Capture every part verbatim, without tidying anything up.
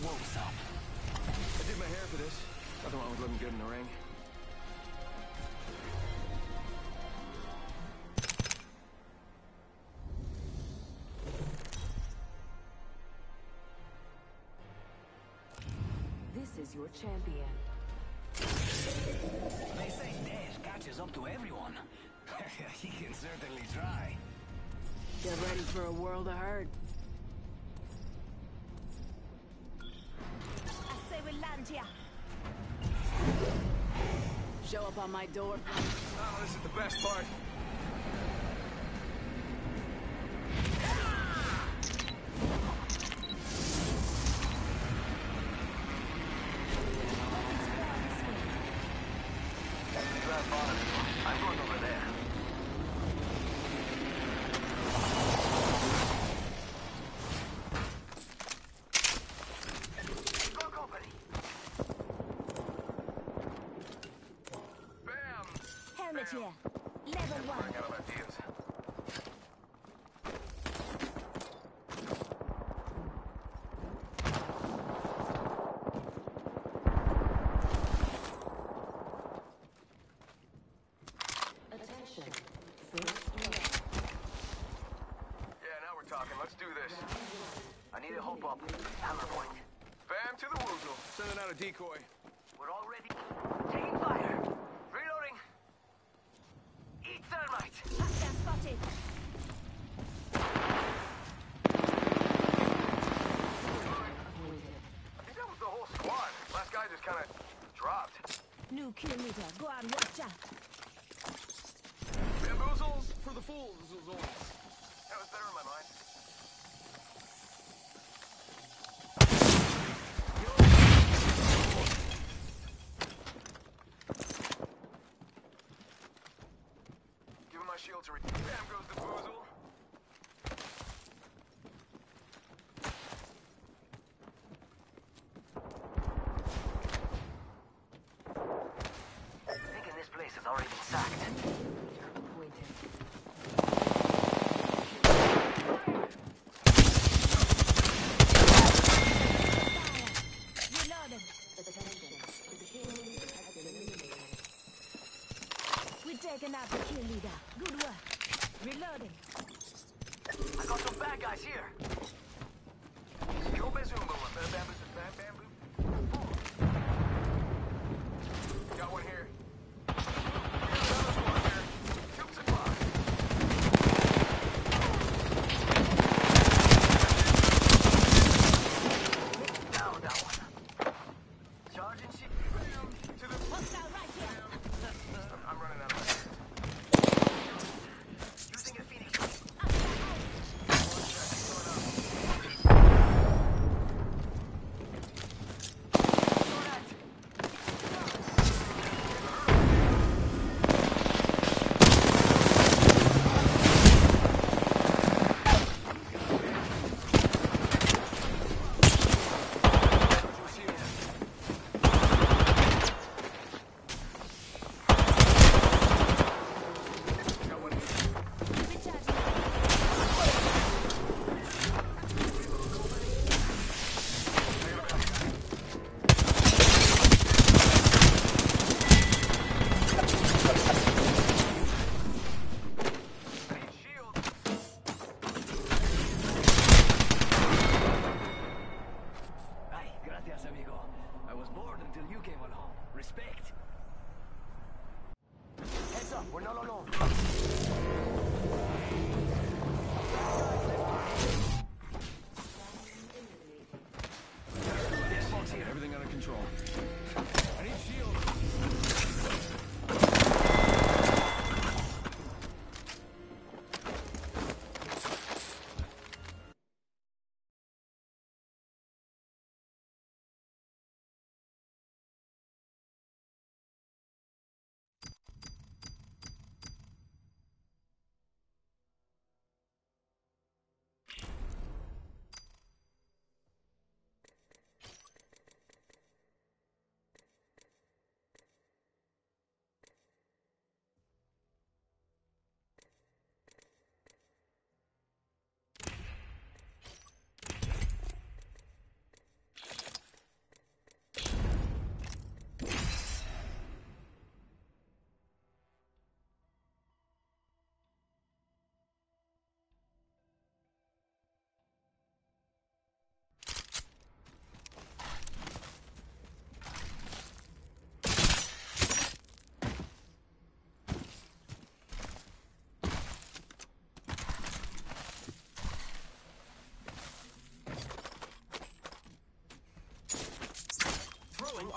close up. I did my hair for this. Nothing wrong with looking good in the ring. This is your champion. They say death catches up to everyone. He can certainly try. Get ready for a world of hurt. I say we land here. Show up on my door. Oh, this is the best part. I'm going over there. Go, go, buddy. Bam! Helmet here. Level one. Running out of ideas. Attention. Yeah, now we're talking. Let's do this. I need a hope up. Hammer point. Bam to the woozle. Sending out a decoy. We're all ready. Taking fire. Reloading. Eat thermite. Hostile spotted. I think that was the whole squad. Last guy just kind of dropped. New kill leader. Go on, watch out. Bamboozles for the fools. That was better in my mind. Give him my shield to re- Bam goes the boozle. Thinking this place has already been sacked. Reloaded. We're taking out the kill leader. Good work. Reloading. I got some bad guys here. Yo Bazumbo, bam bam bam bamboo. Got one here. Another one here. Tubes and box. Down that one. Charging shit. Bam to the. Hostile right here. I'm, I'm running out of ideas. Using a Phoenix. One check, coming up.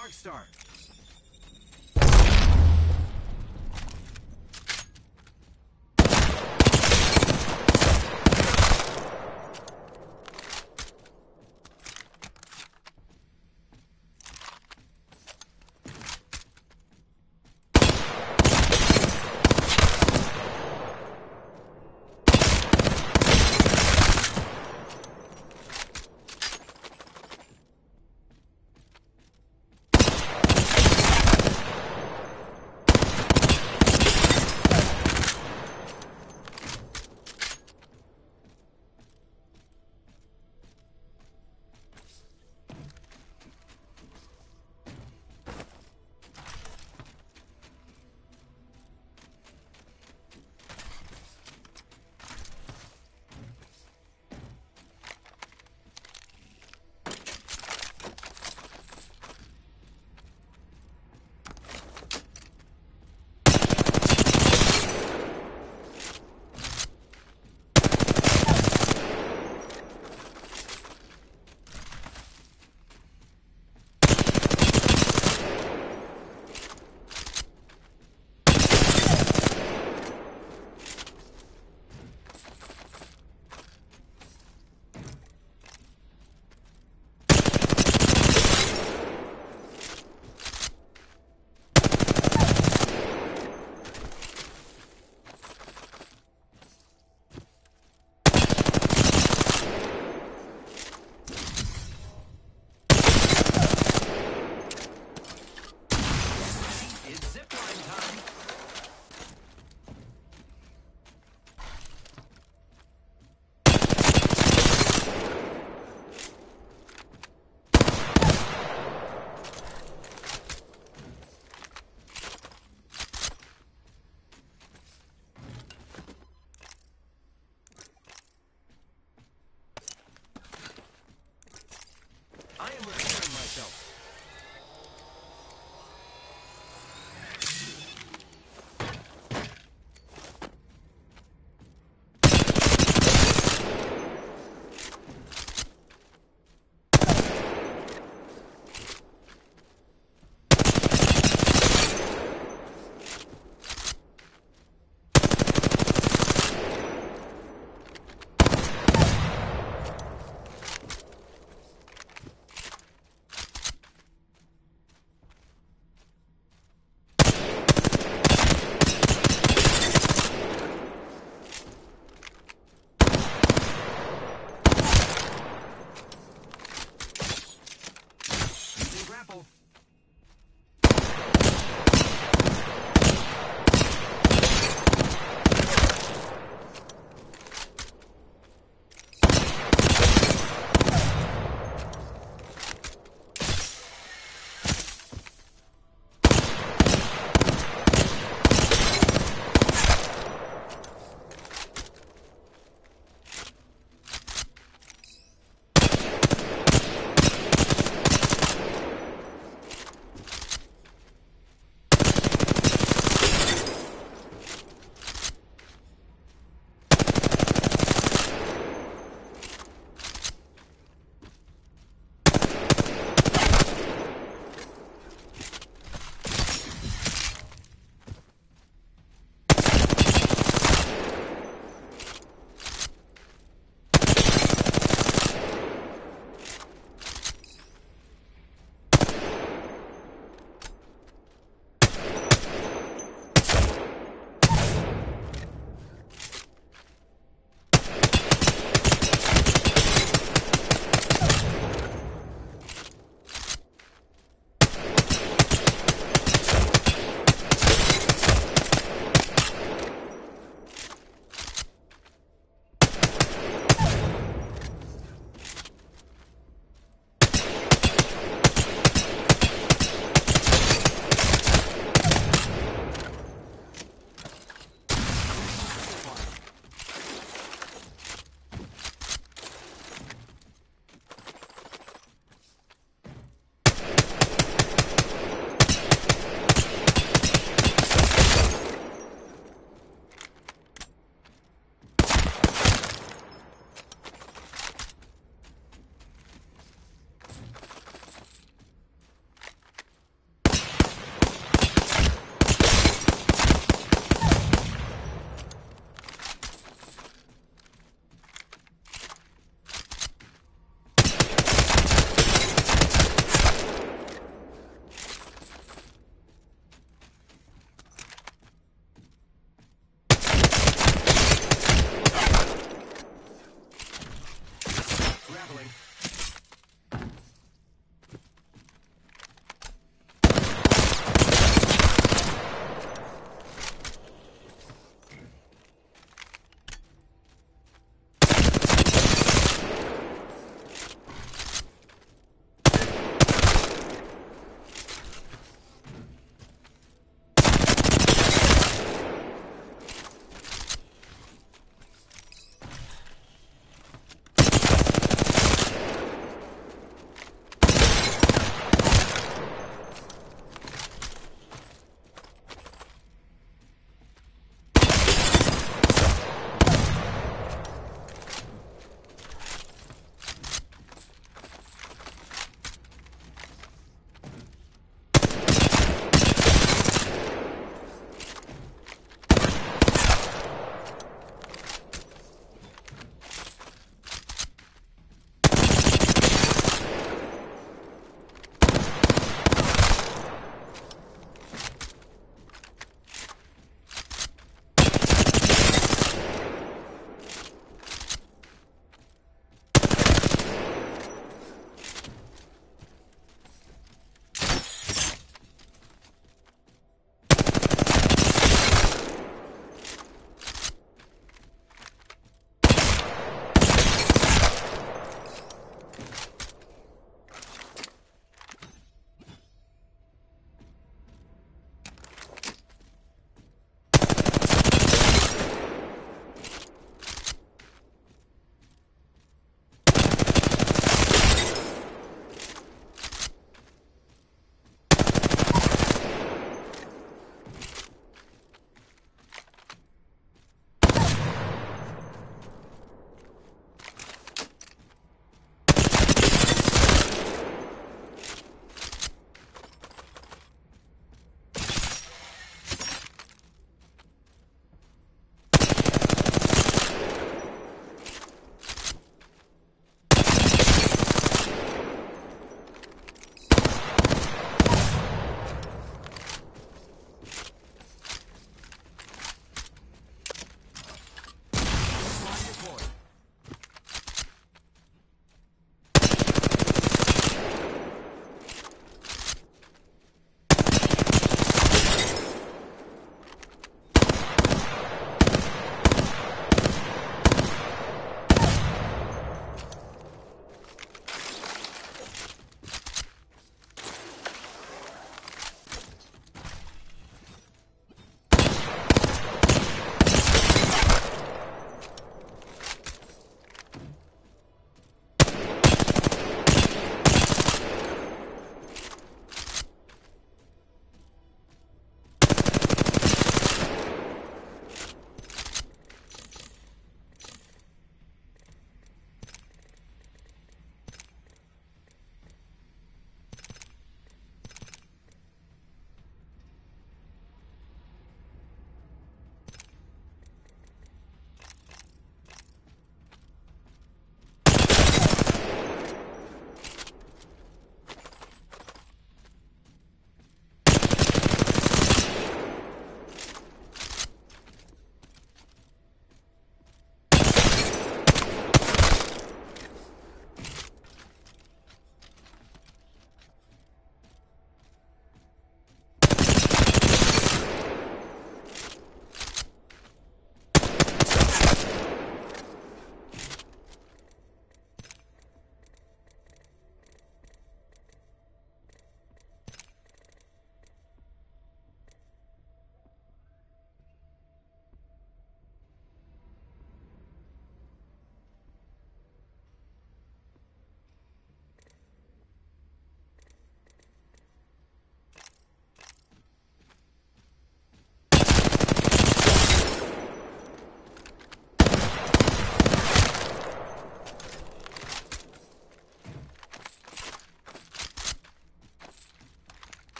Arcstar.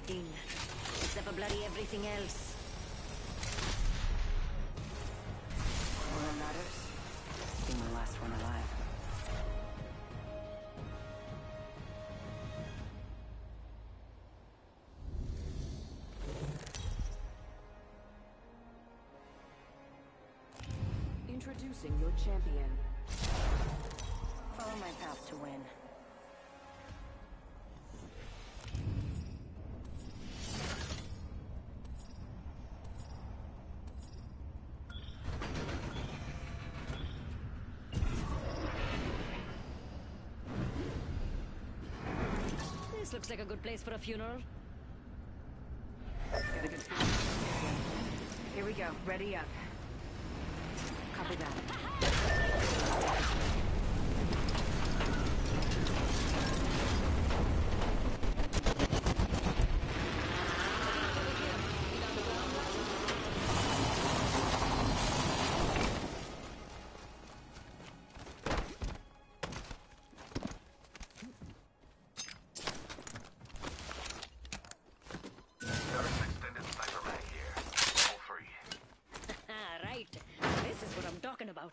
pristine. Except for bloody everything else. All that matters, being the last one alive. Introducing your champion. Follow my path to win. This looks like a good place for a funeral. Here we go. Ready up. Copy that. Talking about.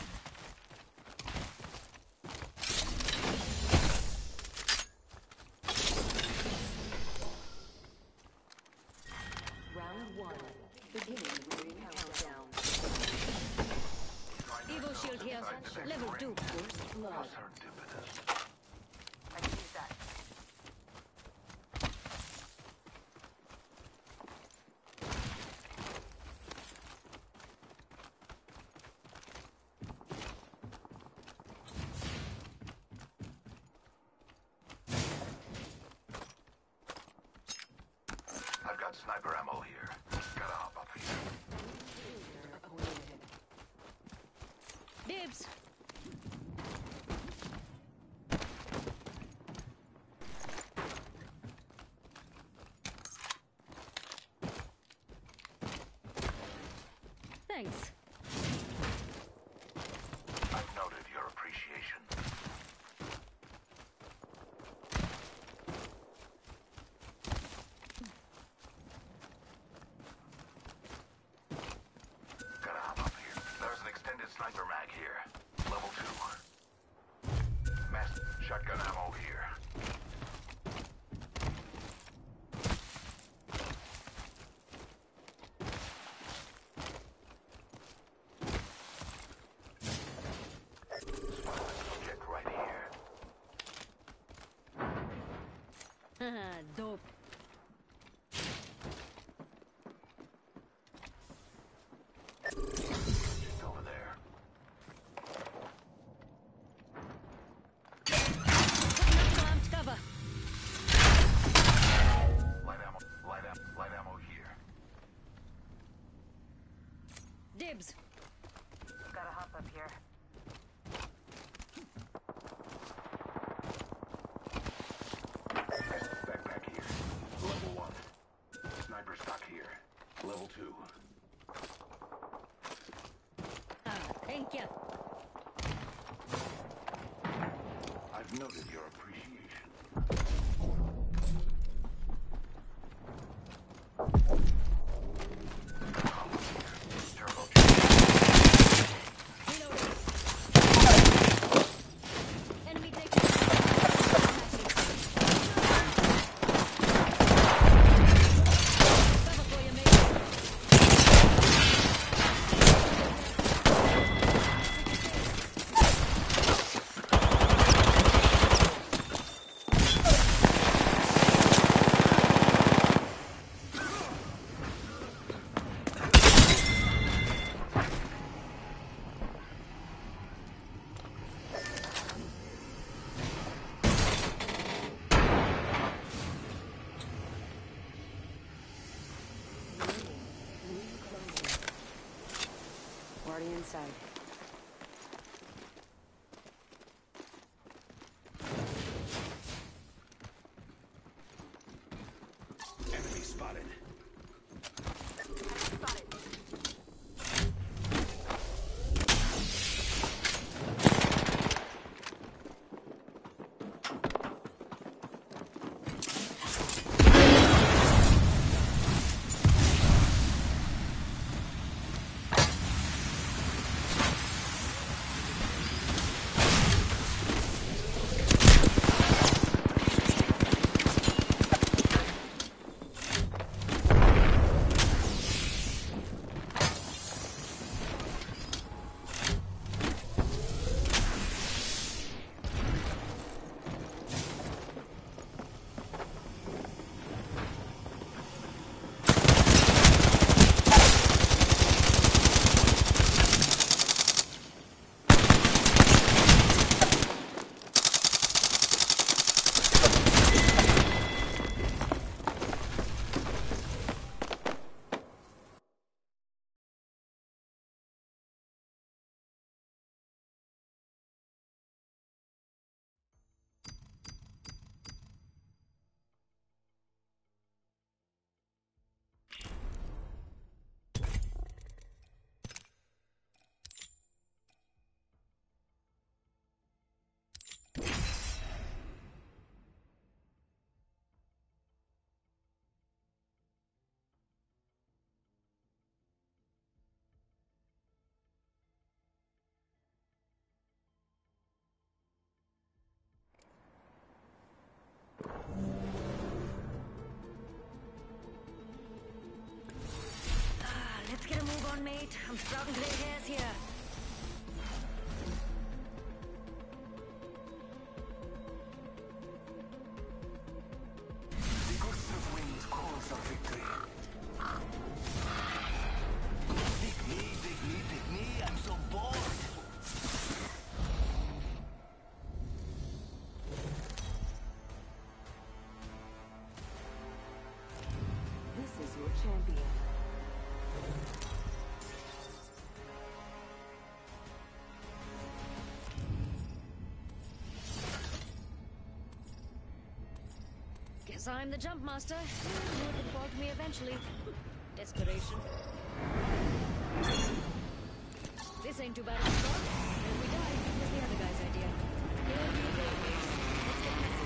Round one. Beginning the ring countdown. Evo shield here. Level two. First blood. I can use that. Sniper ammo here. Gotta hop up here. Dibs. Thanks. I've noted your appreciation. Sniper mag here. Level two. Mass shotgun ammo here. Subject right here. Dope. Dibs. Gotta hop up here. Backpack here. Level one. Sniper stock here. Level two. Ah, thank you. I've noted your appreciation. Already inside. Enemy spotted. mate. I'm sprouting gray hairs here. The gust of wind calls of victory. Pick me, pick me, pick me. I'm so bored. This is your champion. Guess I'm the jump master. You would fall to me eventually. Desperation. This ain't too bad of a spot. If we die, it was the other guy's idea. Here we go, mates. Let's get messy.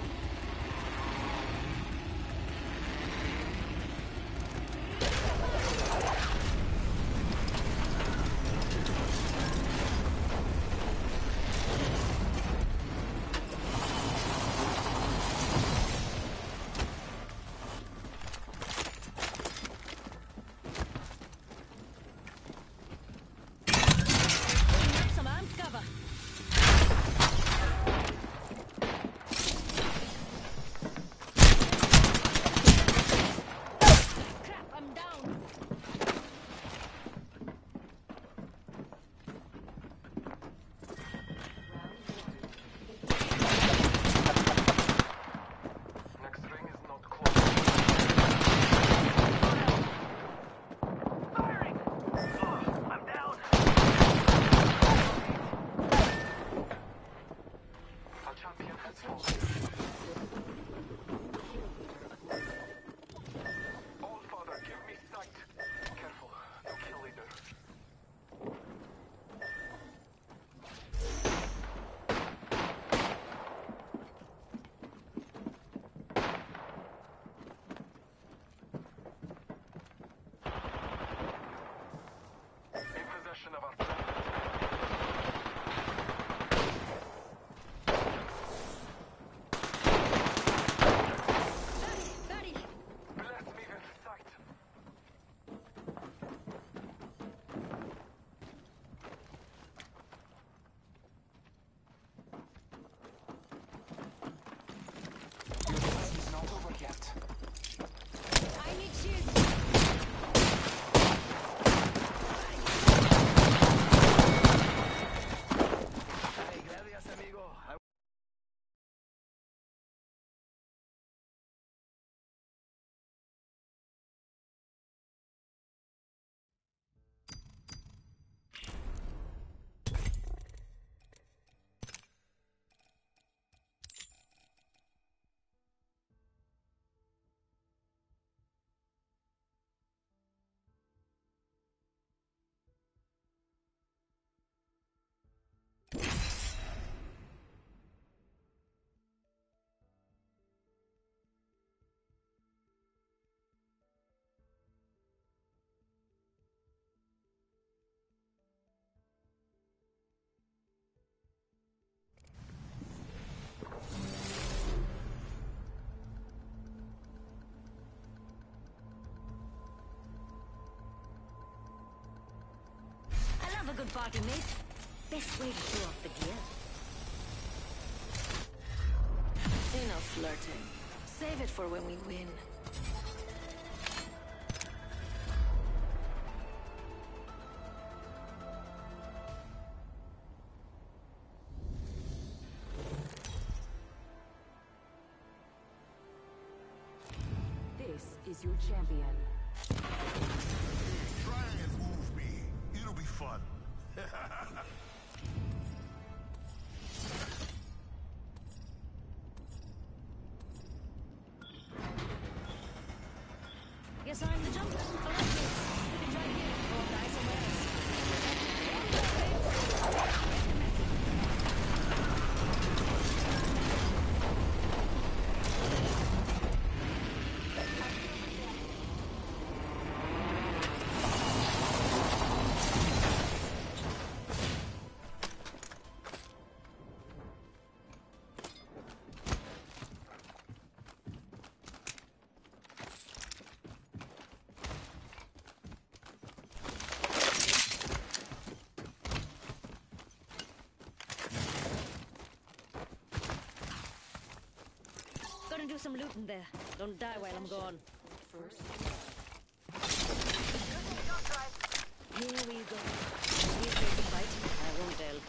Bringing up some armed cover. Crap, I'm down. Next ring is not close. Firing! Ugh, I'm down. Our champion has fallen. All Father, give me sight. Careful, no kill leader. In possession of our planet. Daddy, Daddy. Bless me with sight. Your fight is not over yet. I need shields. Hey, gracias, amigo. I I love a good party, mate. Best way to show off the gear. Enough flirting. Save it for when we win. This is your champion. Try and move me. It'll be fun. Guess I'm the jumper. All right, mates. We can try again or die somewhere else. some loot in there. Don't die while I'm gone. First, Here we go. He's ready to fight. I won't tell.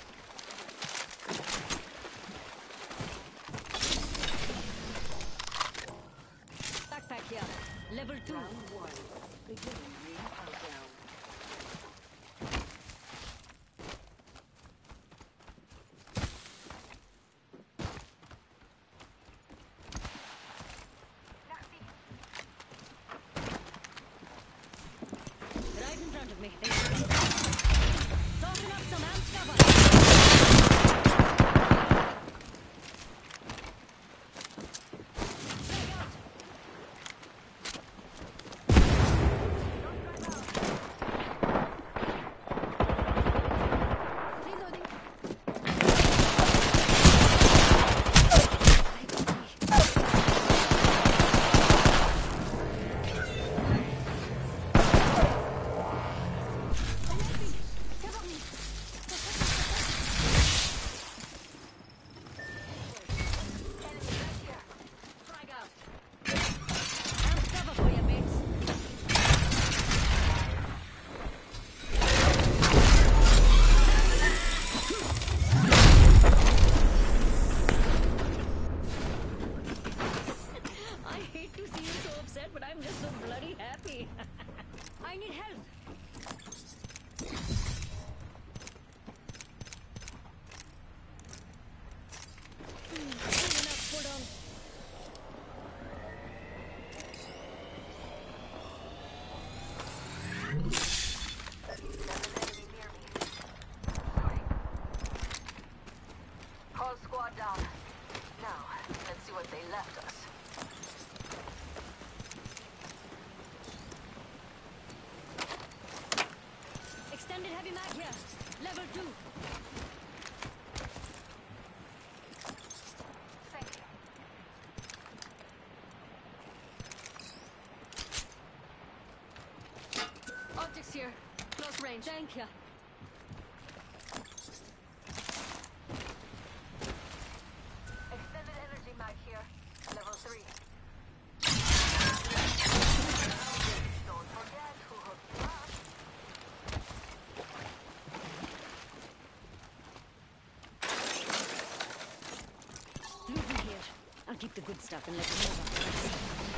Backpack here. Level two. round one. Beginning ring countdown. Right in front of me. There you go. Tossing up some amp cover. Frag out. Reloading. Frag out. Amp cover for you, mates. I hate to see you so upset, but I'm just so bloody happy. I need help. Hmm, good enough, hold on. Whole squad down. Now, let's see what they left us. Extended heavy mag here. Level two. Thank you. Optics here. Close range. Thank you. Extended energy mag here. Level three. Don't forget who hooked you up. Loot me here. I'll keep the good stuff and let you know about the rest.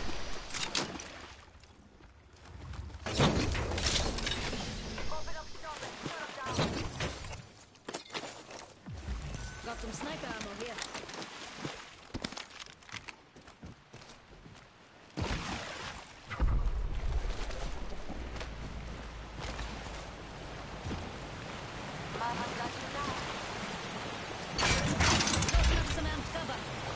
Open up shop and shut them down. Got some sniper ammo here. Mama got you now. Tossing up some amp cover.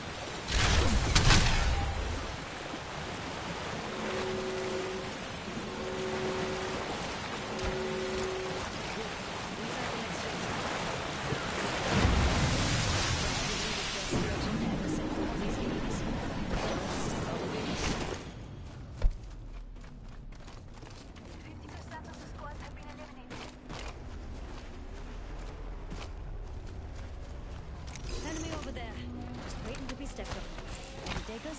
Inside the next ring. Never said all these idiots. fifty percent of the squads have been eliminated. Enemy over there. Just waiting to be stepped up. Any takers?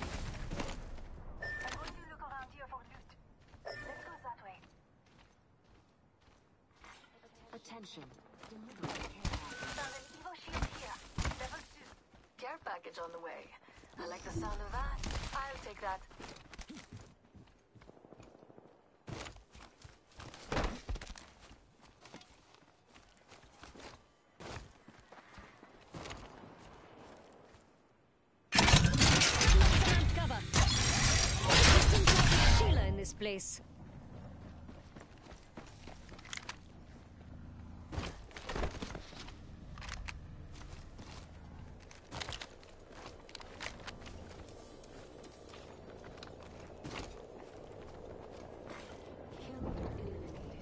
I'm going to look around here for loot. Let's go that way. Attention. Delivering care package. Found an Evo shield here. Level two. Care package on the way. I like the sound of that. I'll take that. Some amp cover. Distant like Sheila in this place. Kill eliminated.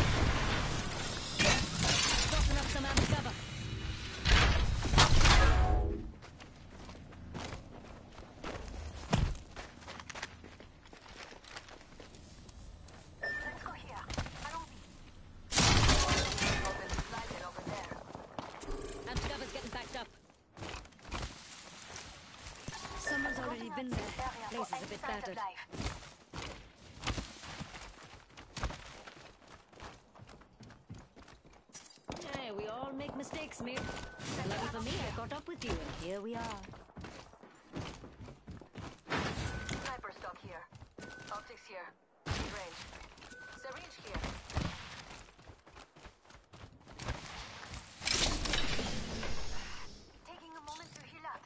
Tossing up some amp cover. We've been there. Place is a bit battered. Hey, we all make mistakes, mate. Lucky for me, I caught up with you, and here we are. Sniper stock here. Optics here. Range. Syringe here. Taking a moment to heal up.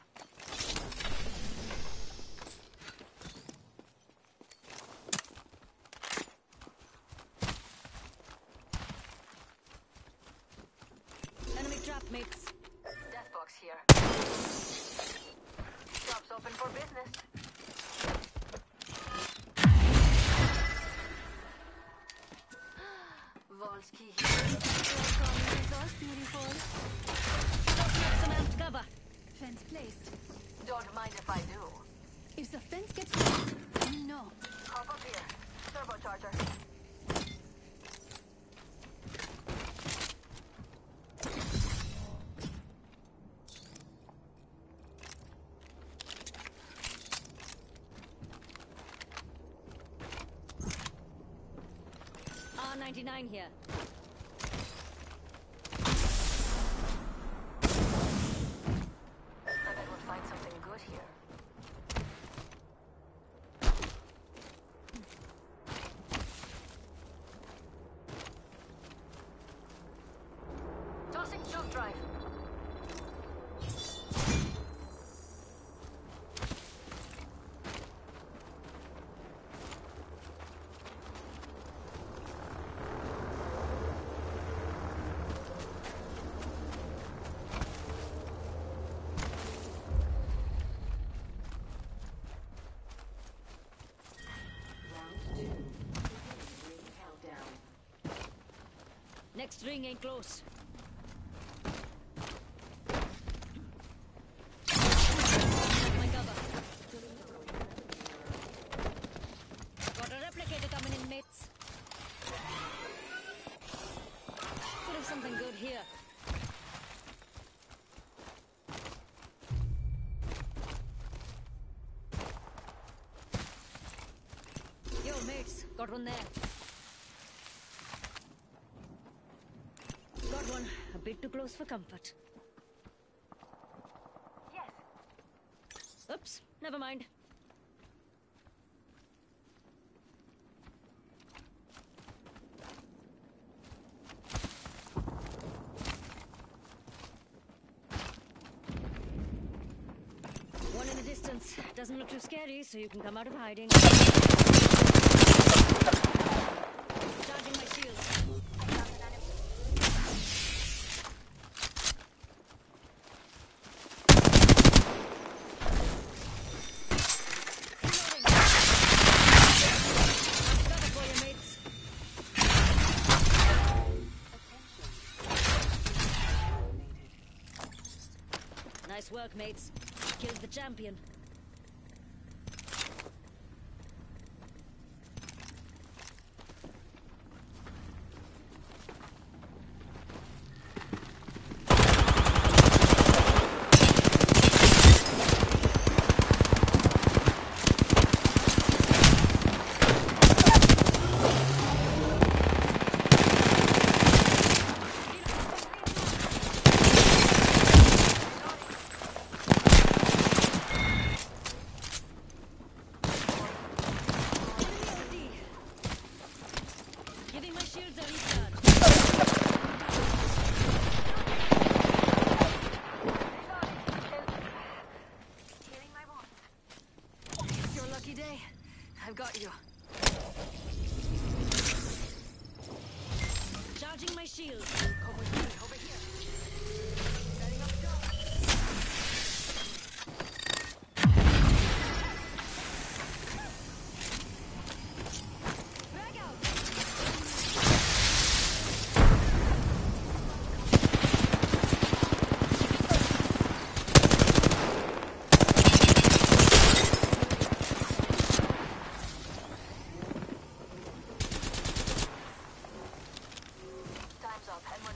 Enemy trap, mates. Death box here. Shops open for business. Volsky here. That's beautiful. Some amped cover. Fence placed. Don't mind if I do. If the fence gets placed, you know. Hop up here. Turbocharger. R ninety-nine here. I bet we'll find something good here. Tossing jump drive. Next ring ain't close. My cover. Got a replicator coming in, mates. Could have something good here. Yo, mates, got one there. Got one. A bit too close for comfort. Yes. Oops, never mind. One in the distance. Doesn't look too scary, so you can come out of hiding. Charging my shields. Nice work, mates. Killed the champion. Giving my shields a recharge. Hearing my voice. It's your lucky day. I've got you. Charging my shield. Come with me, over here. Setting up shop. Frag out. Time's up. I'm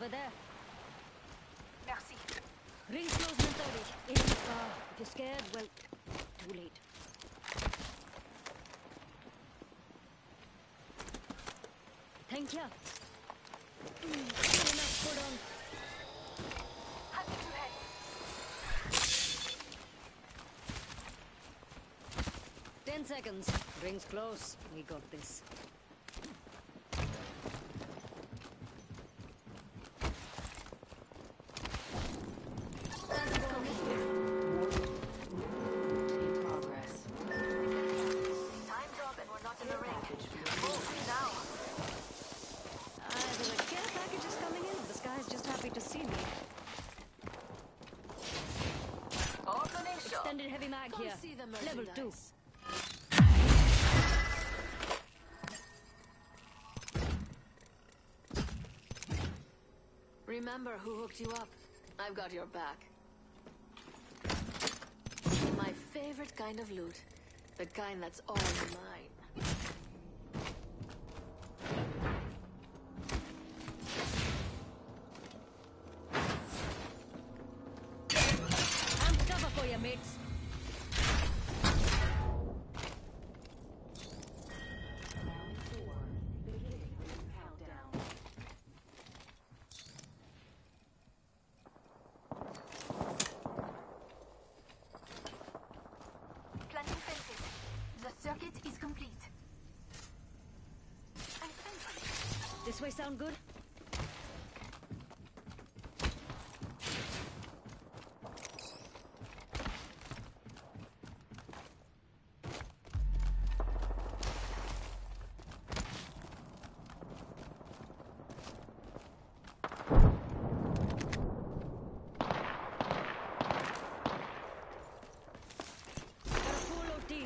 over there. Merci. Rings close in thirty. Enemy far. If you're scared, well, too late. Thank ya. Mm, still enough put on. Happy to head. Ten seconds. Rings close. We got this. In progress. Time's up and we're not in the ring. Move now. Uh, there's a care package is coming in. This guy's just happy to see me. Opening shot. Extended heavy mag Come here. see the Level two. merchandise. Remember who hooked you up? I've got your back. My favorite kind of loot. The kind that's all mine. I'm cover for you, mates. Round four. Beginning countdown. Planting fences. The circuit is complete. And fences. This way sound good? Got a full O T.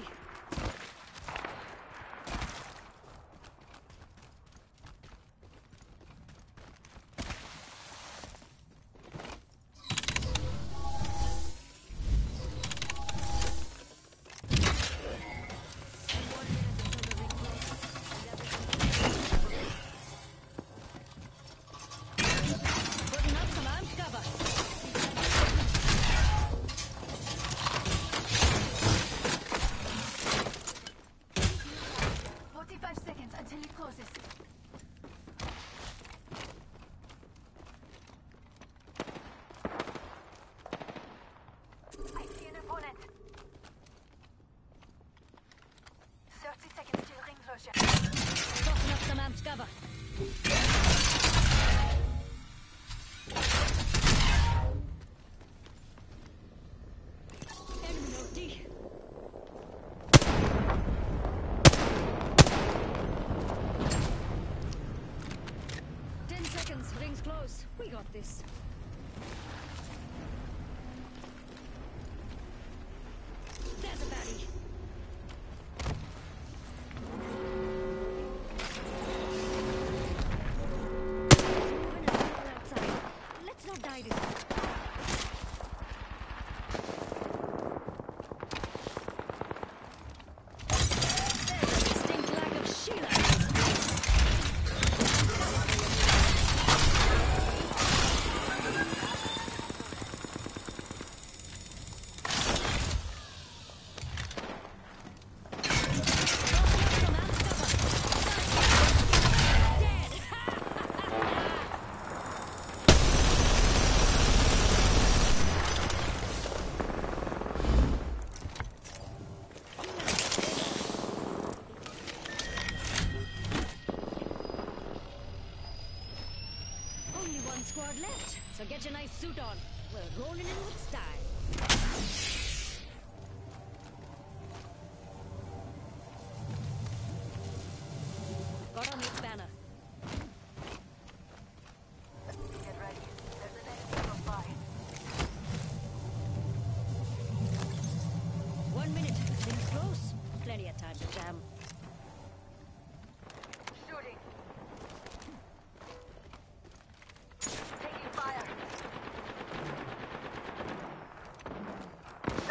Putting up some armed cover. Forty-five seconds until it closes. I see an opponent. Thirty seconds till ring closure. Tossing up some armed cover. Enemy O T. Ten seconds, rings close. We got this. There's a baddie. There's moving around outside. Let's not die this time. There's a distinct lack of Sheila in this place. Tossing up some armed cover. Dead. Only one squad left, so get your nice suit on. We're rolling in with style. Got on its banner. Get ready. There's an enemy close by. One minute, things close. Plenty of time to jam. Shooting. Taking fire.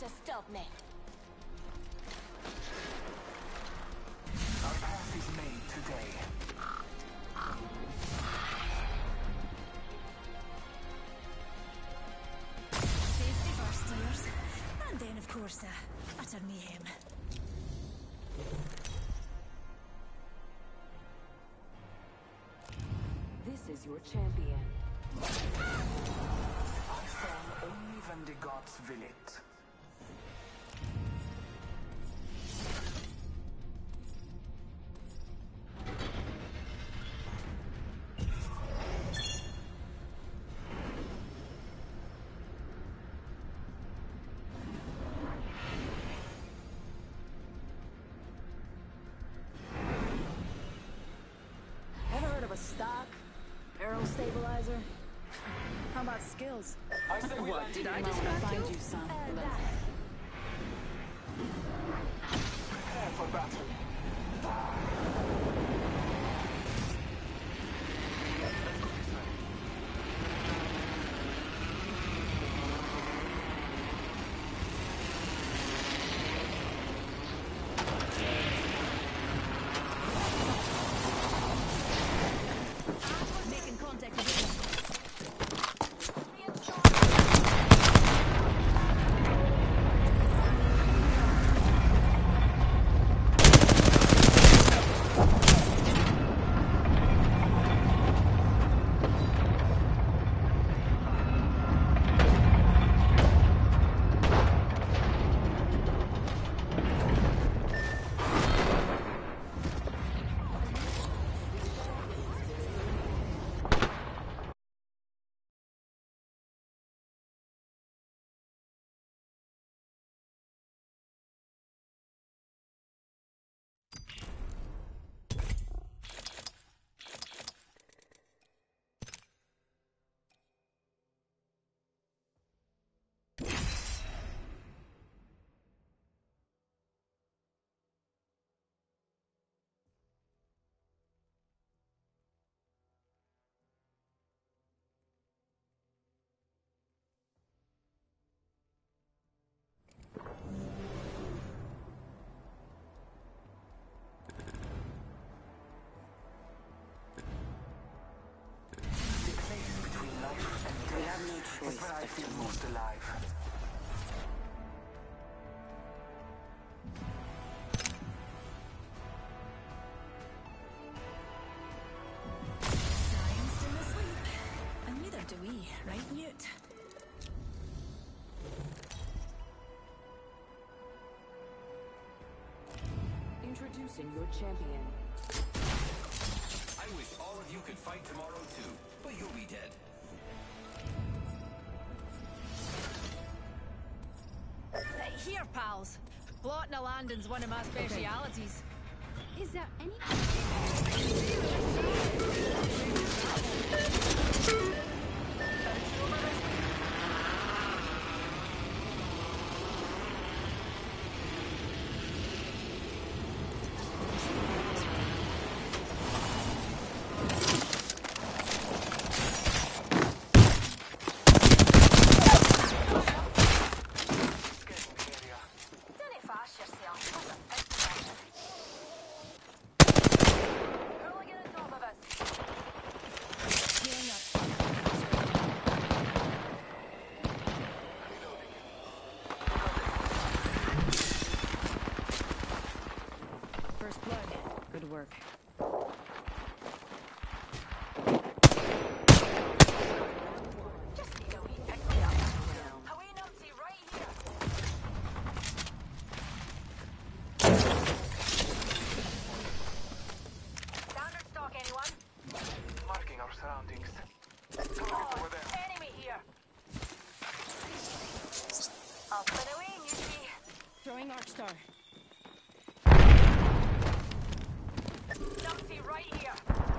to stop me. Our path is made today. Safety first, players. And then, of course, uh, utter mayhem. This is your champion. I sang only when the gods will it. Ever heard of a stock? Barrel stabilizer? How about skills? I say we What, land did here. I distract you? Find you some. Uh, Let's- Prepare for battle. Making contact with it. The place between life and death We have no is choice where I but feel to most alive. Giants still asleep. And neither do we, right, Newt? Introducing your champion. I wish all of you could fight tomorrow too, but you'll be dead. Uh, Here, pals. Plotting a landing's one of my specialities. Is there any... Scanning the area. Don't fast yourself. Hooligan on top of us. Healing up. First blood. Good work. Just need a wee pick me up. A wee numpty right here. Standard stock, anyone? Marking our surroundings. Oh, Over there. enemy here. Up and away, you see. Throwing Arcstar. Numpty right here.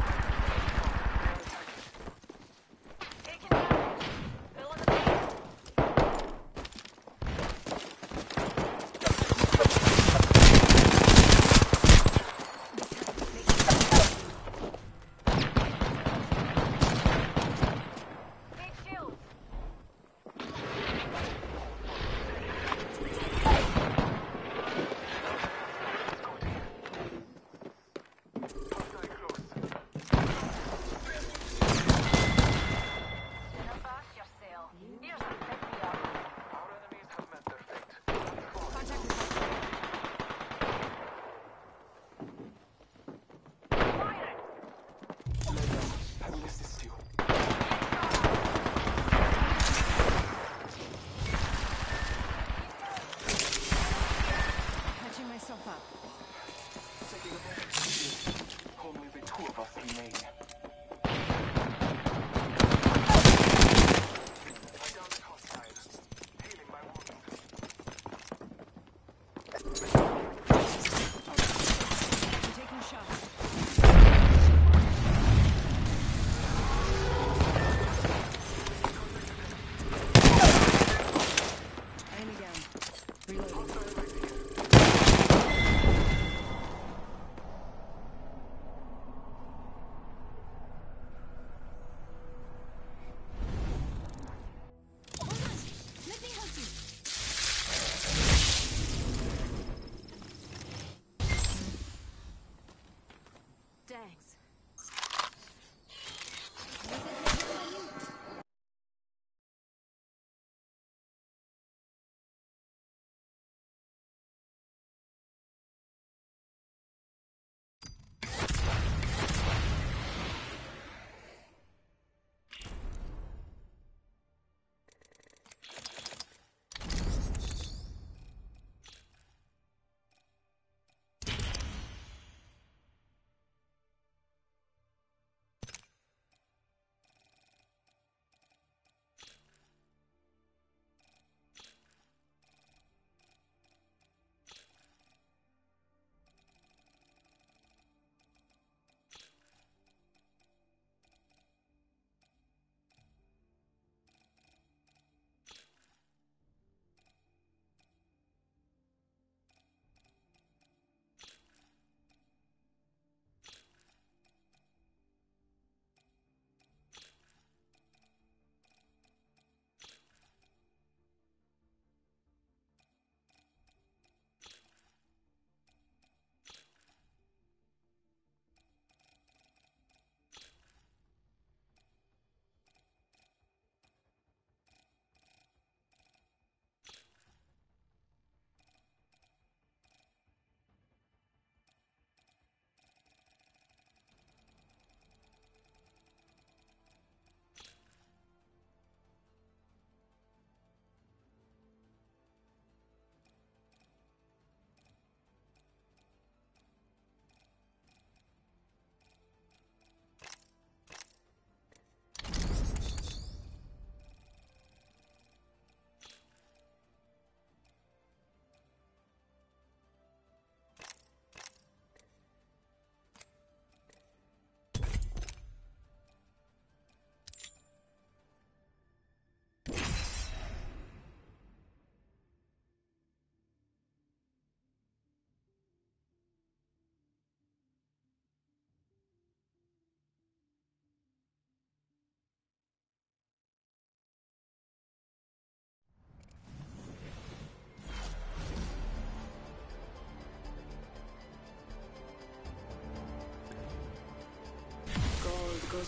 Taking damage. Bill in the paint. Big shield.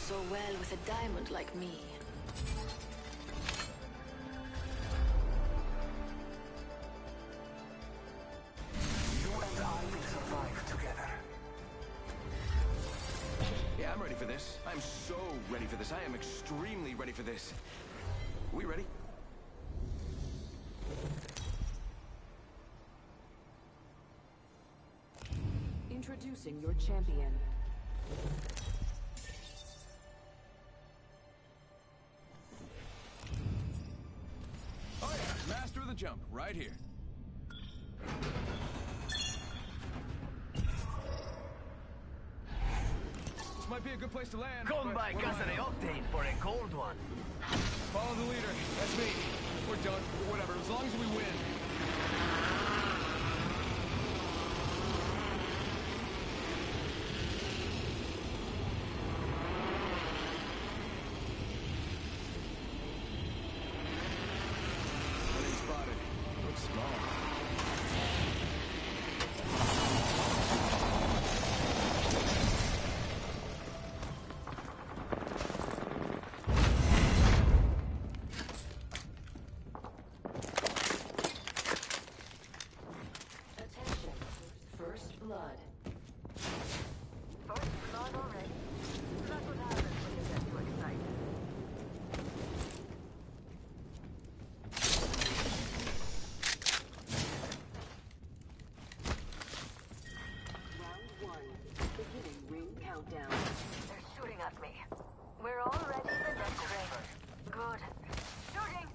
so well with a diamond like me. You and I will survive together. Yeah, I'm ready for this. I'm so ready for this. I am extremely ready for this. We ready? Introducing your champion. Oh yeah, master of the jump, right here. This might be a good place to land. Come but by what do casa I de know? Octane for a cold one. Follow the leader. That's me. We're done. Whatever, as long as we win. Enemy spotted. Looks small. Attention. First blood. First blood already. That's what happens when you get too excited. Round one. Beginning ring countdown. They're shooting at me. We're already the next ring. Good. Shooting!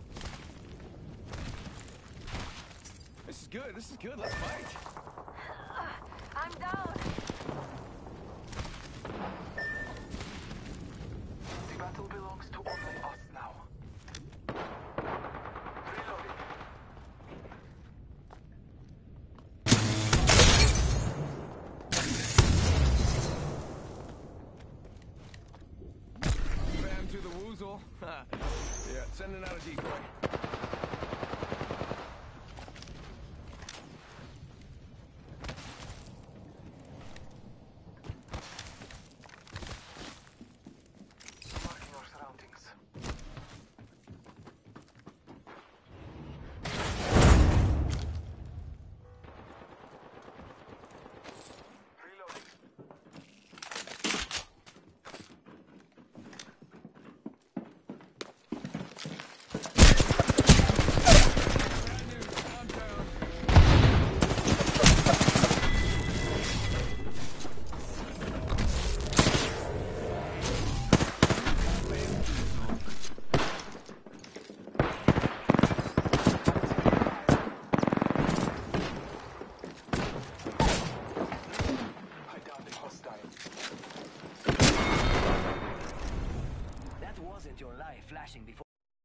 This is good. This is good. Let's fight. I'm down! The battle belongs to only us now. Reloading. Bam to the woozle. Ha. Yeah, sending out a decoy. Marking our surroundings. Reloading. Bad news. I'm down. I downed a hostile. That wasn't your life flashing before.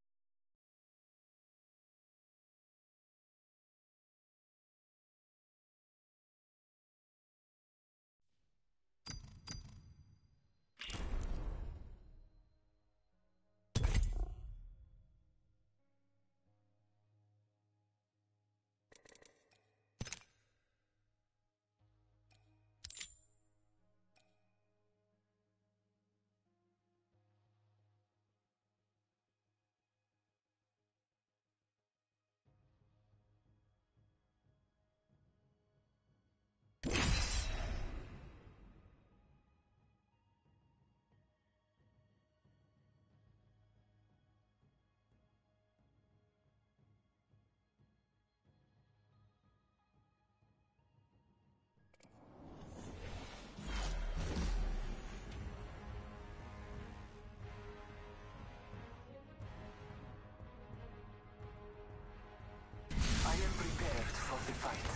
I am prepared for the fight.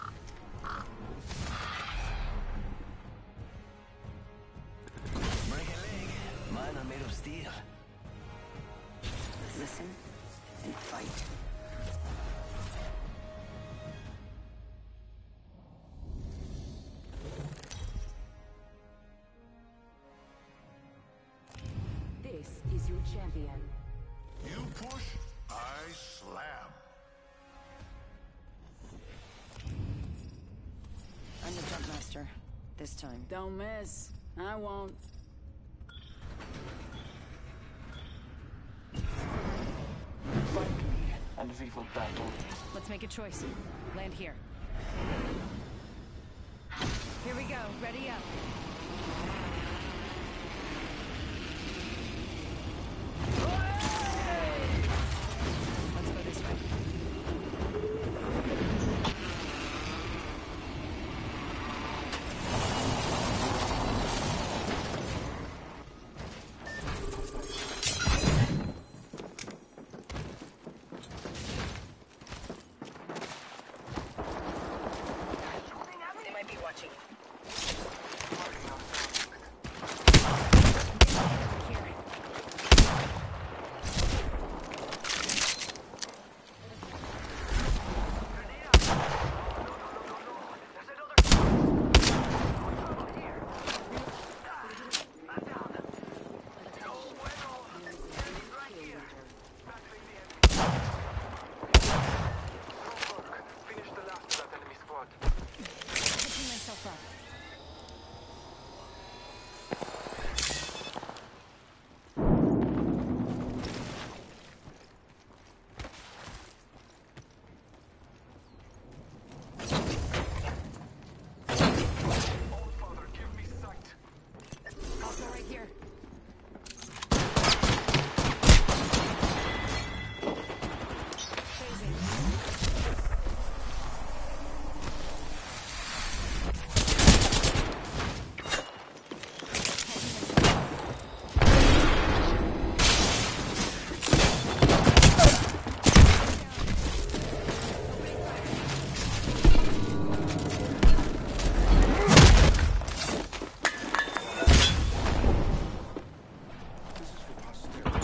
Break a leg. Mine are made of steel. Listen and fight. This is your champion. You push, I slam. I'm the jump master. This time. Don't miss. I won't. evil battle. Let's make a choice. Land here. Here we go. Ready up. Let's go this way. They might be watching. Here. Finish the last of that enemy squad. Picking myself up. Old father, give me sight. Also right here. Phasing. This is for posterity.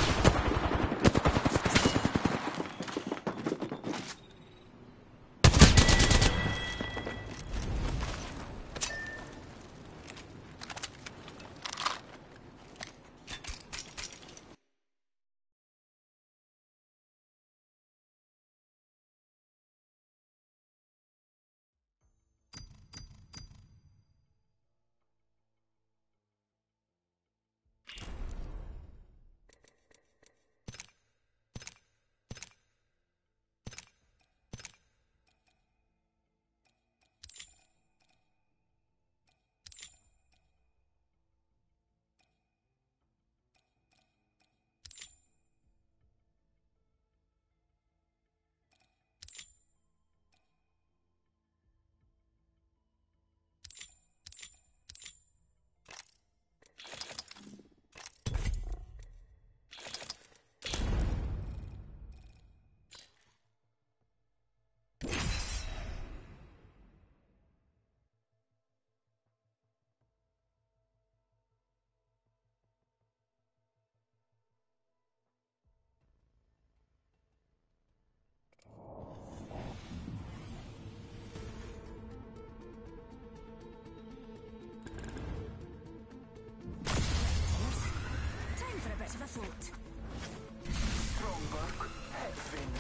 Time for a bit of a float. Strong work, Headfin.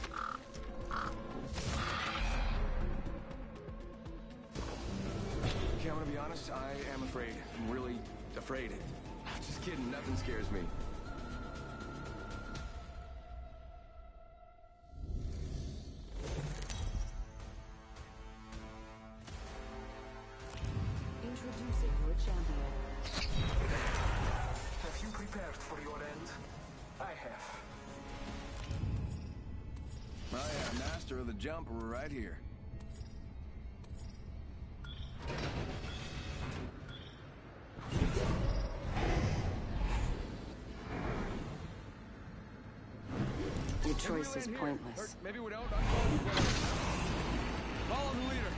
Okay, I'm gonna be honest, I am afraid. I'm really afraid. Just kidding, nothing scares me. Introducing your champion. Have you prepared for your end? I have. Oh yeah, master of the jump right here. Your choice is Maybe we land here. pointless. Or maybe we don't. Follow the leader.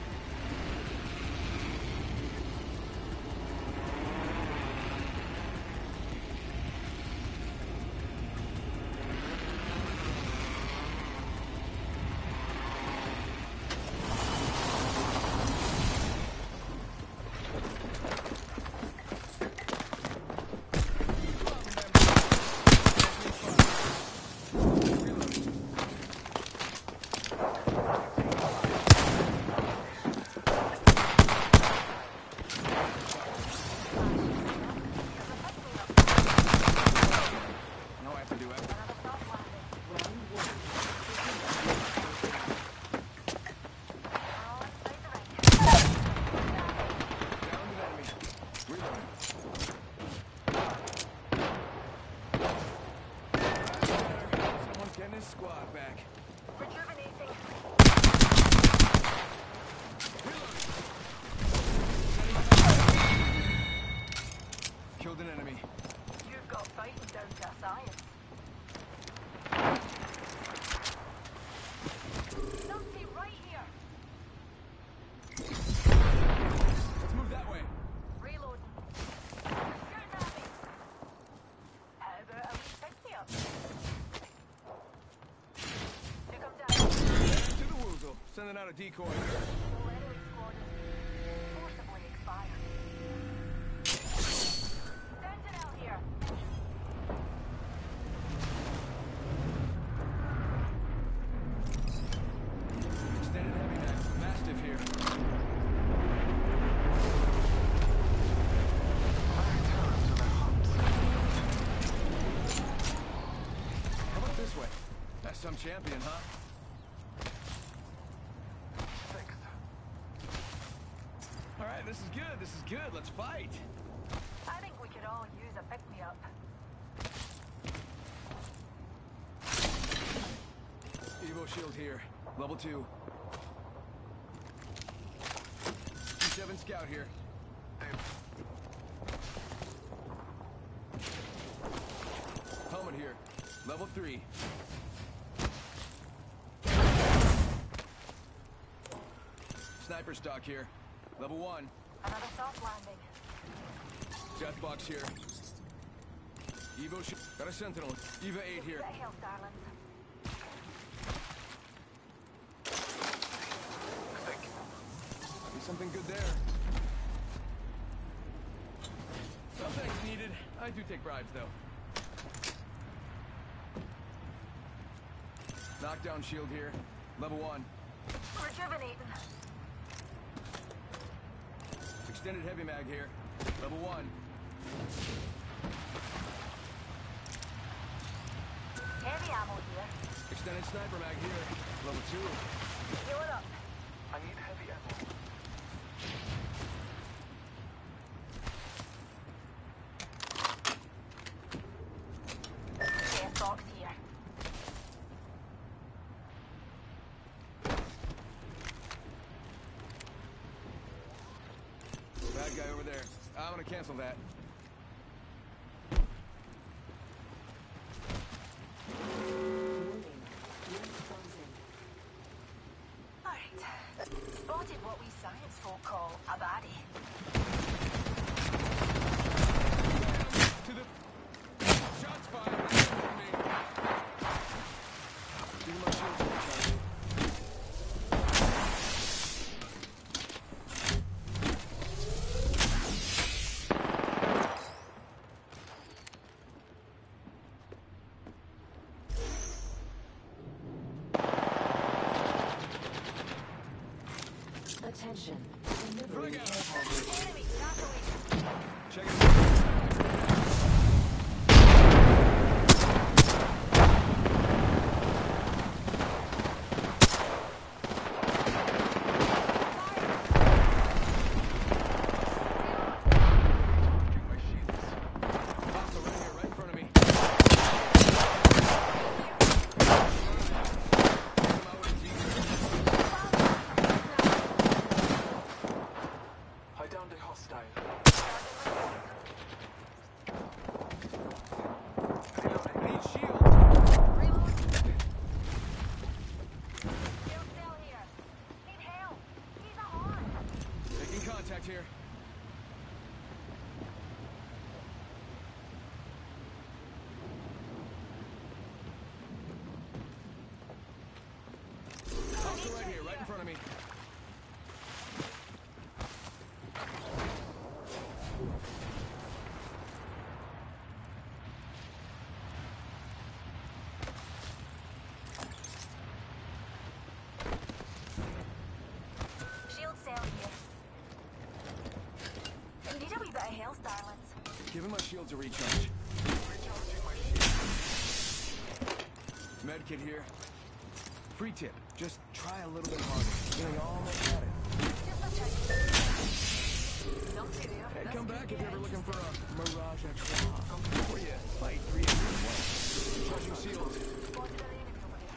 sending out a decoy. Your enemy squad is forcibly expired. Sentinel here. Extended heavy mag. Mastiff here. How about this way? That's some champion, huh? All right, this is good. This is good. Let's fight. I think we could all use a pick-me-up. Evo shield here. Level two. T seven scout here. Helmet here. Level three. Sniper stock here. Level one. Another soft landing. Death box here. Evo sh got a sentinel. Eva eight here. Get health, darlings. Be something good there. No thanks needed. I do take bribes though. Knockdown shield here. Level one. Rejuvenating. Extended heavy mag here. Level one. Heavy ammo here. Extended sniper mag here. Level two. Heal it up. I need heavy ammo. Death box here. Bad guy over there. I'm gonna cancel that. Alright. Spotted what we science folk call a baddie. To the shots fired. On me. Give him my shield to recharge. Attention. Bring out. Enemy, not away. Check it out. My shields. Hostile right here, right in front of me. Come out with a decoy. I downed a hostile. I need shield. Reload. Shield cell here. Need help. He's a horn. Making contact here. Hostile right here, right in front of me. Shield cell here. Need a wee bit of health, darlings. Give him my shield to recharge. Medkit here. Free tip. Just try a little bit harder. Getting almost at it. Just a check. Don't see there. Hey, come back if you're ever looking for a Mirage à trois. Before you fight three against one. Charging shield. Spotted an enemy over there.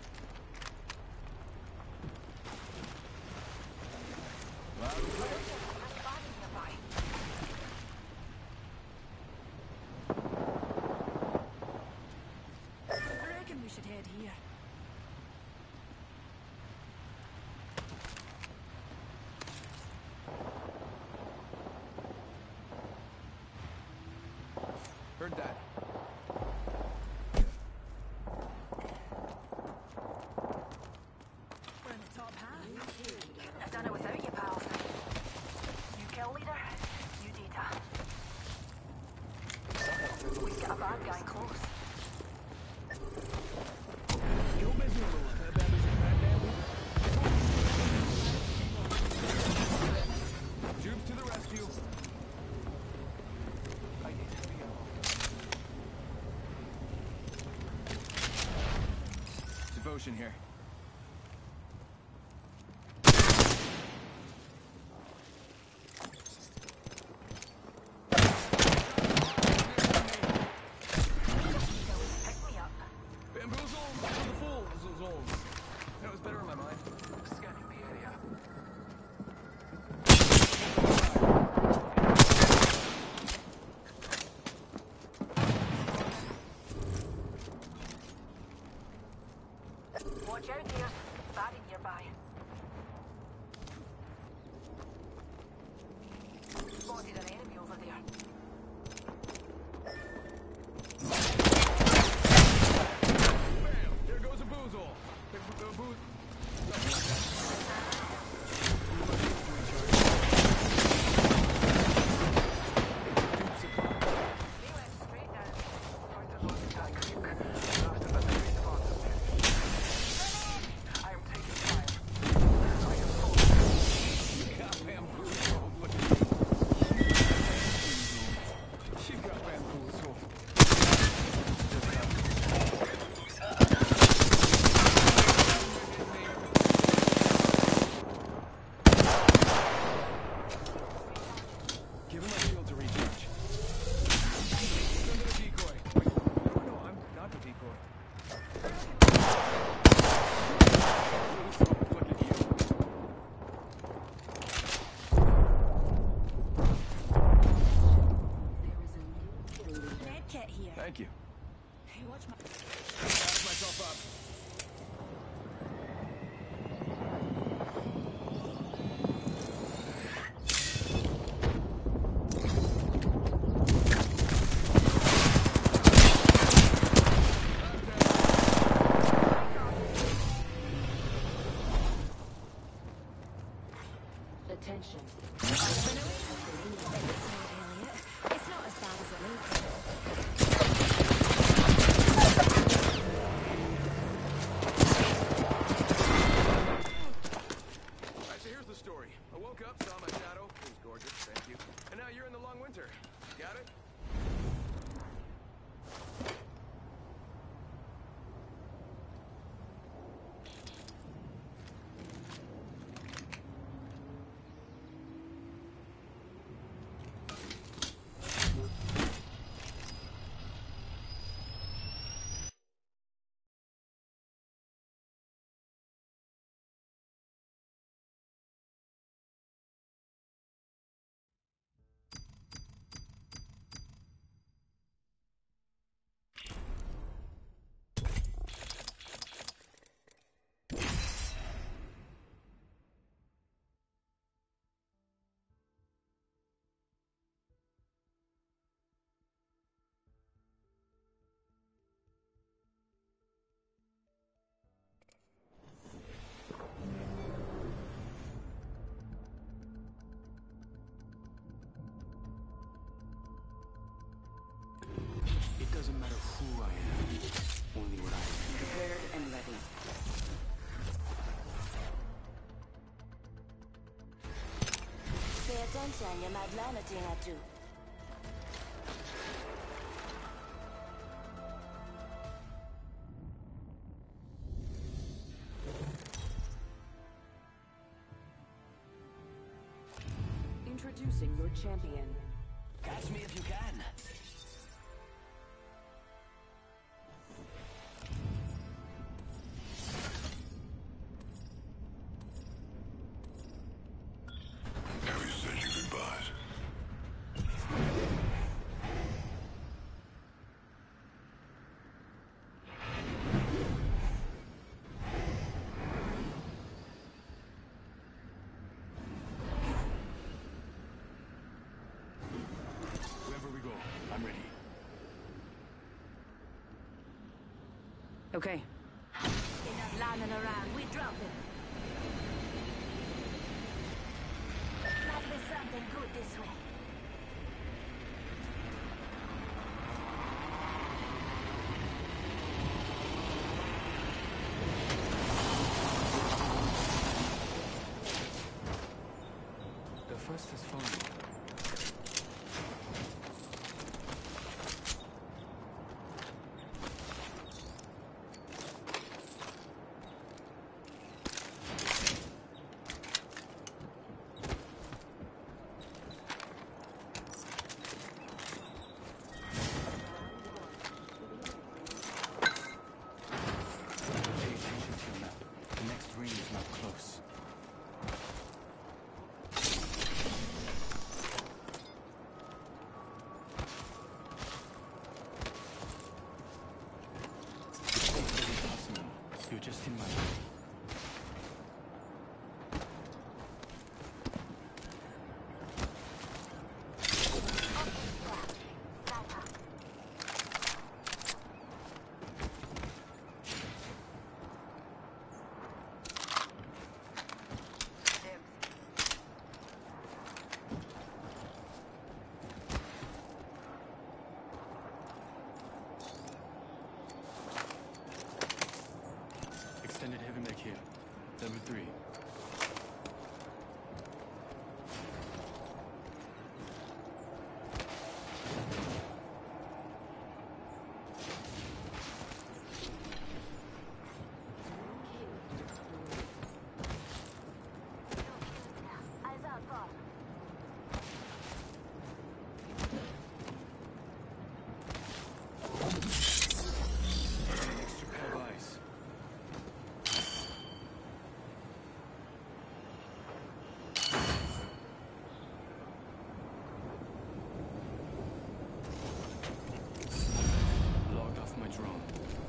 Loud and clear. There's a body nearby. I reckon we should head here. Heard that. mission here. Bamboozle for the fools. That was better in my mind. Scanning the area. Watch out, dear. Batty nearby. Spotted an enemy over there. Bam! There goes a boozle. The, the booz... Nothing like that. We went straight down. Find the lost tank. After the respawn. I am taking fire. I am full. Got bamboozled. Look at you. She got bamboozled. Give him my shield to recharge. Send the decoy. Wait, no, no, I'm not the decoy. Look at you. Med kit here. Thank you. Hey, watch my... Patch myself up. Attention. It's not as bad as it looks. Alright, so here's the story. I woke up, saw my shadow. It was gorgeous, thank you. And now you're in the long winter. Got it? It doesn't matter who I am, only what I am. Prepared and ready. Pay attention, you might learn a thing or two. Introducing your champion. Catch me if you can. Have you said your goodbyes? Wherever we go, I'm ready. Okay. Enough lying around, we drop him. Might be something good this way. The first is fun. just in my way. Extended heavy mech here. Level three. Eyes out, Bob. Have eyes. Logged off my drone.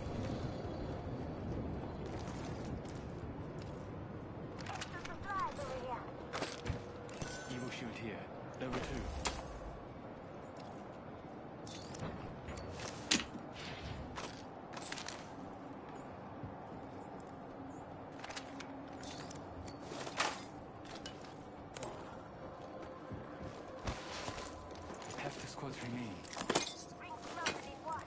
Extra supplies over here. Evo shield here. Level two. Half the squads remain. Ring close in one.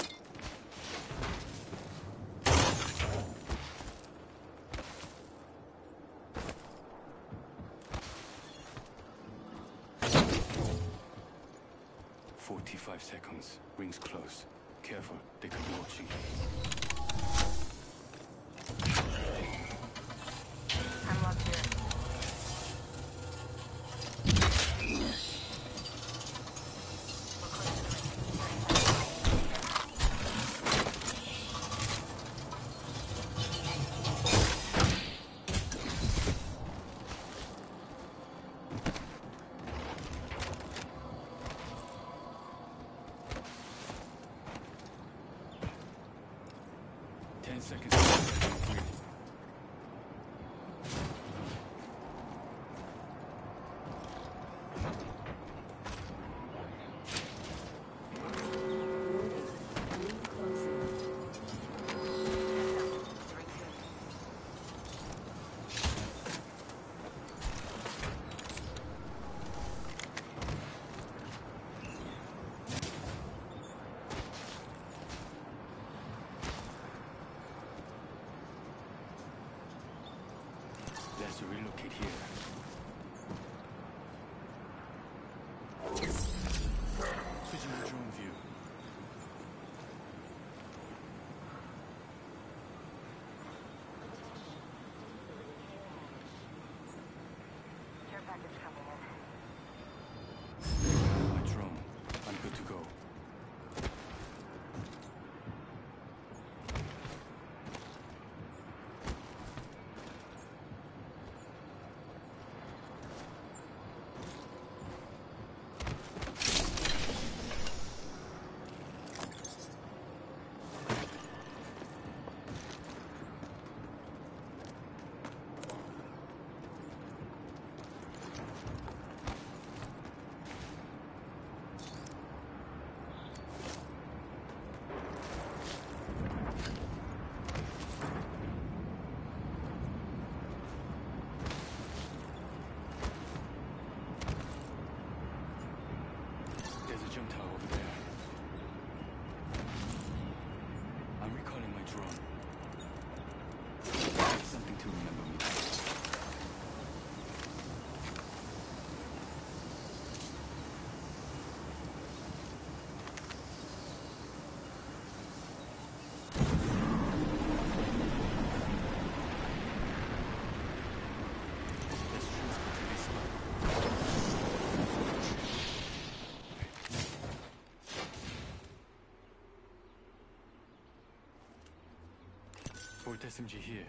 Forty-five seconds. Rings close. Careful, they could be watching. I'm locked here. Ten seconds. Three. Let's relocate here. Switching my drone view. Care package coming in. My drone. I'm good to go. There's a jump tower over there. I'm recalling my drone. Something to remember me. Let's transport to this spot. Fort S M G here.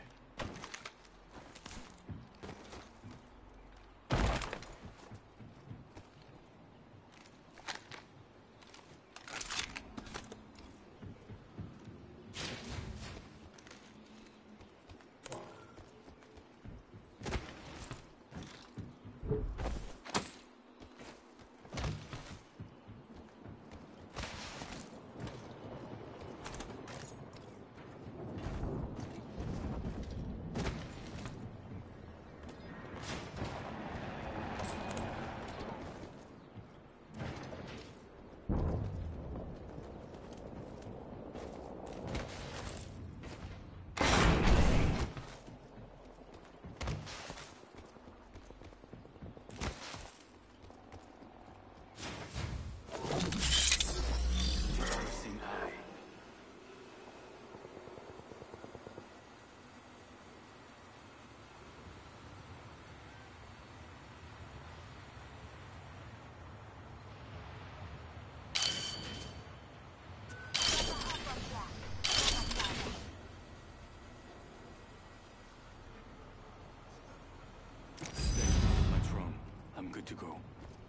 good to go.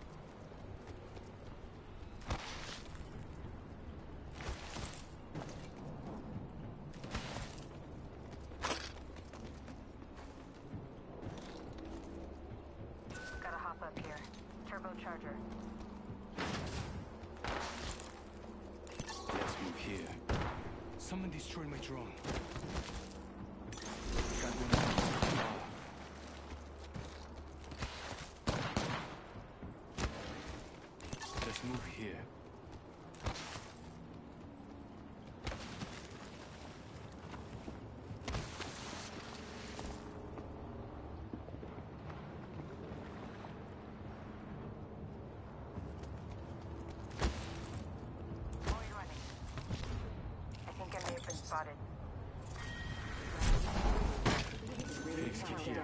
Gotta hop up here. Turbocharger. Let's move here. Someone destroyed my drone. Got one of them. Let's move here. Spotted. Felix, get here.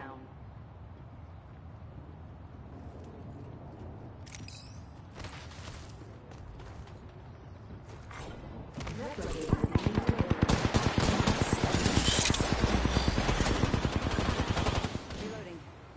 Reloading.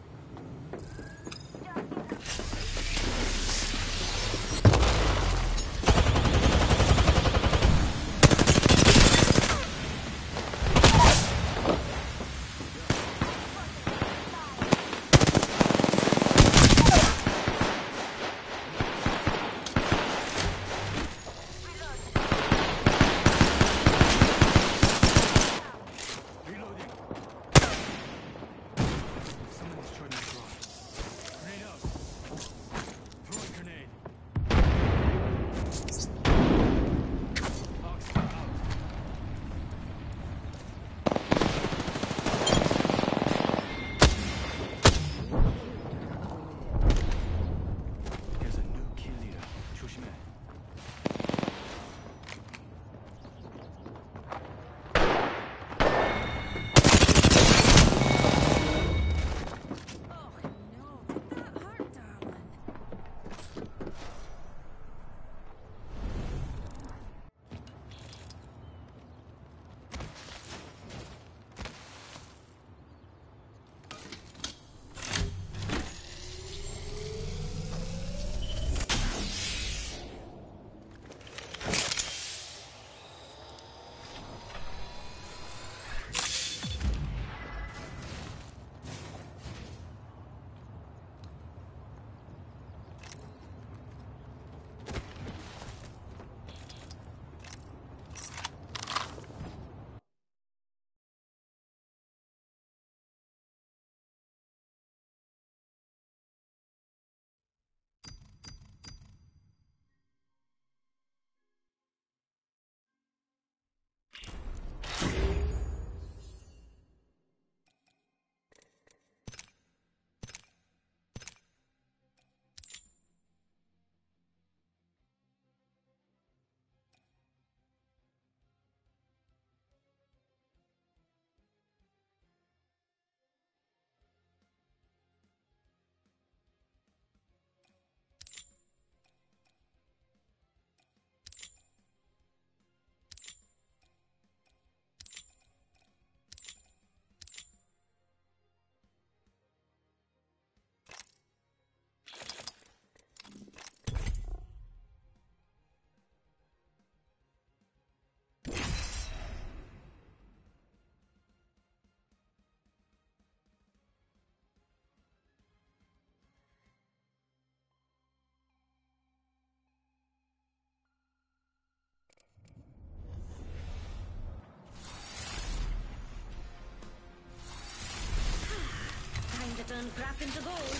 To turn crap into gold.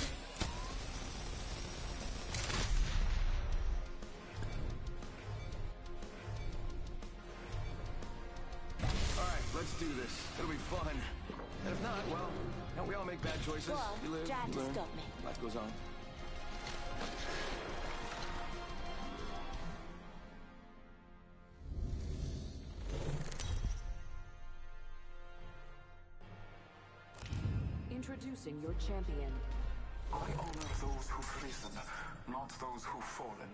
Alright, let's do this. It'll be fun. And if not, well, don't we all make bad choices? Go on, You live, try you to learn. stop me. Life goes on. Introducing your champion. I honor those who've risen, not those who've fallen.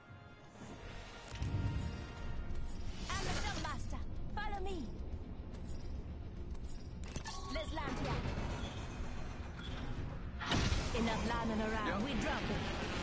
I'm the Jump Master. Follow me. Let's land here. Enough lying around. Yep. We drop it.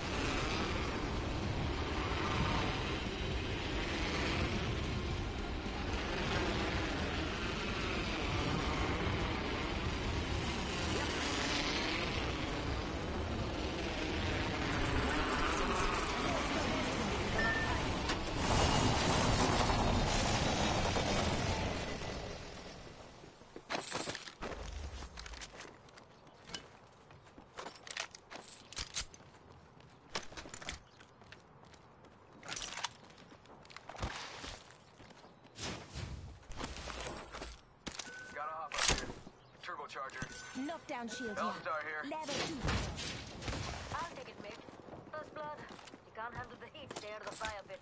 Gotta hop up here. Turbocharger. Knockdown shield here. Hellstar here. Level two. I'll take it, mate. First blood. You can't handle the heat. Stay out of the fire pit.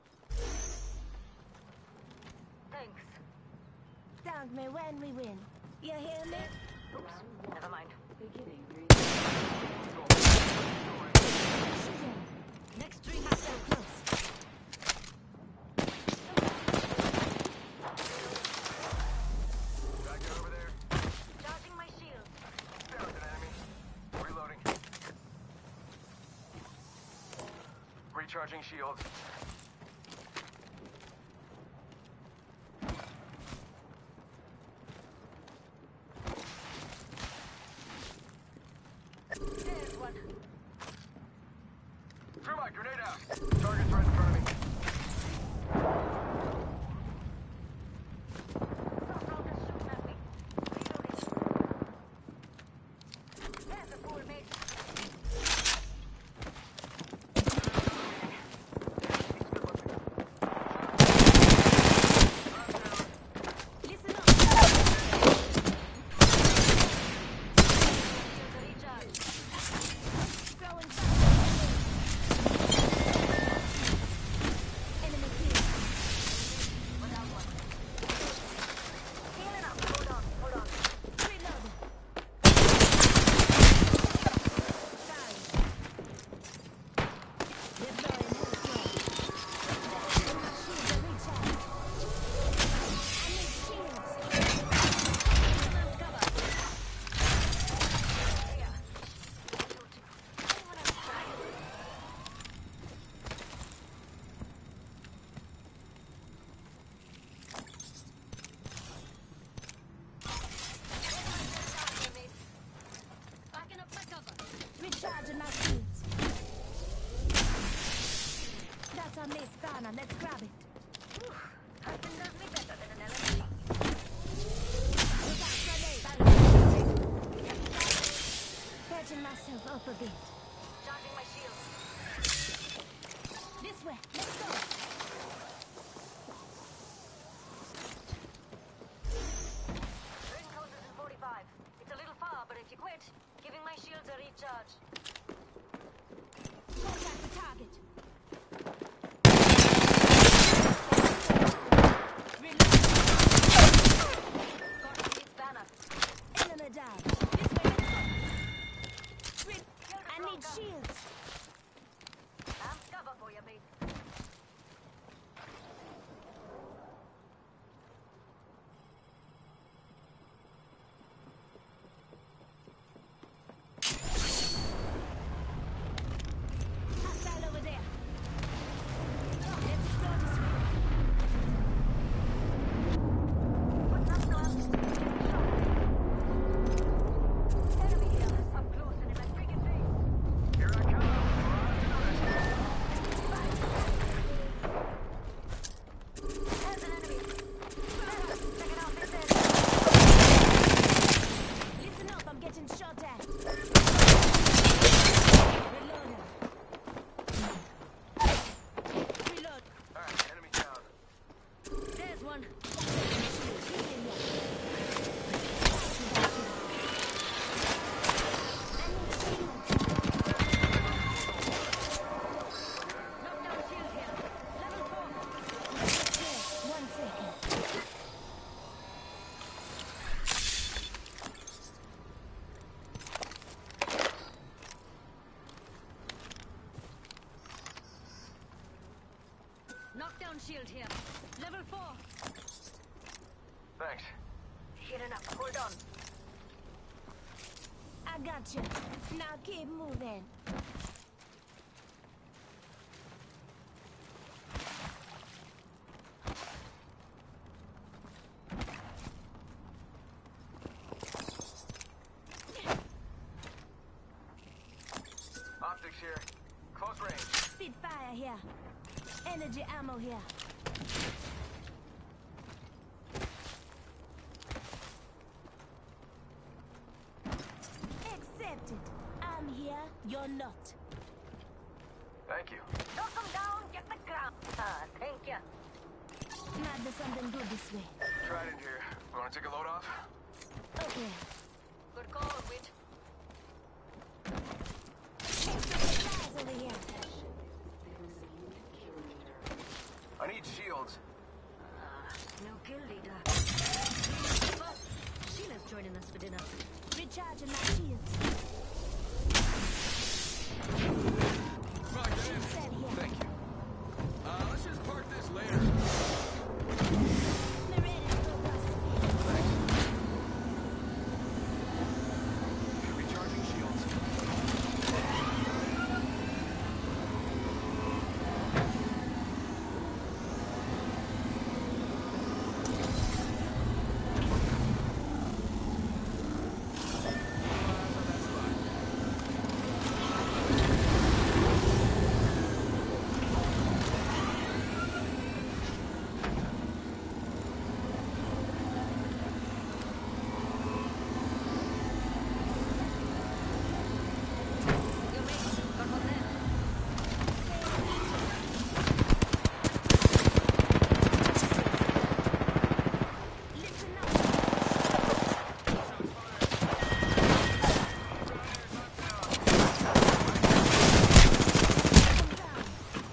Thanks. Thank me when we win. You hear me? Oops. Never mind. Shooting. Next three hostile close. Striker over there. Charging my shield. There was an enemy. Reloading. Recharging shield. There's one. Threw my grenade out. Target's right in front of me. Crossroad is shooting at me. Reloading. There's the fool, mate. Listen up. Shields are recharged. Throwing fire. Enemy killed. Without one. Healing up. Hold on. Hold on. Reload. Down. Deploying healthcare. My shields are recharged. I need shields. Come on, cover. Yeah. Shooting. Anyone else trying? Backing up my cover. Recharging my shields. That's our mace banner. Let's grab it. Nothing does me better than an L M G. Look out, grenade. Patching myself up a bit. Charging my shield. This way. Let's go. Ring closes in forty-five. It's a little far, but if you quit, giving my shields a recharge. Contact the target. Reload. Got a police banner. Enemy down. This way. Let's go. Re- Kill the I need Bronco. shields. I'm cover for you, mate. Hostile over there. Let's explore this way. What's up, Tom? Enemy here. Up close and in my freaking face. Here I come. There's an enemy. Check it out, this end. Listen up, I'm getting shot at. Reloading. Reload. Alright, enemy down. There's one. Healing ya. Knockdown shield here. Level four. One second. Knockdown shield here. Level four. Thanks. Healing up. Hold on. I got you. Now keep moving. Optics here. Close range. Spitfire here. Energy ammo here. Accepted. I'm here, you're not. Thank you. Knock them down, get the ground. Ah, thank you. Might be something good this way. Tried in here. Want to take a load off? Okay. Good call, Wit. Extra supplies over here. I need shields. No kill leader. Sheila's joining us for dinner. Recharging my shields. Come on, get in. Set here. Thank you. Uh, let's just park this later. Me ready to go bust. Recharging shields. Your mates, got one there. Listen up. Come down.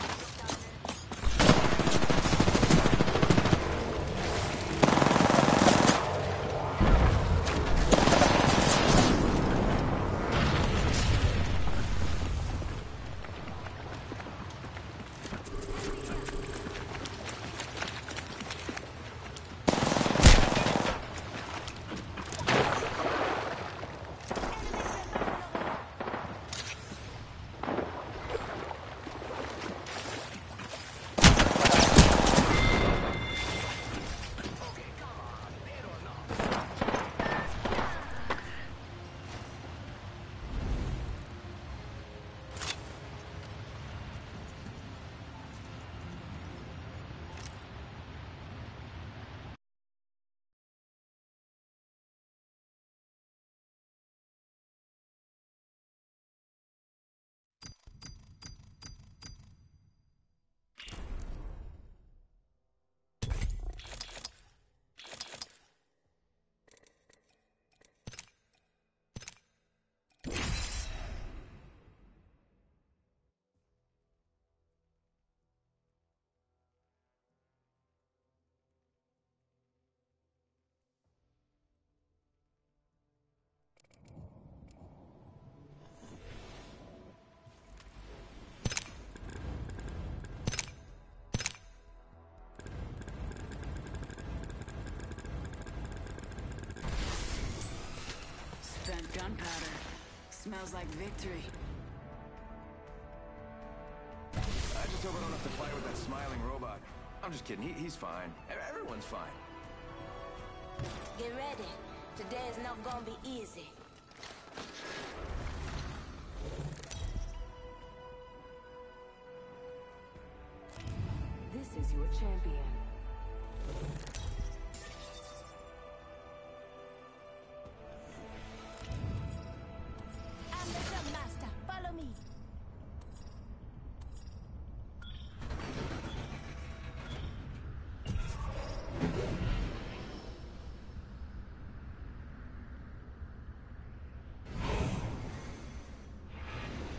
Spent gunpowder. Smells like victory. I just hope I don't have to fight with that smiling robot. I'm just kidding. He, he's fine. E- Everyone's fine. Get ready. Today is not gonna be easy. This is your champion. I'm the jump master. Follow me.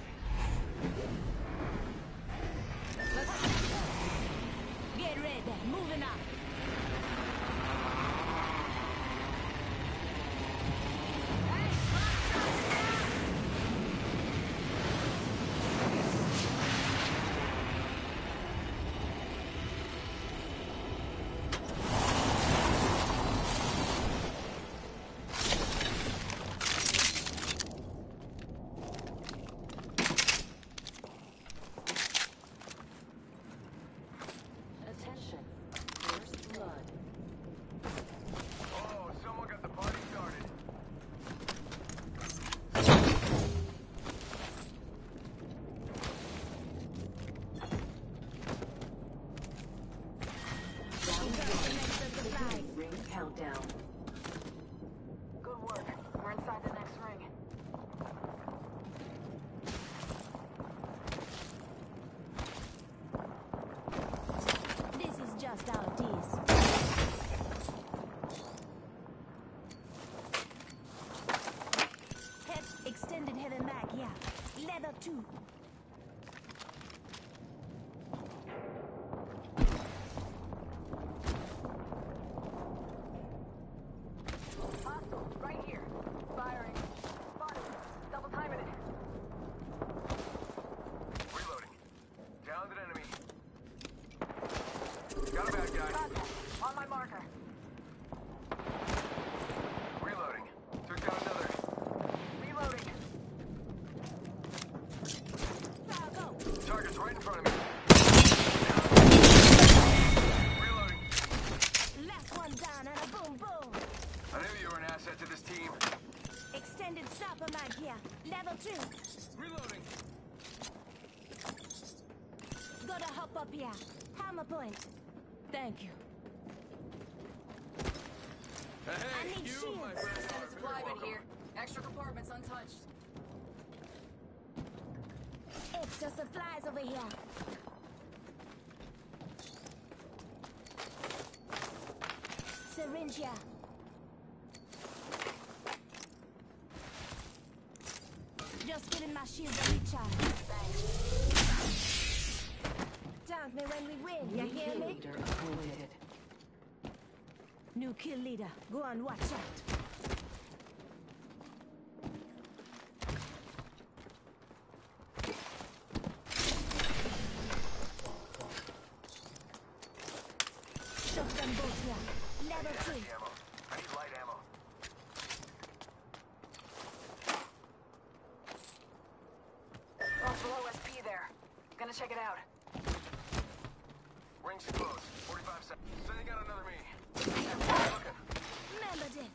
Get ready. Move. two. Hostile, right here. Firing. Spotted. Double timing it. Reloading. Talented enemy. Got a bad guy. Contact. On my marker. Reloading. Took down another. Reloading. Fire, go. Target's right in front of me. Reloading. Last one down and a boom boom. I knew you were an asset to this team. Extended sniper mag here. Level two. Reloading. Gotta hop up here. Hammer point. Thank you. Hey, I need you, shields. my friend, are very Supply bin welcome. here. Extra compartments untouched. Extra supplies over here. Syringe here. Just getting my shield to recharge. Thank me when we win, you hear me? Leader appointed. New kill leader. Go on, watch out. Shotgun bolt here. Level three. Ammo. I need light ammo. Oh, below S P there. Gonna check it out. Rings close. forty-five seconds. Sending out another me. Looking. Remember this.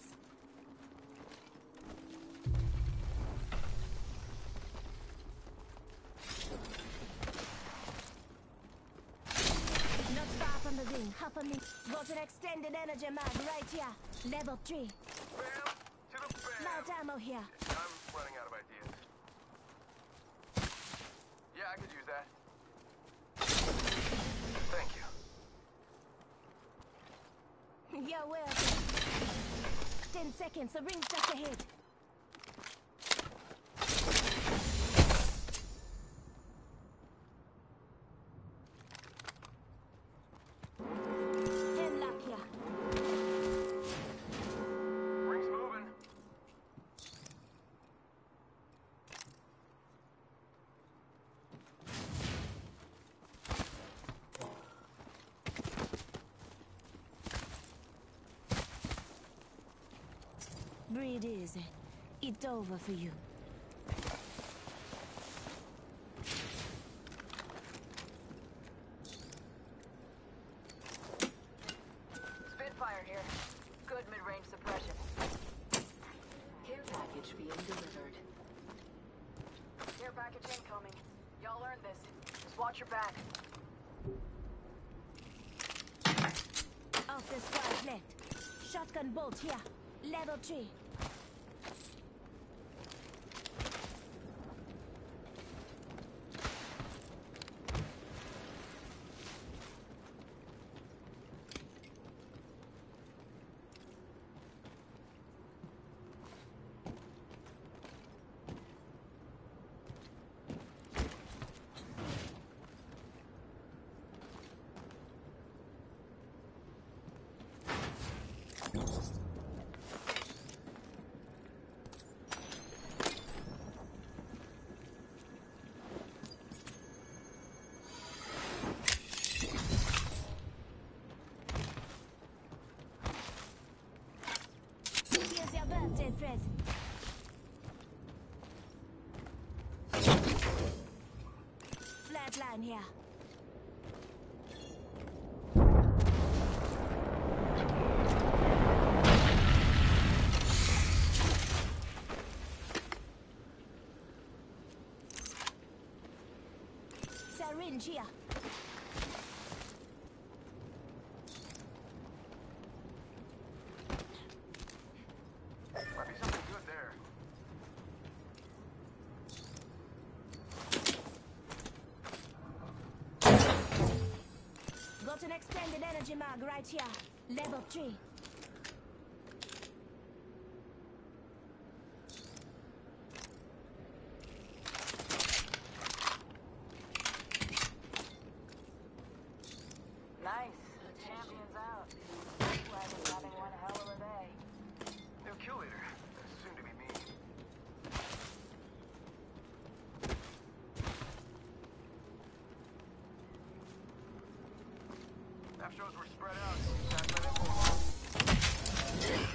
Not far from the ring. Half a minute. Got an extended energy mag right here. Level three. Bam to the bam. Light ammo here. I'm running out of ideas. Yeah, I could use that. Thank you. You're welcome. Ten seconds. The ring's just ahead. Hemlock here. Rings moving. Breathe easy. It's over for you. Spitfire here. Good mid-range suppression. Care package being delivered. Care package incoming. Y'all earned this. Just watch your back. Off the squad left. Shotgun bolt here. Level three. Here's your birthday present. Flatline here. Syringe here. Might be something good there. Got an extended energy mag right here. Level three. Astros were spread out. That's my info.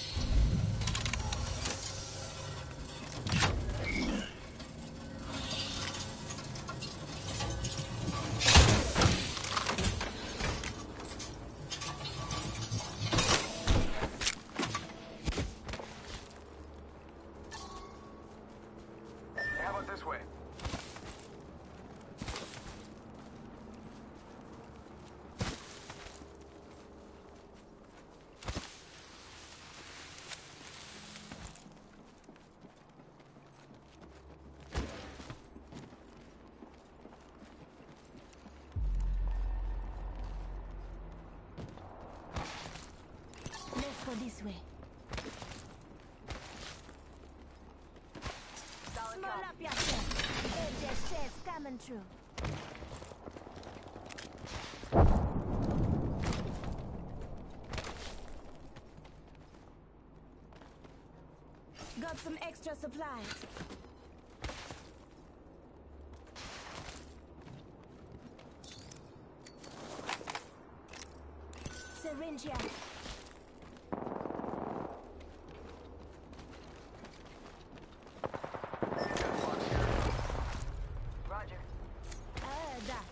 How about this way? Let's go this way. Small up yourself. A J Shed's coming through. Got some extra supplies. Syringe here. Roger. Uh, that.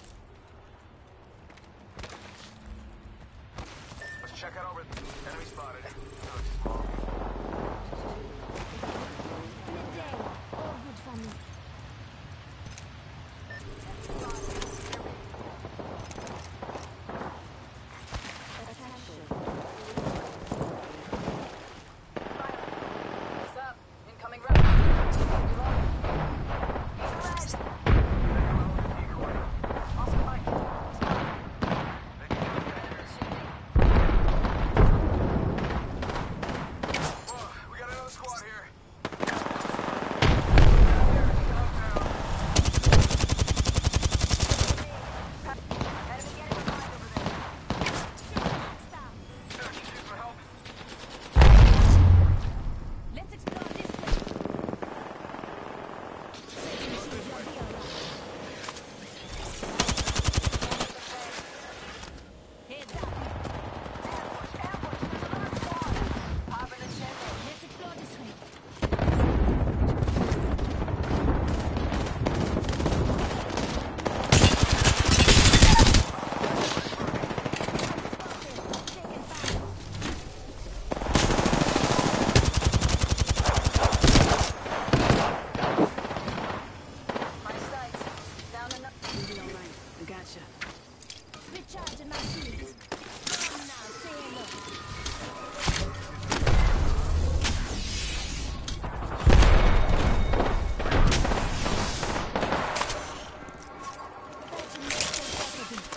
Let's check out over. Enemy spotted. Midday. All good for me. What's up? Incoming rep. Reloading. Red. Awesome fight. Whoa, we got another squad here. Enemy getting behind over there. Stop. Excuse for help. Let's explore this way. Heads up. Ambush, ambush. There's another squad. Popping the shit. Let's explore this way. Taking fire. My sights. Down in the... You'll be alright. I gotcha. Recharging my shields. Come now, say hello. Patching medical equipment.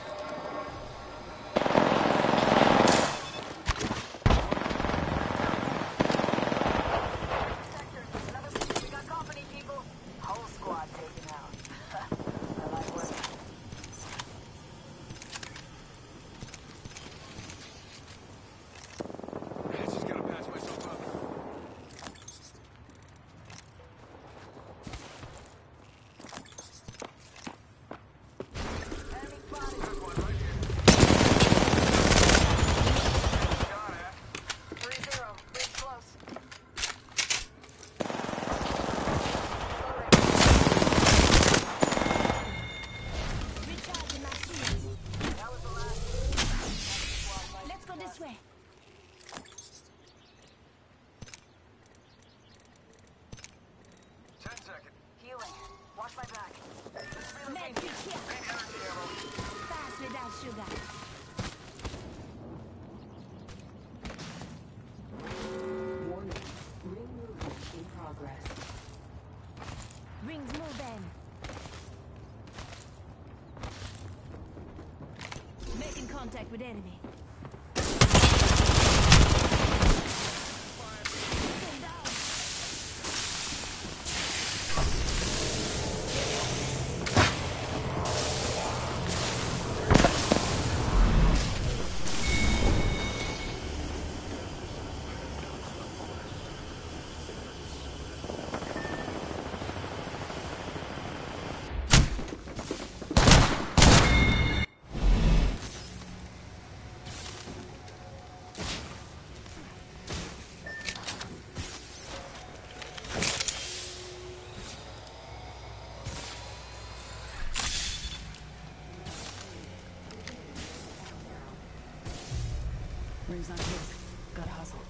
sector. Another... We got company, people. Whole squad taken out. I like working. I just gotta patch myself up. Enemy spotted. There's one right here. Got it. three zero. Bridge close. Recharging my shields. That was the last. Let's go this way. Ten seconds. Healing. Watch my back. Med kit here. Fast without sugar. Warning. Ring movement in progress. Rings moving. Making contact with enemy. Send down. Time's on his. Gotta hustle.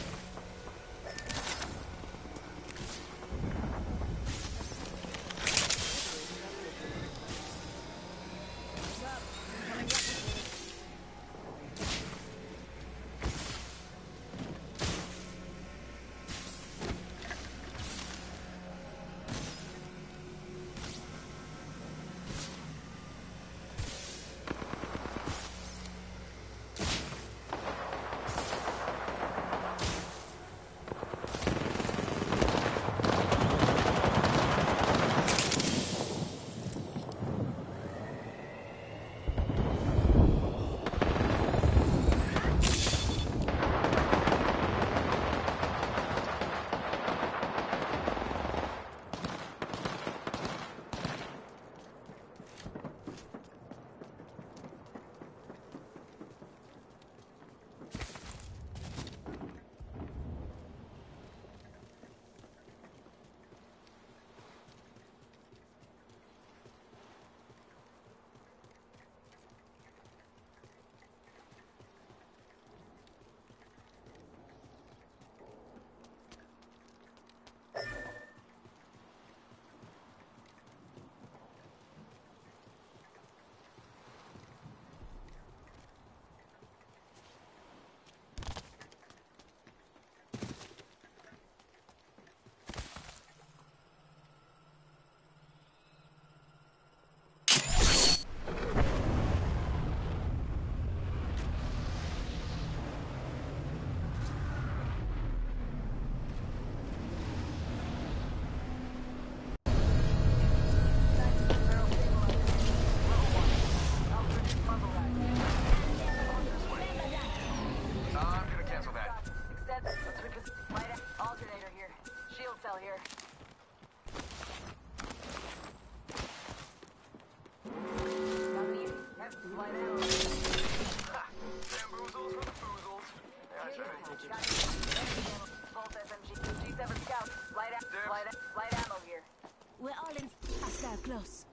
Close.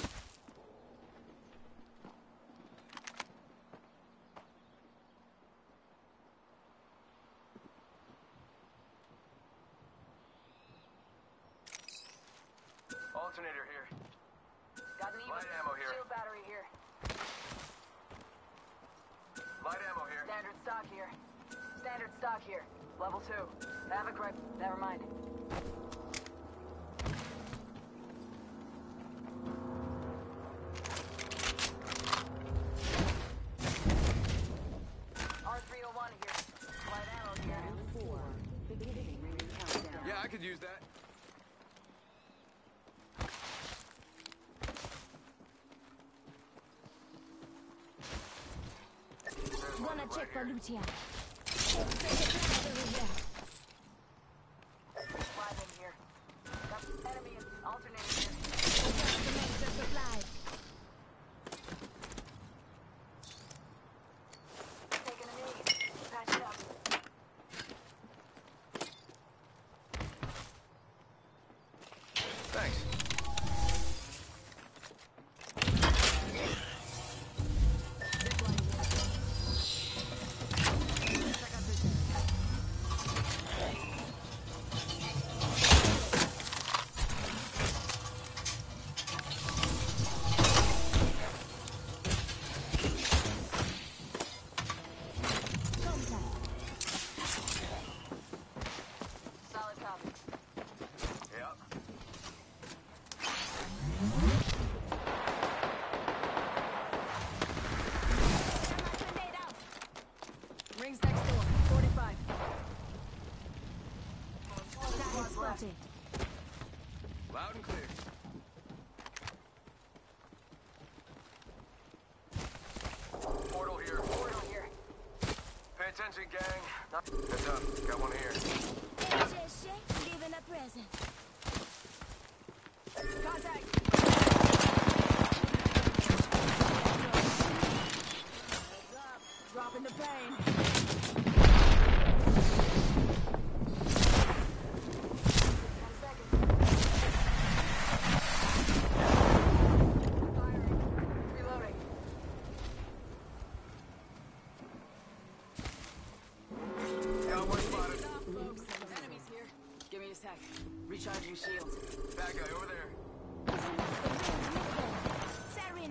Alternator here. Got an even Light ammo here. shield battery here. Light ammo here. Standard stock here. Standard stock here. Level two. Havoc right. Never mind. R three oh one here. Light ammo here. Four. Beginning ring countdown. Yeah, I could use that. Wanna check for loot here. Slide in here. Got enemy is alternating here. Extra supplies. Taking a knee. Patch it up. Thanks. Solid copy. Yep. Rings next door. forty-five. Target spotted. Loud and clear. Portal here. Portal here. Pay attention, gang. Heads up. Got one here. Leaving a present. Contact! Dropping the plane. Firing. Reloading.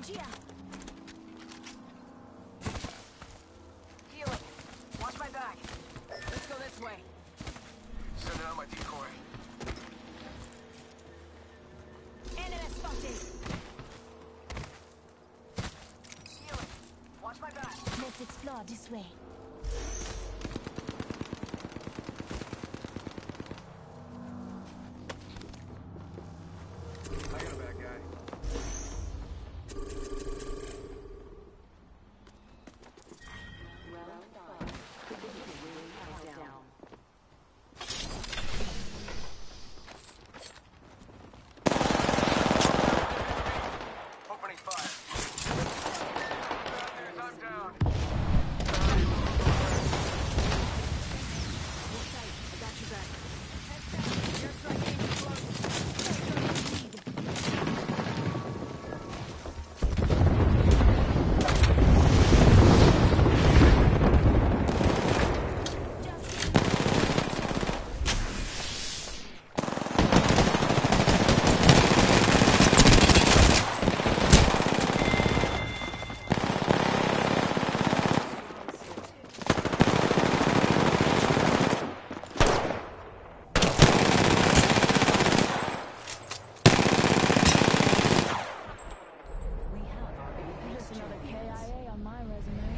Gia! Healing. Watch my back. Let's go this way. Sending out my decoy. Enemy spotted! Healing. Watch my back. Let's explore this way. I got a bad guy. Round five. Beginning countdown. Opening fire. Bad news, I'm down. Hold tight. I got your back. Heads down. Airstrike aimed close. Another K I A on my resume.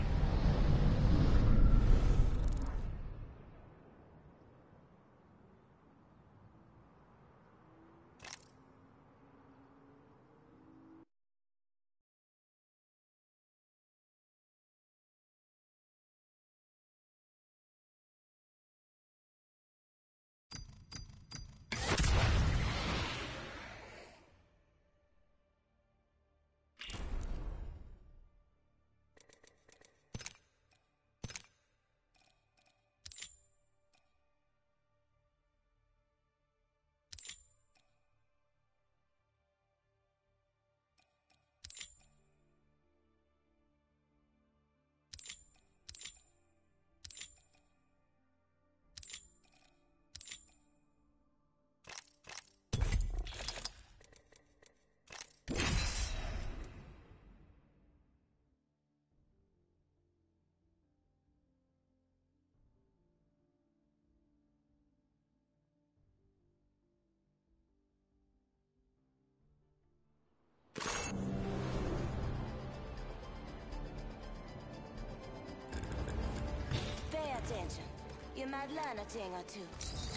Pay attention. You might learn a thing or two.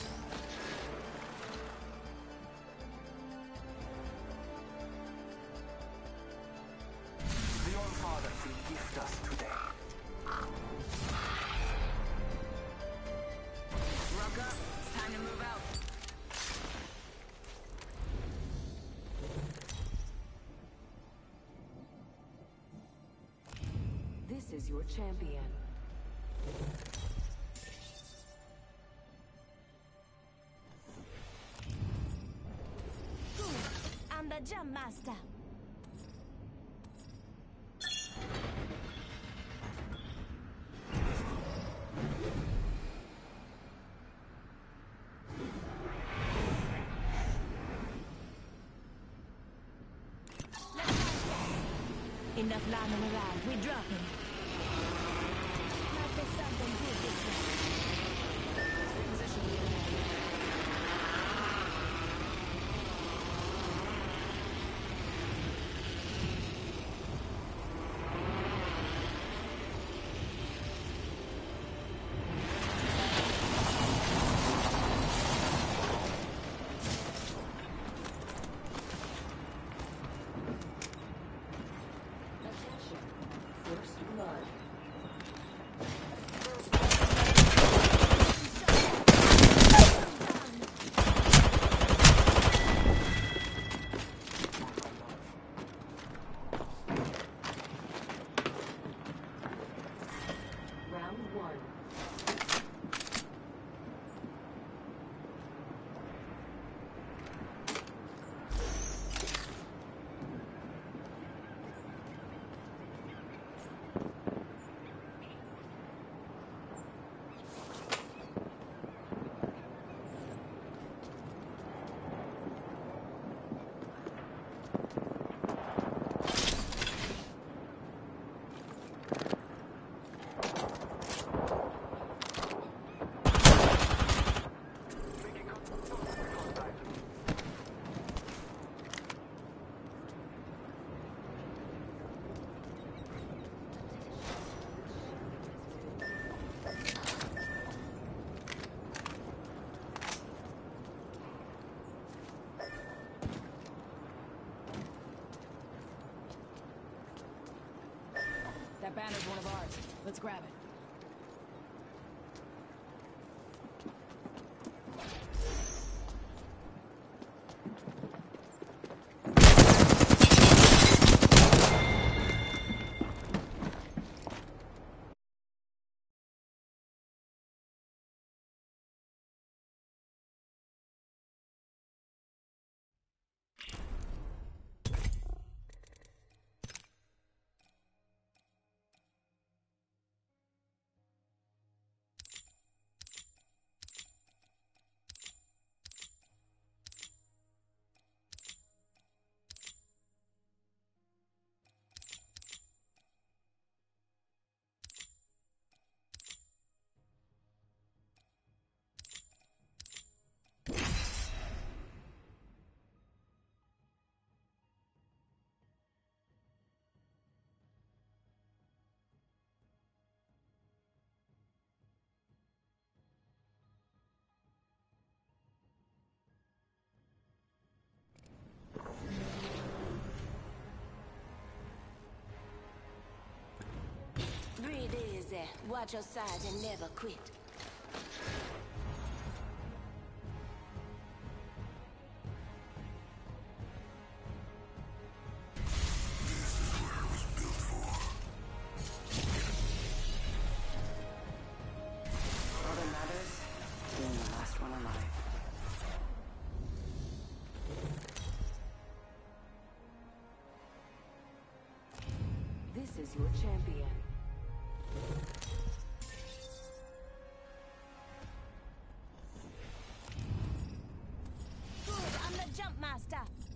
The All-Father will gift us today. Rock up. It's time to move out. This is your champion. I'm the jump master. Enough lying around. We're dropping. Might be something good this way. Position the enemy. First blood. That banner's one of ours. Let's grab it. Breathe easy. Watch your side and never quit. All that matters, being the last one alive. This is your champion. Good, I'm the jump master.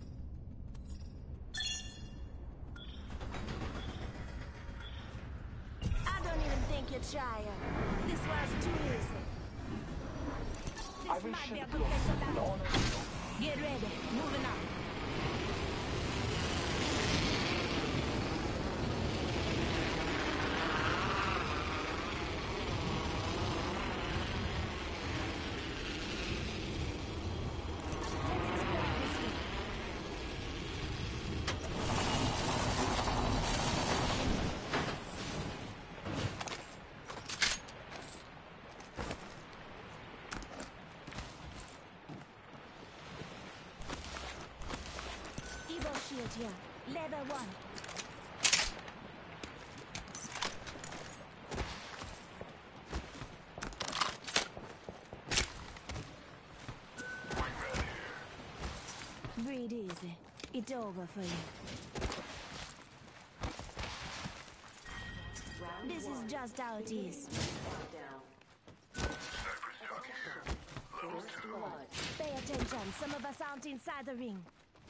I don't even think you're trying. This was too easy. This might be a good place to land. Get ready, moving up. Shield here. Level one. Breathe easy. It's over for you. This is just how it is. Pay attention. Some of us aren't inside the ring.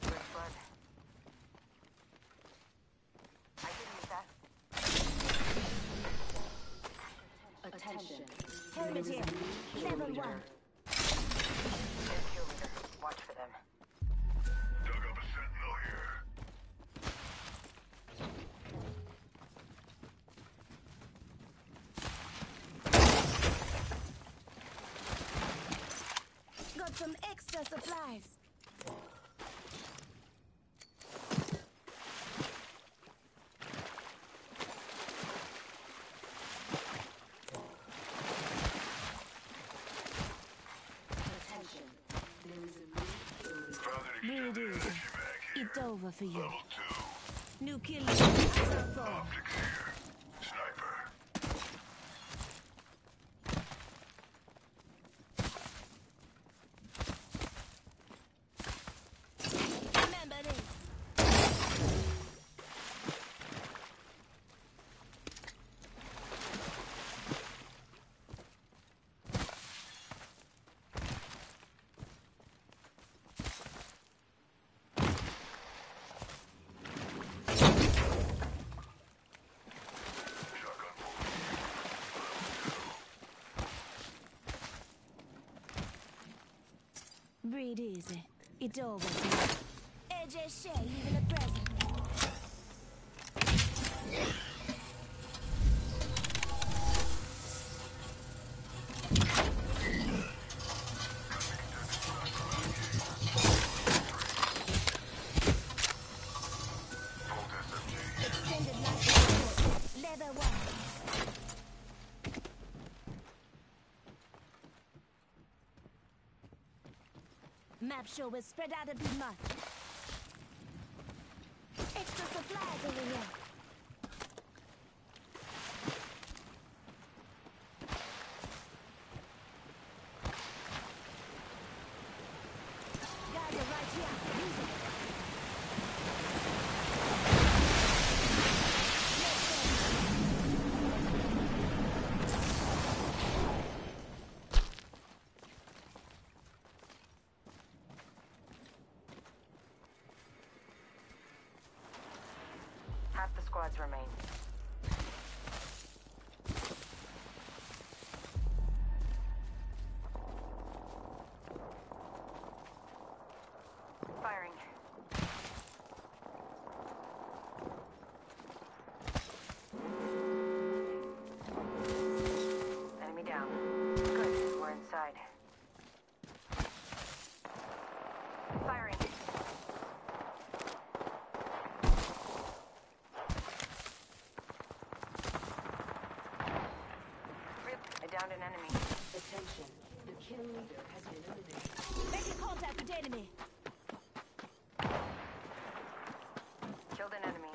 Attention. Helmet here. Level one. Watch for them. Dug up a sentinel here. Got some extra supplies. Breathe easy. It's over for you. Level two. New kill leader. Assault form. Optics here. Sniper. Remember this. Breathe easy. It's over for you. A J Shea leaving a present. Extended life support. Level one. Map show is spread out a bit much. Extra supplies over here. Guys are right here. Use it. Half the squads remain. Firing. Enemy down. Good, we're inside. Firing. I downed an enemy. Attention. The kill leader has been eliminated. Making contact with enemy. Killed an enemy.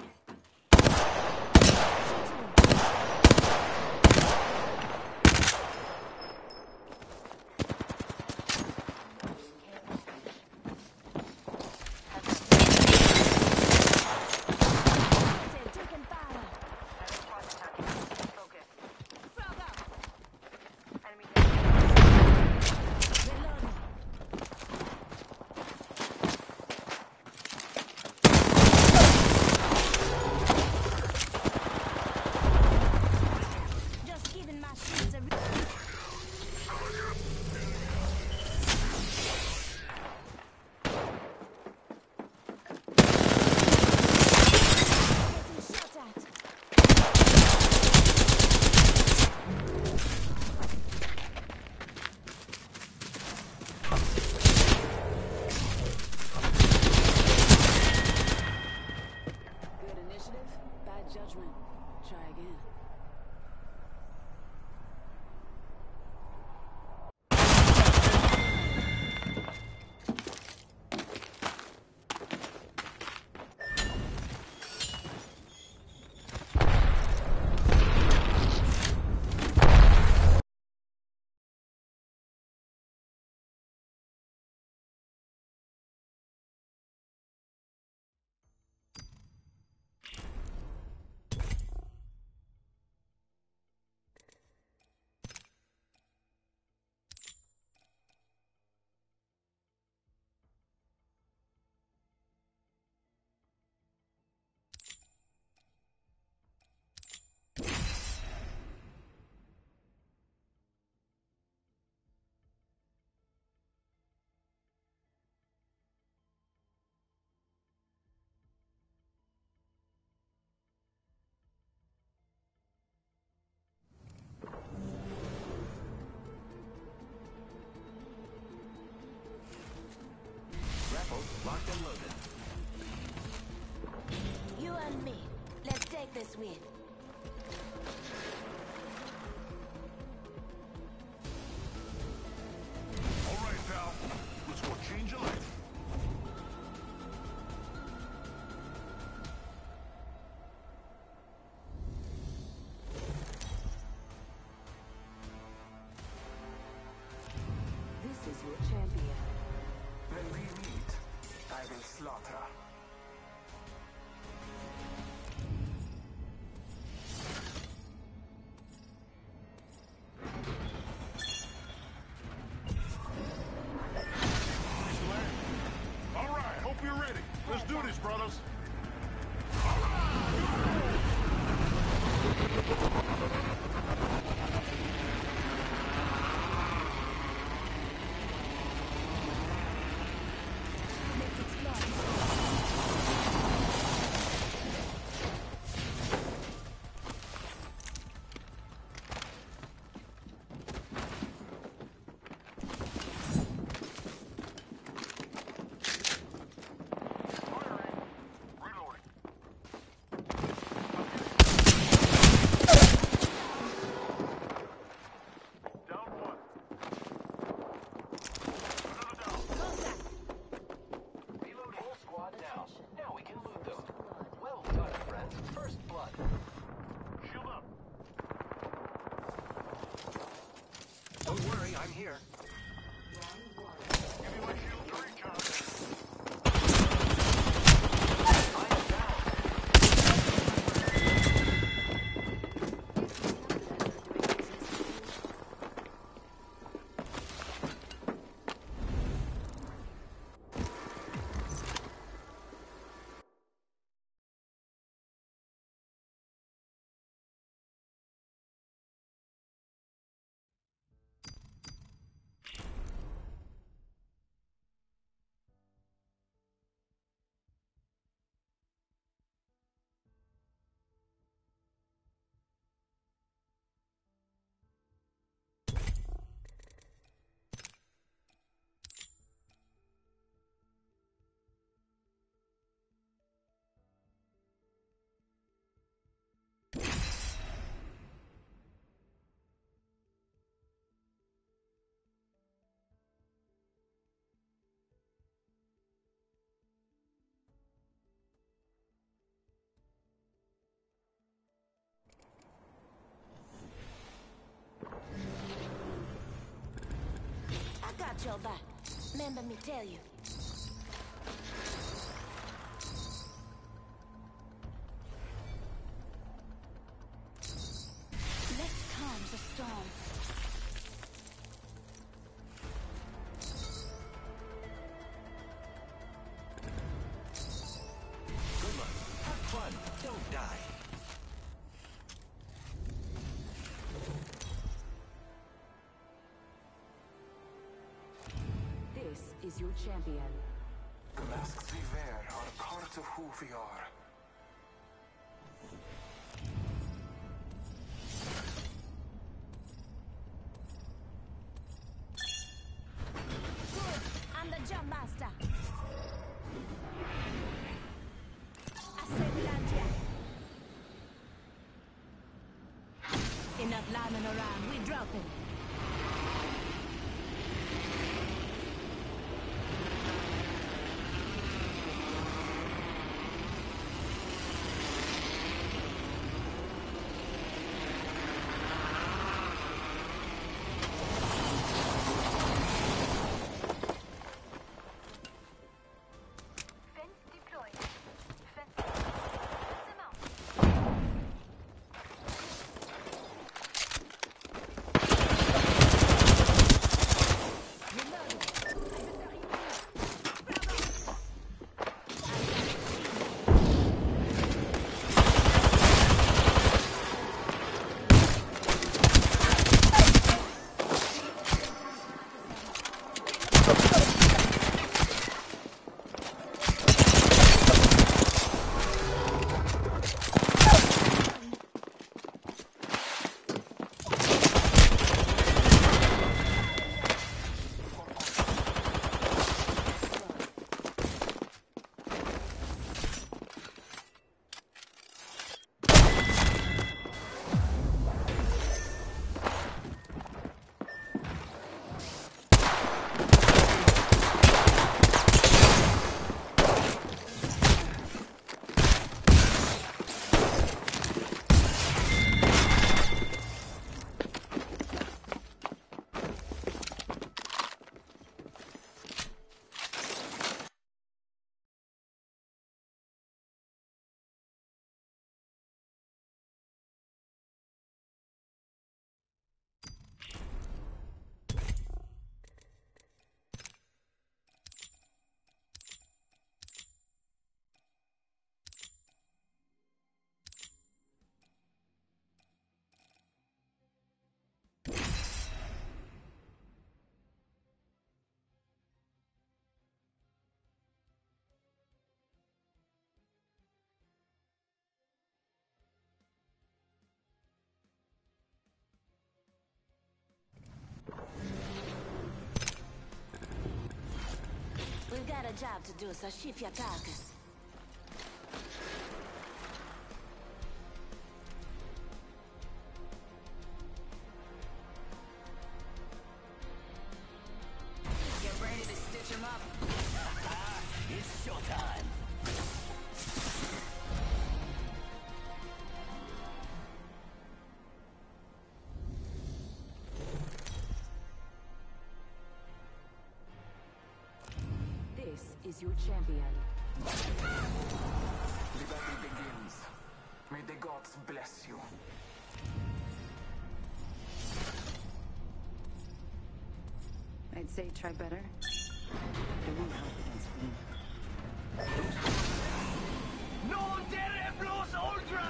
Taking fire. Another squad attacking. Focus. Frog up. Enemy down. Reloading. Just giving my shields a re- Getting shot at. Good initiative, bad judgment. Try again. Grapple locked and loaded. You and me. Let's take this win. All right, pal. Let's go change your life. This is your champion. When we meet, I will slaughter. All right, hope you're ready. Let's do this, brothers. Let's explore. here. Give me my shield to recharge. I got your back. Remember me tell you. Let's calm the storm. Good luck. Have fun. Don't die. This is your champion. The masks we wear are a part of who we are. I'm the jump master. I said Lantia. Enough lying around. We dropping. We've got a job to do, so shift your targets. Get ready to stitch him up. It's showtime. is your champion. The battle begins. May the gods bless you. I'd say try better. It won't help against me. No Dere Plus Ultra!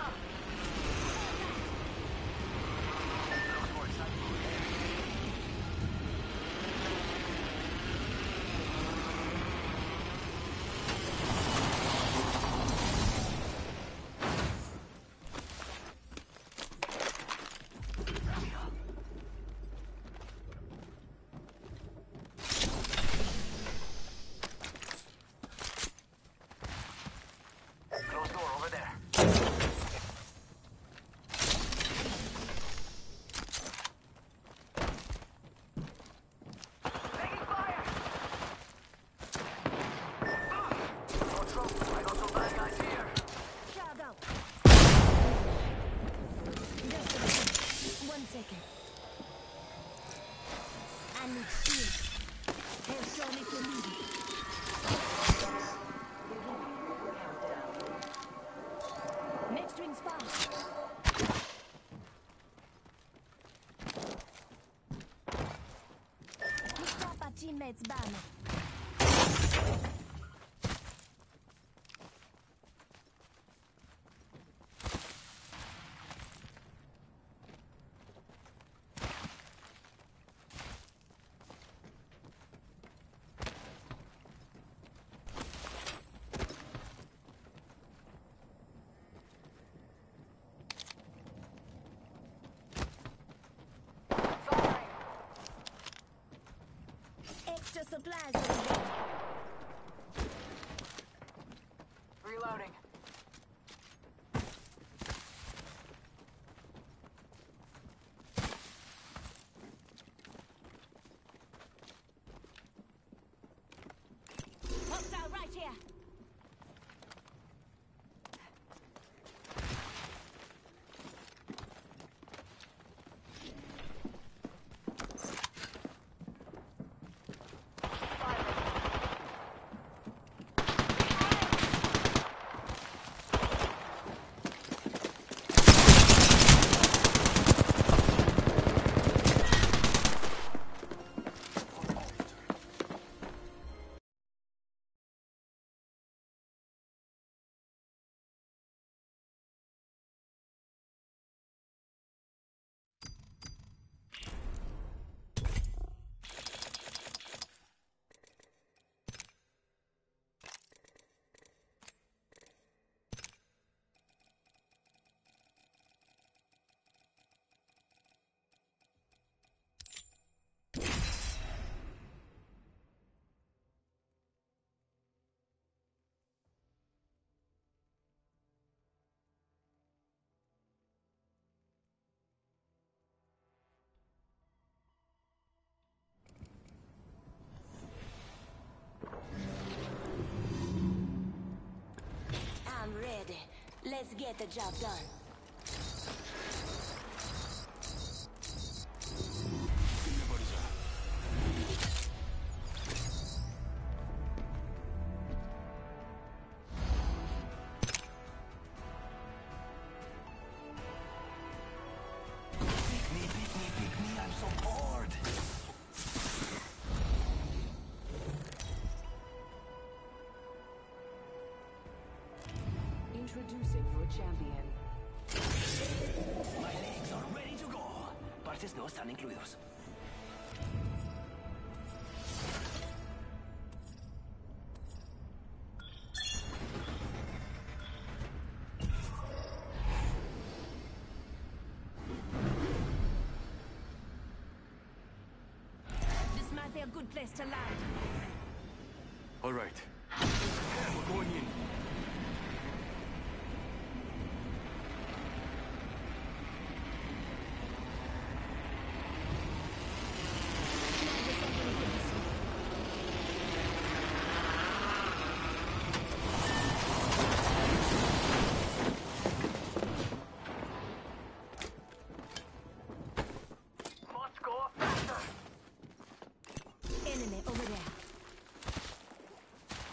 Teammates ban. Extra supplies over there. Reloading. Hostile right here. I'm ready. Let's get the job done. Pick me, pick me, pick me, I'm so bored. Introducing your champion. My legs are ready to go. Partes no están incluidos. This might be a good place to land. All right. Yeah, we're going in. Enemy over there.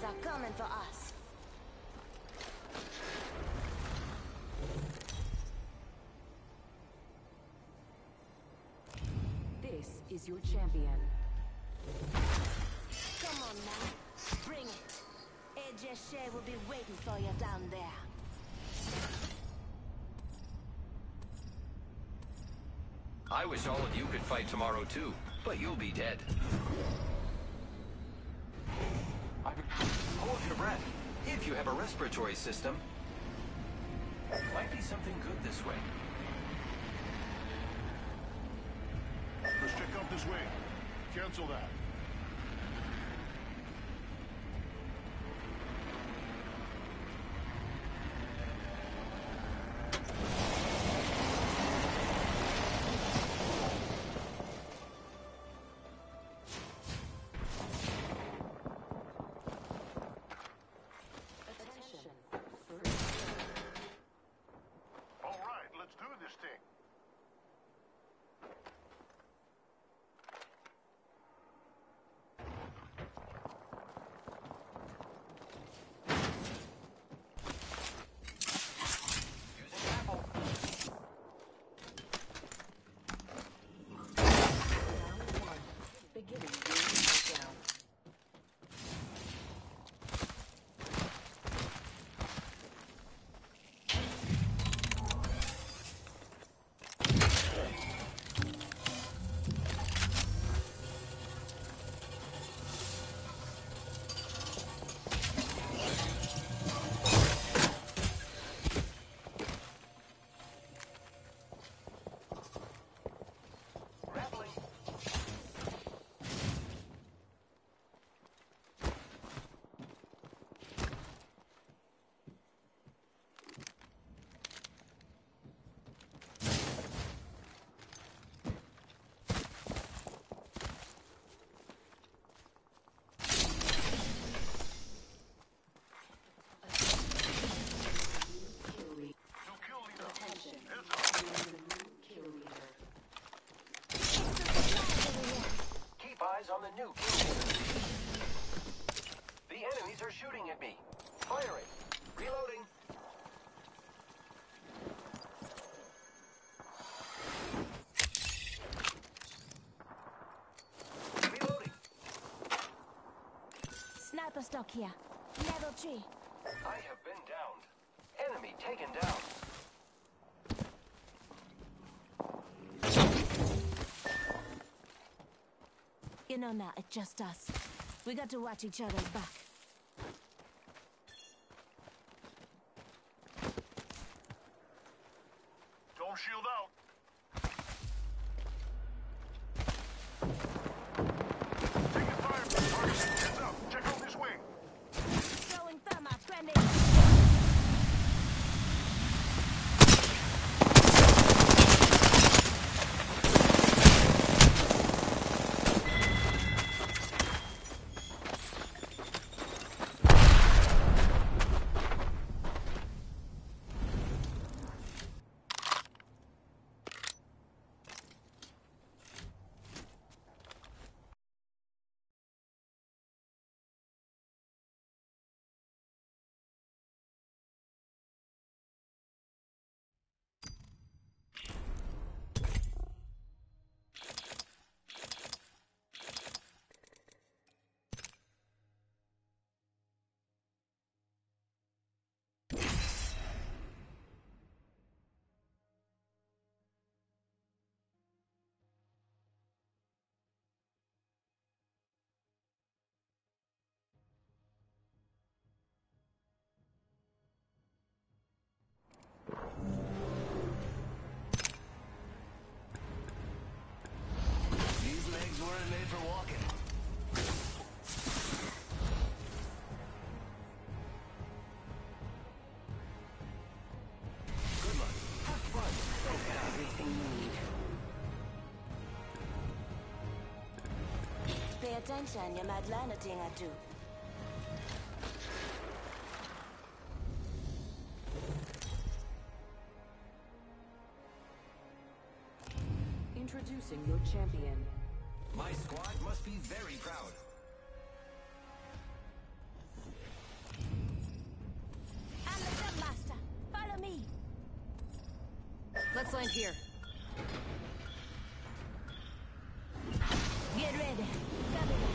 are coming for us. This is your champion. Come on now, bring it. A J Shea will be waiting for you down there. I wish all of you could fight tomorrow too, but you'll be dead. Hold your breath. If you have a respiratory system, might be something good this way. Let's check out this way. Cancel that. On the new kill leader. The enemies are shooting at me. Firing. Reloading. Reloading. Sniper stock here. Level three. I have been downed. Enemy taken down. You know now, it's just us. We got to watch each other's back. Don't shield out. Taking fire. Target. Heads up. Check out this wing. Throwing thermite grenades. Pay attention, you might learn a thing or two. Introducing your champion. My squad must be very proud. Let's land here. Get ready. Copy that.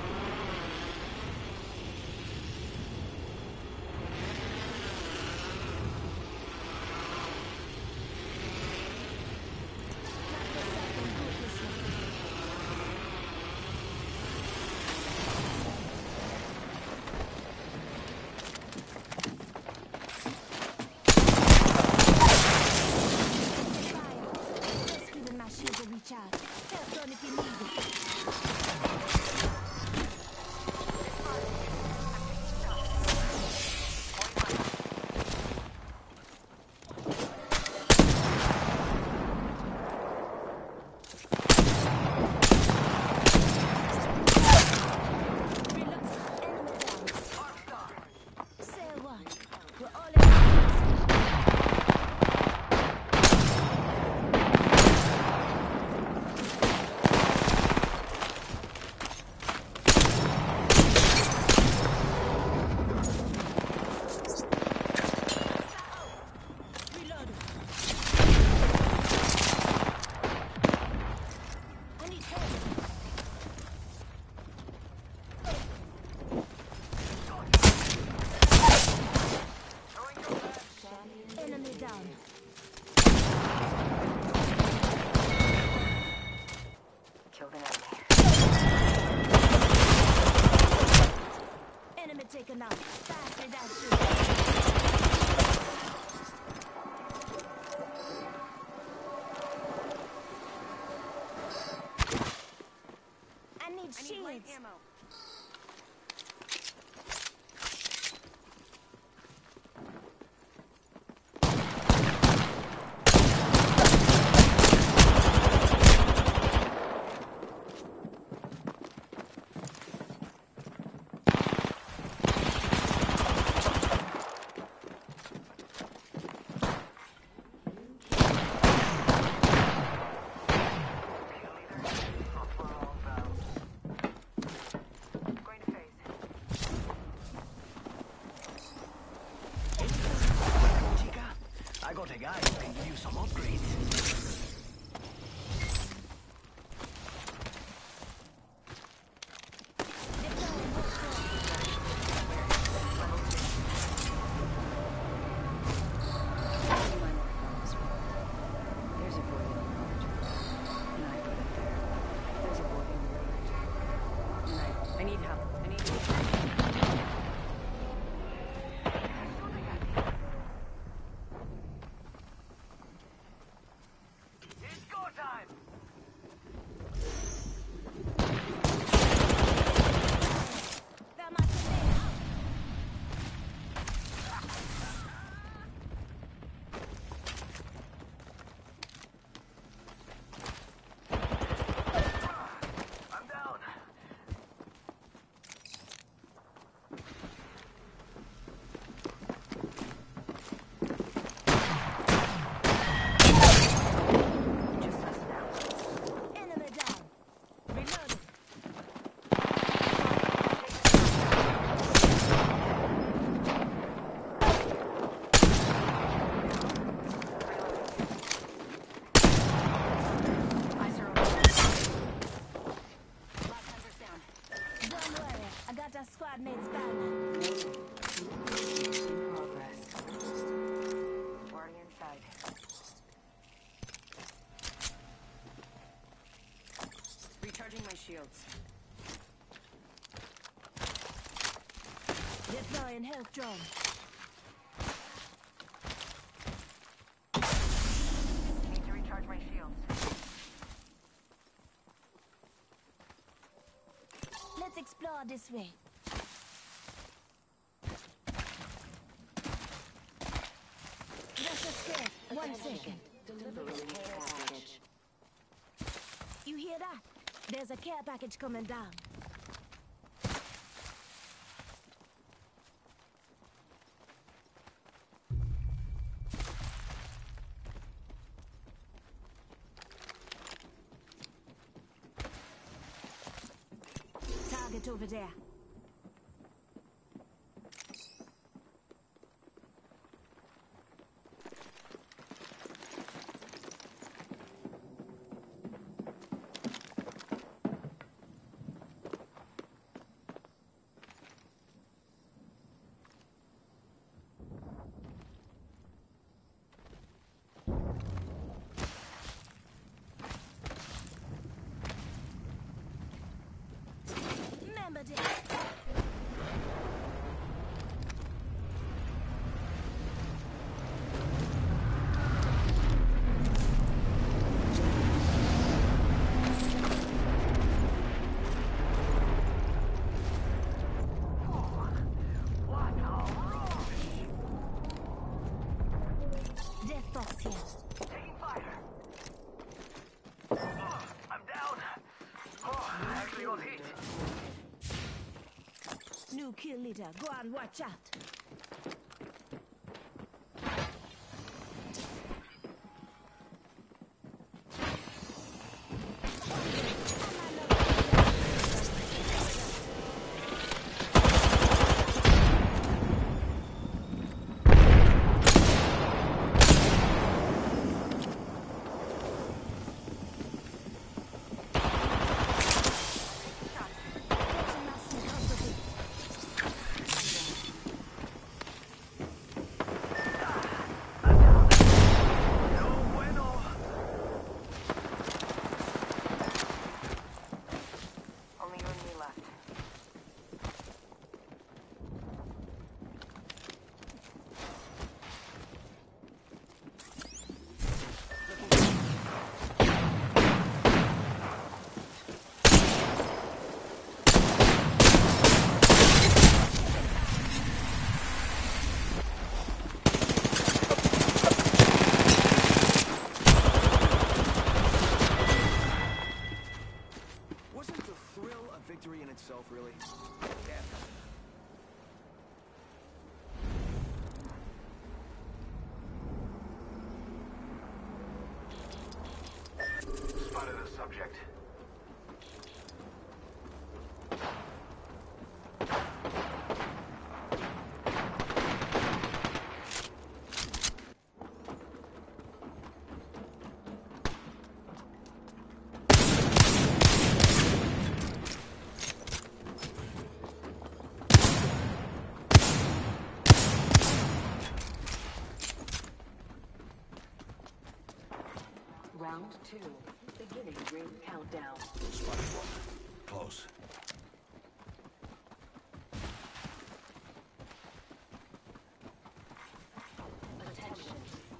Taken out. Faster down through. I need shields. I need light ammo. I got a guy who can give you some upgrades. Squad mates back. In progress. Already inside. Recharging my shields. Deploying health drone. Need to recharge my shields. Let's explore this way. One second. You hear that? There's a care package coming down. Target over there. got hit. New kill leader. Go on, watch out. Really? Spotted a subject. Round two. Beginning ring countdown. Spotted one. Close. Attention.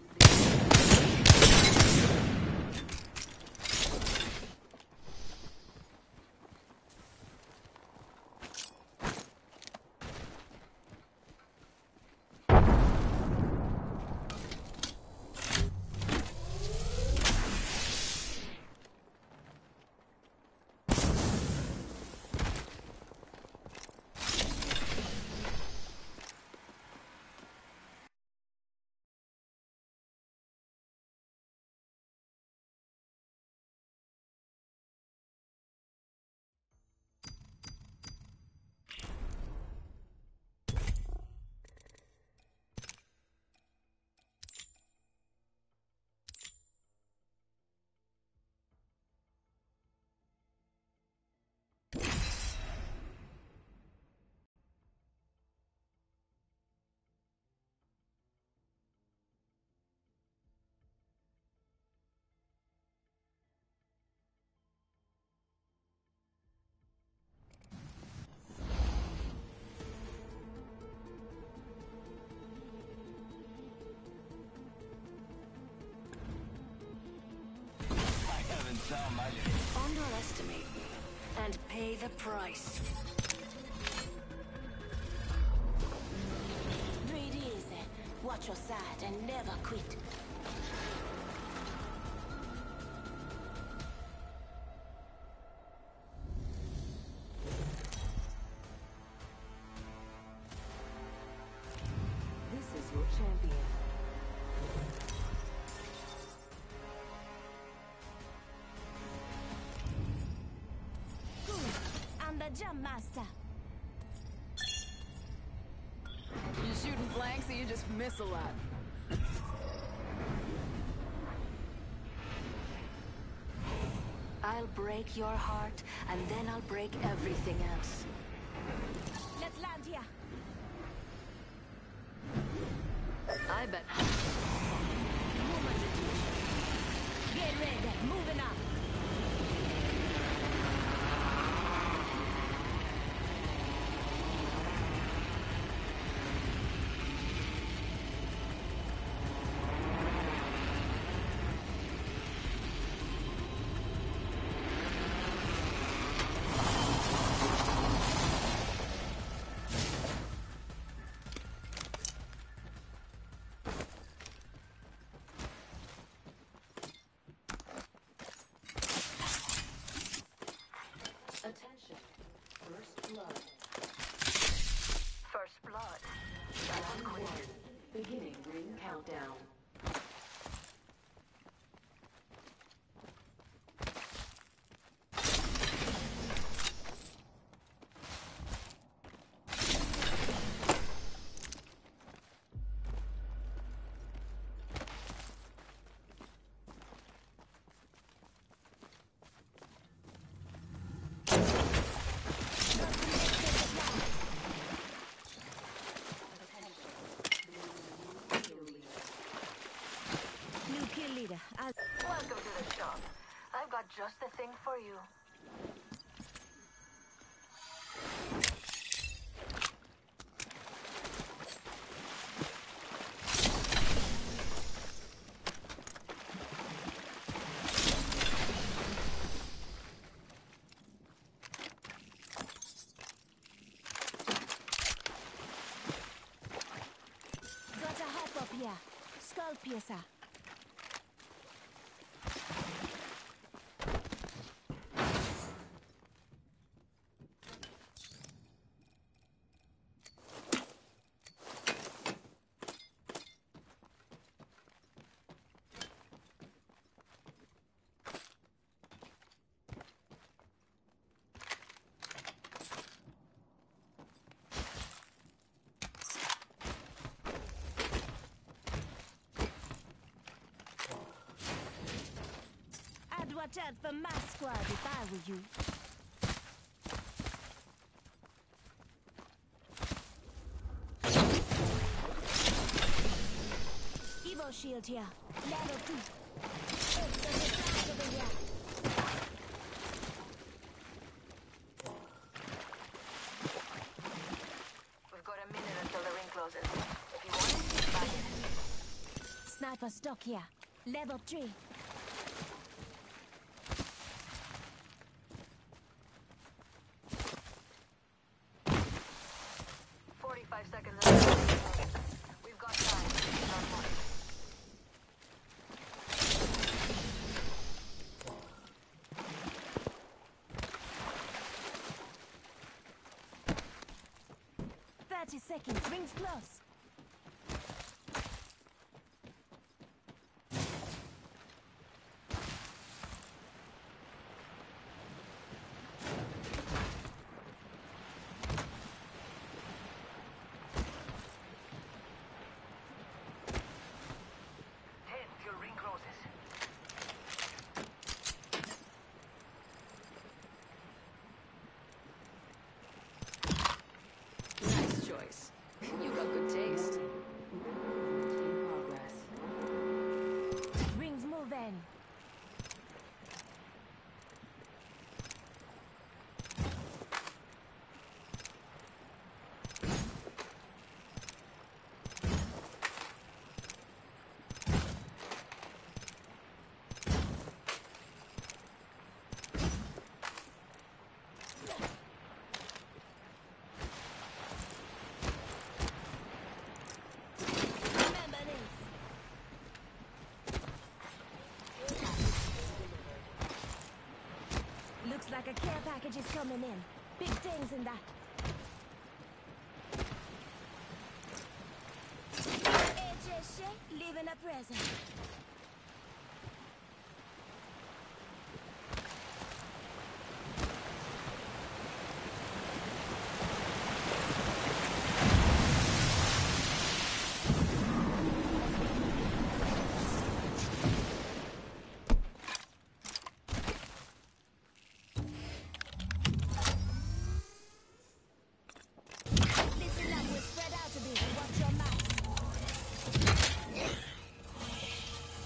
Underestimate me and pay the price. Breathe easy. Watch your side and never quit. This is your champion. I'm the jump master. You shooting flanks or you just miss a lot? I'll break your heart, and then I'll break everything else. Let's land here. I bet. Woman's edition. Get ready. Moving up. Welcome to the shop. I've got just the thing for you. Got a hop up here. Skull piercer. I'd watch out for my squad if I were you. Evo shield here. Level two. Hey, there's a flag over here. We've got a minute until the ring closes. If you want it, buy it. Sniper stock here. Level three. Forty-five seconds left. We've got time. Not much. Thirty seconds. Rings close. Ten till ring closes. Nice choice. You got good taste. In progress. Rings moving. Remember this. Looks like a care package is coming in. Big things in that. A J Shea, leaving a present. Listen up, we're spread out a bit. Watch your mouth.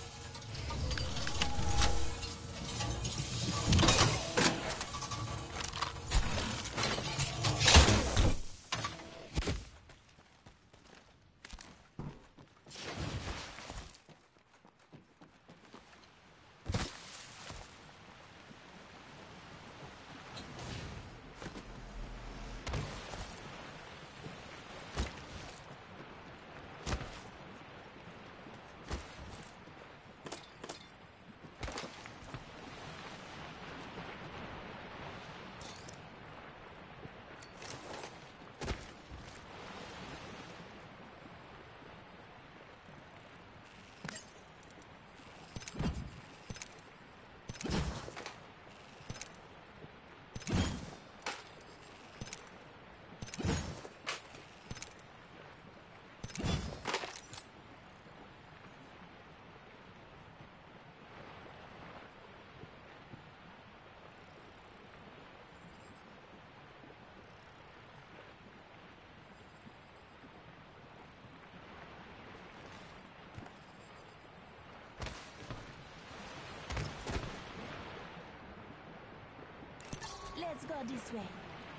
Let's go this way.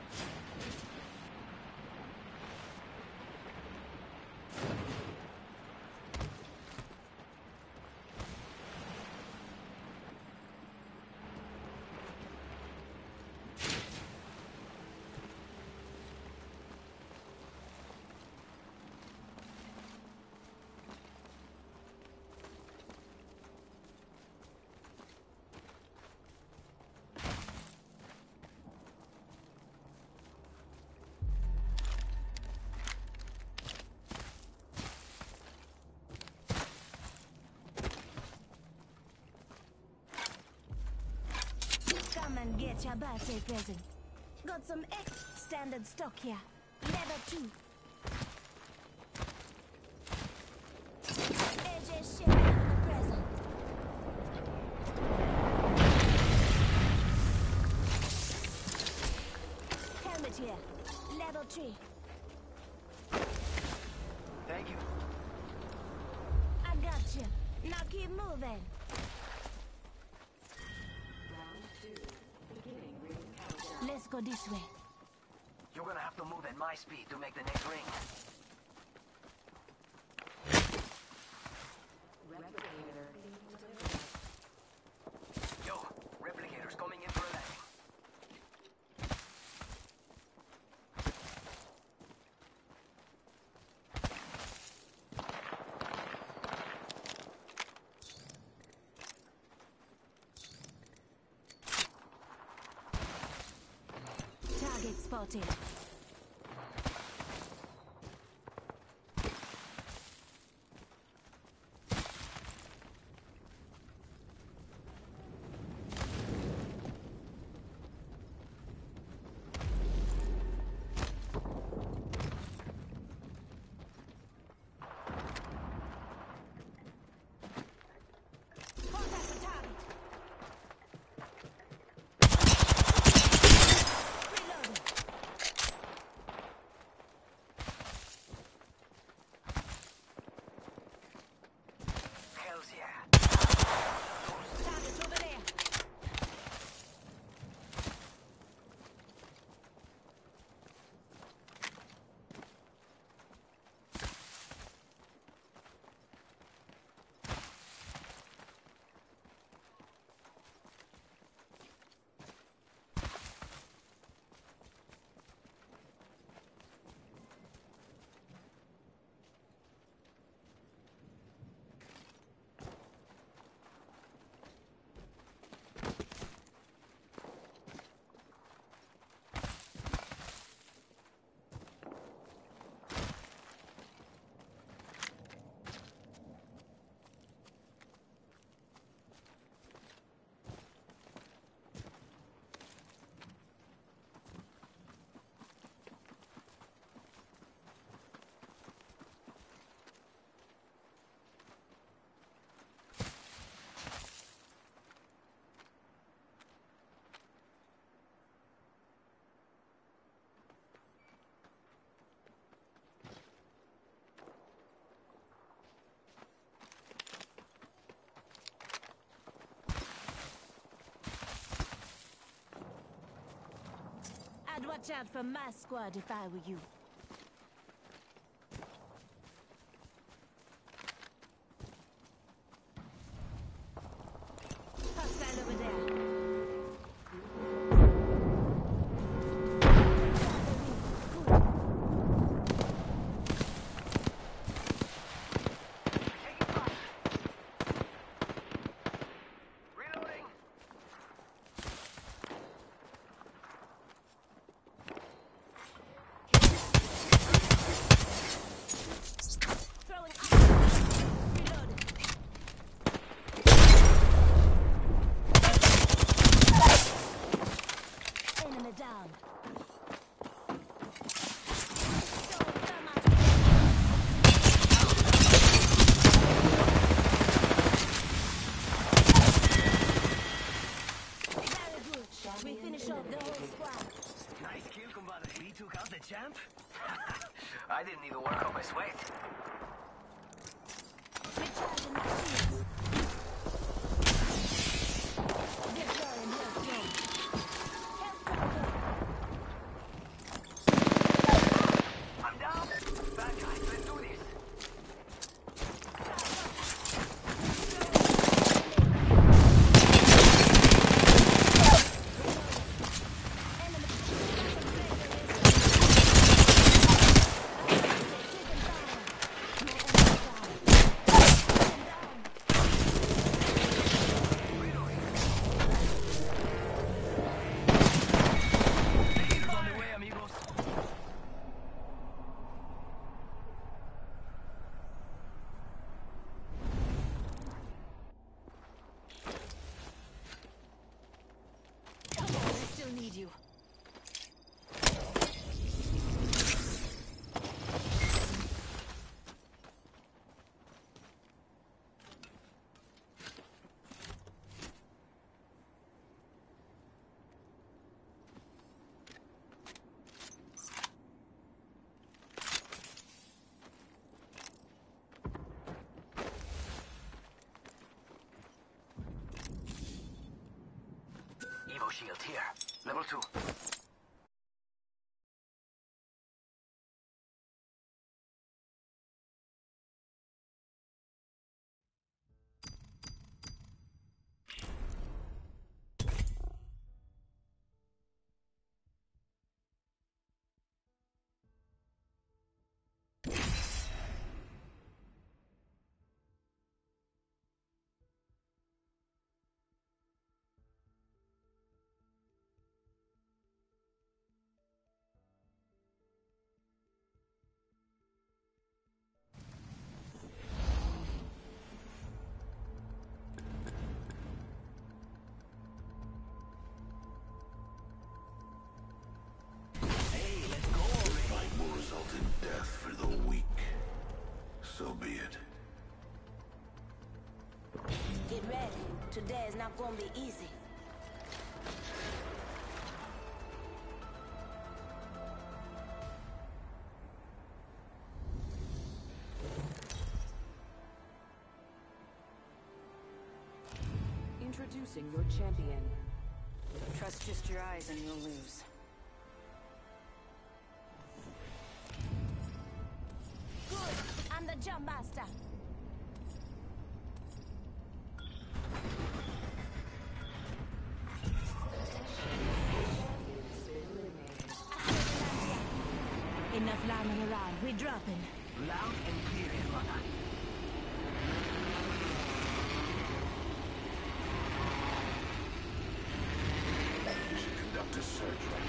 Come and get your birthday present. Got some X standard stock here. Level two. A J shipping the present. Helmet here. Level three. Thank you. I got you. Now keep moving. Let's go this way. You're gonna have to move at my speed to make the next ring. Yo, replicators coming in for a landing. Target spotted. Contact the target. Reloading. Hells yeah. Target over there. I'd watch out for my squad if I were you. Hostile over there. Reloading. Throwing reloading. Enemy down. Very good. We finish off the whole squad. Nice kill, compadre. We took out the champ? I didn't even work on my sweat. Recharging my shields. Deploying health zone. Health zone. shield here. Level two. Today is not gonna be easy. Introducing your champion. Trust just your eyes and you'll lose. Good. I'm the jump master. Enough lying around. We're dropping. Loud and clear, Hermana. We should conduct a search right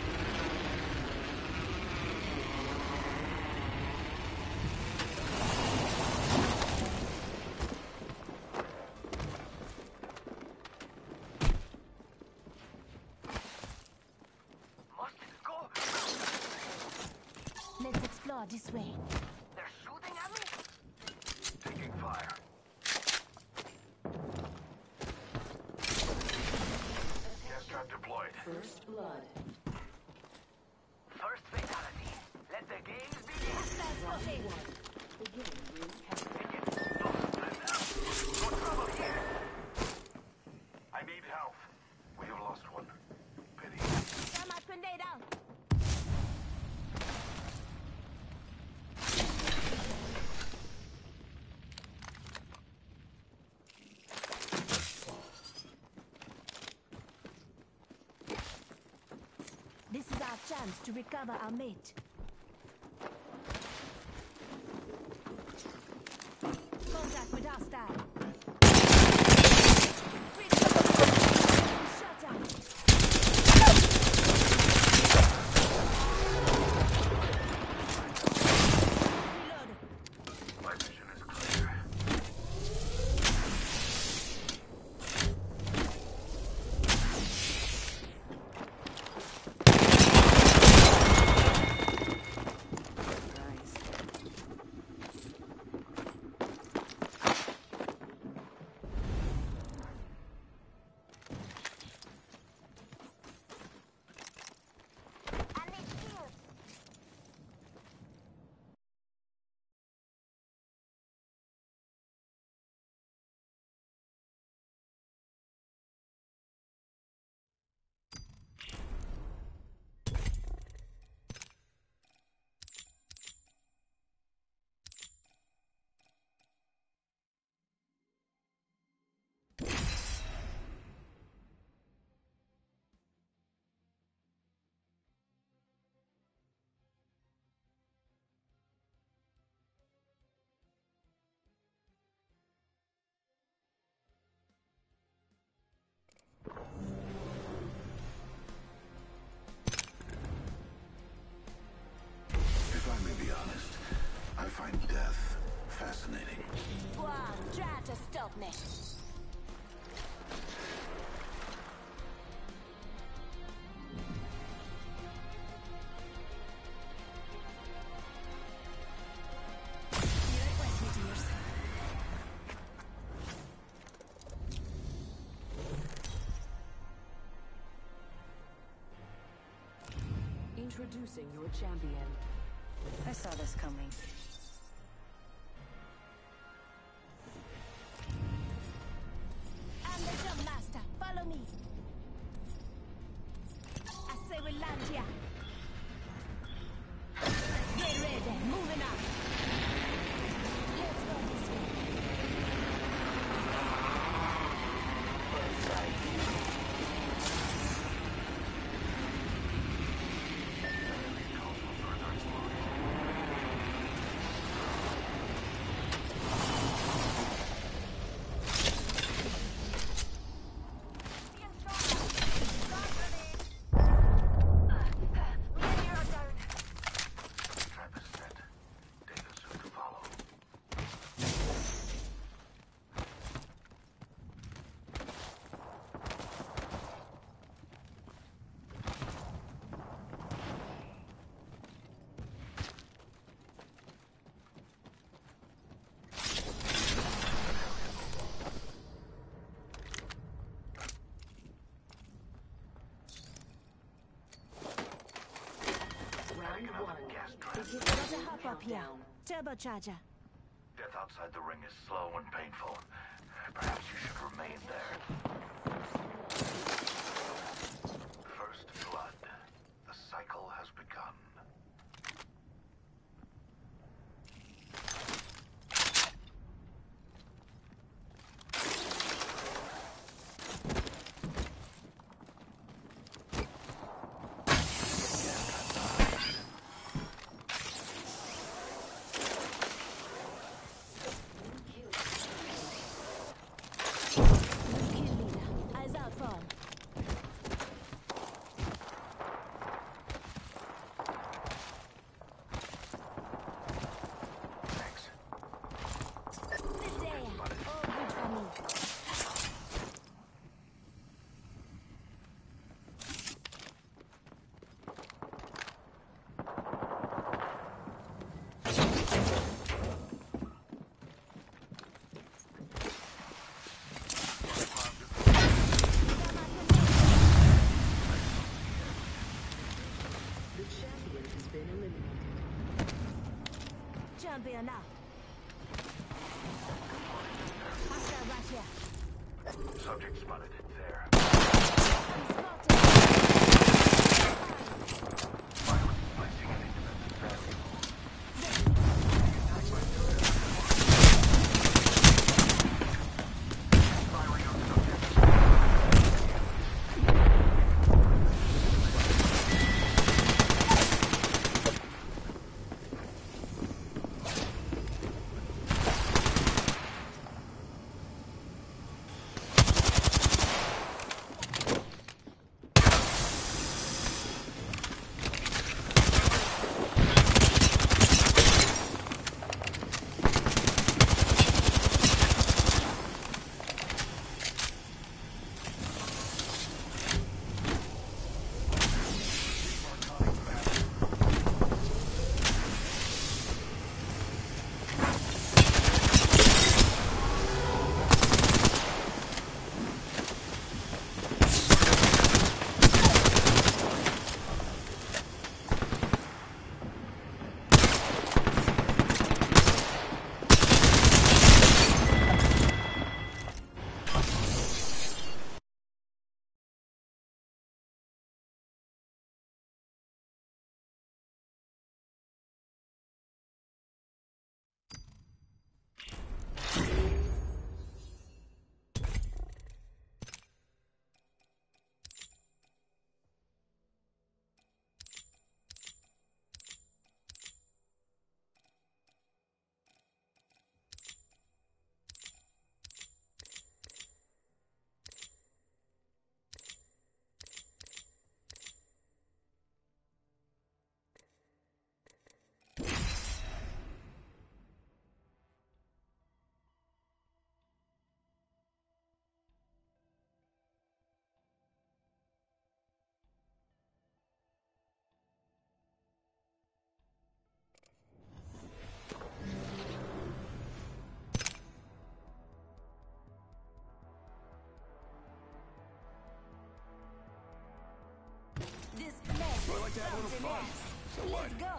Let's explore this way. They're shooting at me? Taking fire. Gas trap deployed. First blood. First fatality. Let the games begin. Round one. Beginning ring countdown. No trouble here. I need help. We have lost one. Pity. Got my grenade out. This is our chance to recover our mate. Contact with hostile. Shut up. Reload. My vision is clear. I need shield. If I may be honest, I find death fascinating. Go on, try to stop me. Introducing your champion. I saw this coming. I'm the jump master. Follow me. a hop up here. Turbocharger. Death outside the ring is slow and painful. Perhaps you should remain there. First blood. The cycle has begun. Champion now. Hostile right here. Subject spotted. There. Placing an independent variable. Firing on subject. This place I like to have a little something fun. else. So what? Let's go.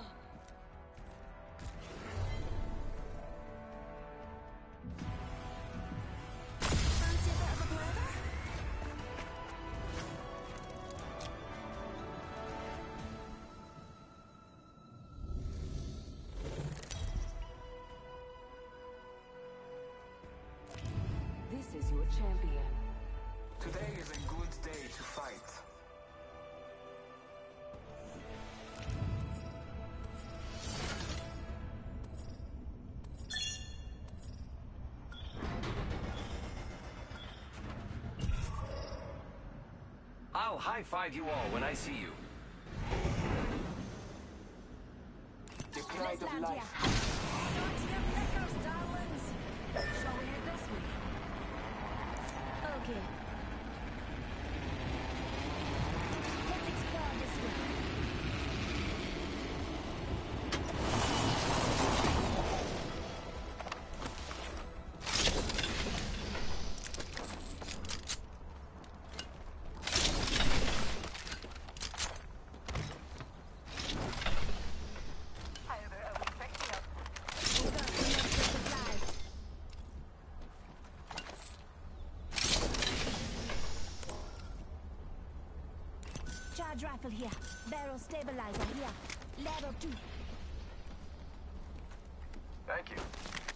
Fancy a bit of a blather? This is your champion. Today is a good day to fight. I'll high-five you all when I see you. The pride of life. Don't you lickers, darlings. Shall we head this way? Okay. Let's explore this way. Either a week Charge rifle here. Barrel stabilizer here. Level two. Thank you.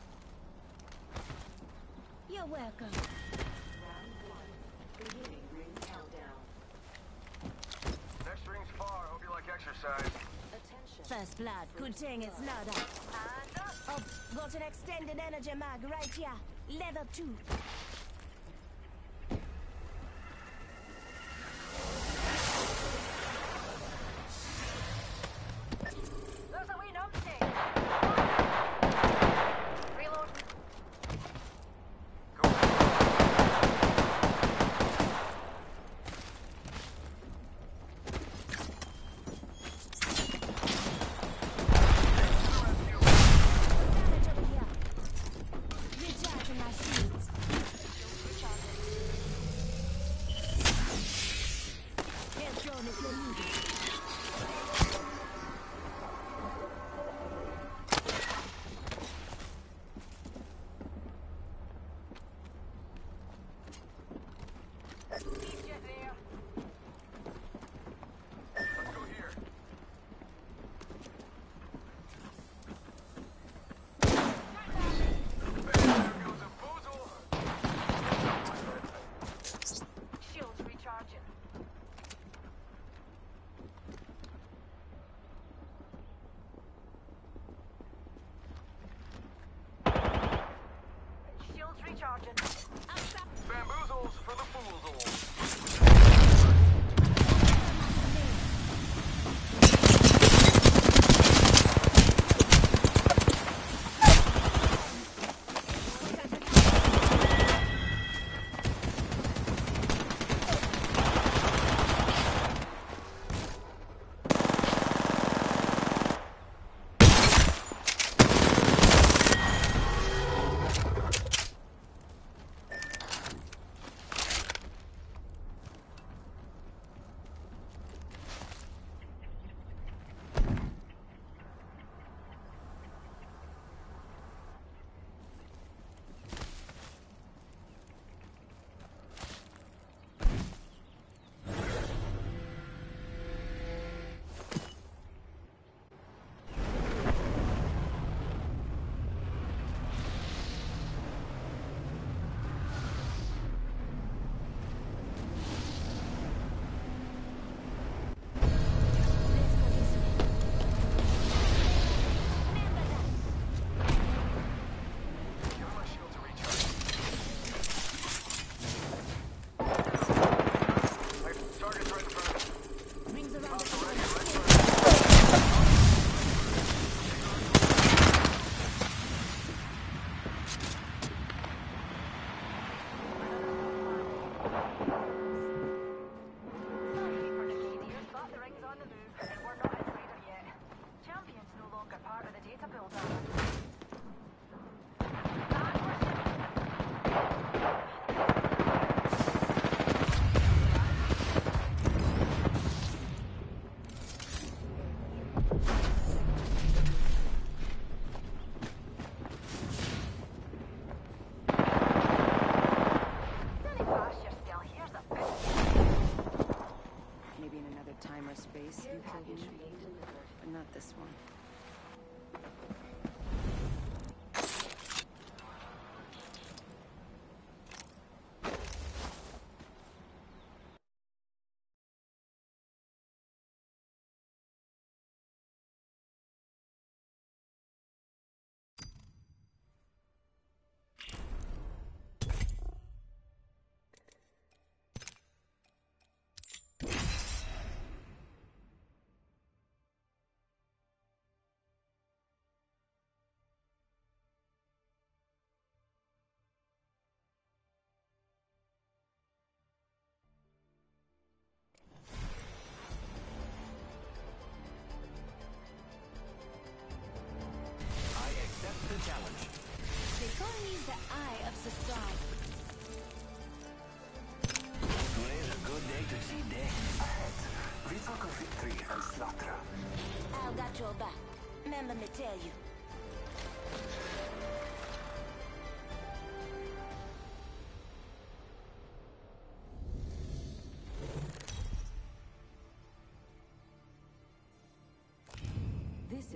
You're welcome. Round one. Beginning ring countdown. Next ring's far. Hope you like exercise. Attention. First blood. Good thing it's not up. Up. Got an extended energy mag right here. Level two. There's a wee numpty. Reload. Damage over here. Recharging my shields. Here's drone if you need it. Let's go here. There goes a boozle. Shields recharging. Shields recharging. Bamboozles for the foozles. Give my shield to recharge. Hey, target's right in front of me. Rings around the Ready, corner. right in front of me. Sorry for the Canadians, but the ring's on the move, and we're not inside it yet. Champion's no longer part of the data pool, darling. Back for shipping. Silly gosh, you're still here's a bit. Maybe in another time or space you killed me, but not this one. I accept the challenge. They call me the Eye of the Sky. Today's a good day to see death. Ahead, we talk of victory and slaughter. I've got your back. Remember me tell you.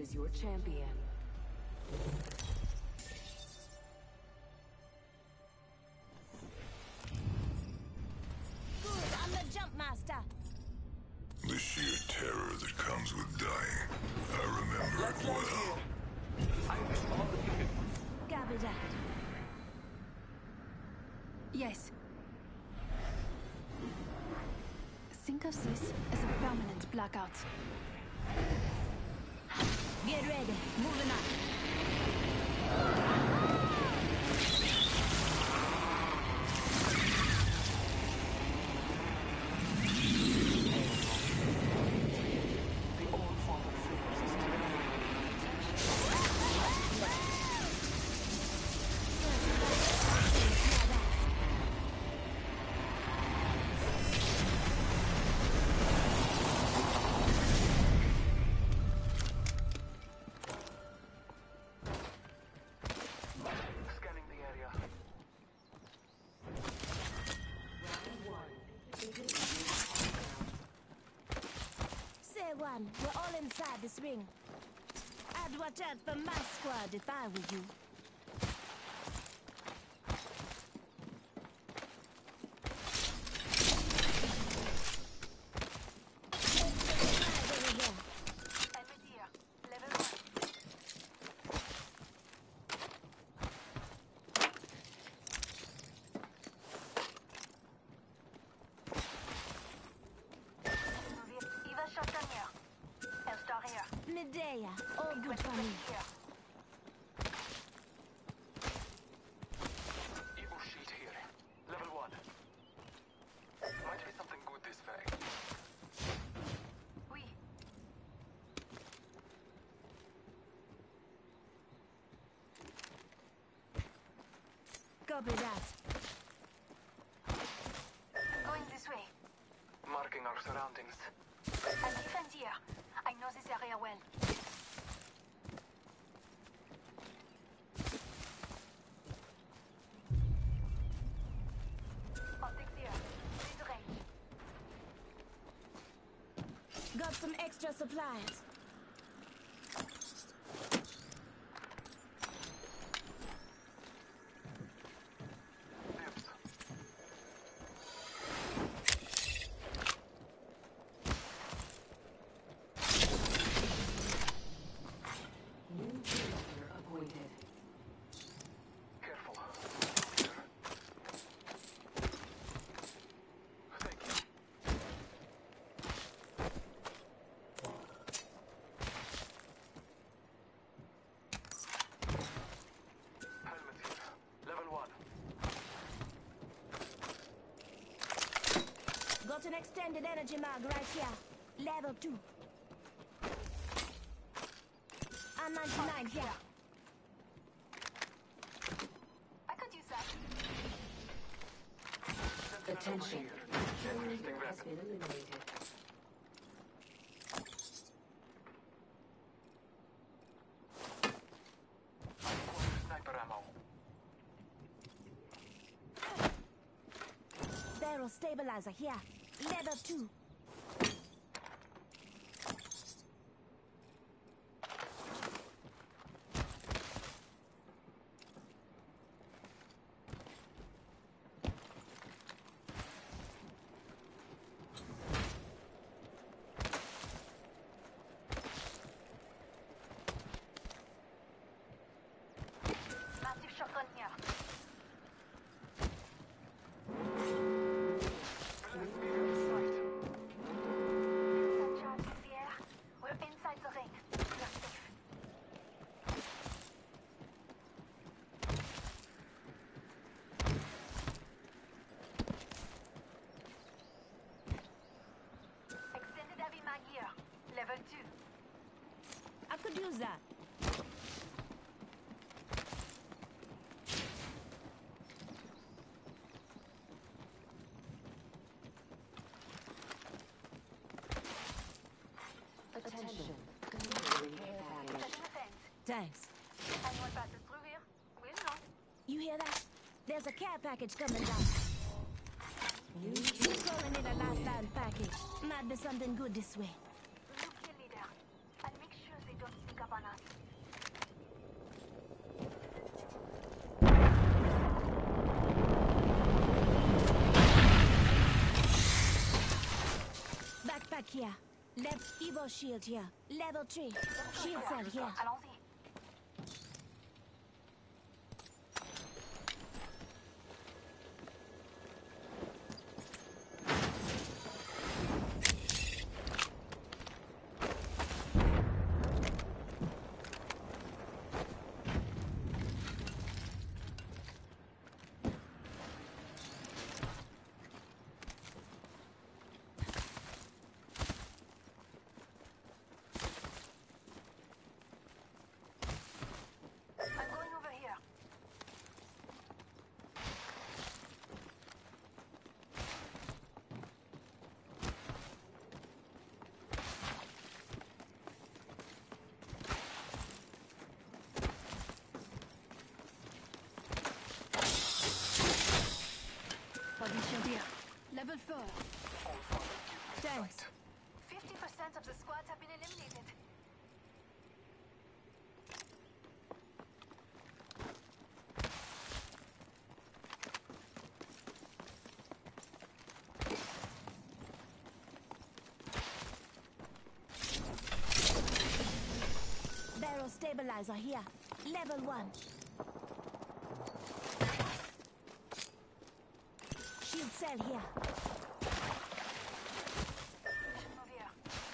is your champion. Good, I'm the jump master. The sheer terror that comes with dying. I remember it well. Copy that. Yes. Think of this as a permanent blackout. Get ready, moving on. One, we're all inside this ring. I'd watch out for my squad if I were you. Medea, all good for me. Evo shield here. Level one. Might be something good this way. Oui. Copy that. Going this way. Marking our surroundings. I'll defend here. I know this area well. Optics here. Mid range. Got some extra supplies. Got an extended energy mag right here. Level two. I'm ninety-nine here. I could use that. Attention. Kill leader has been eliminated. Sniper ammo. Barrel stabilizer here. Level two. Massive shotgun here. Level two. I could use that. Attention. Delivering care package. Thanks. Anyone passes through here? We'll know. You hear that? There's a care package coming down. We're calling it a lifetime package. Might be something good this way. New kill leader. And make sure they don't sneak up on us. Backpack here. Left Evo shield here. Level three. Shield cell here. Allons-y. I'm going over here. Body shield here. Level four. Thanks. fifty percent of the squads have been eliminated. Barrel stabilizer here. Level one. Shield cell here. Move here.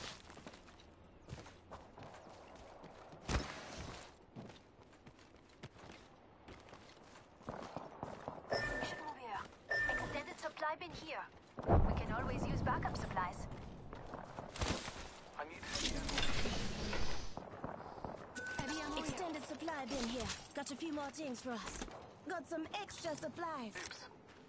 We should move here. Extended supply bin here. We can always use backup supplies. I need heavy ammo. Heavy ammo here. Extended supply bin here. Got a few more things for us. Got some extra supplies. Tips.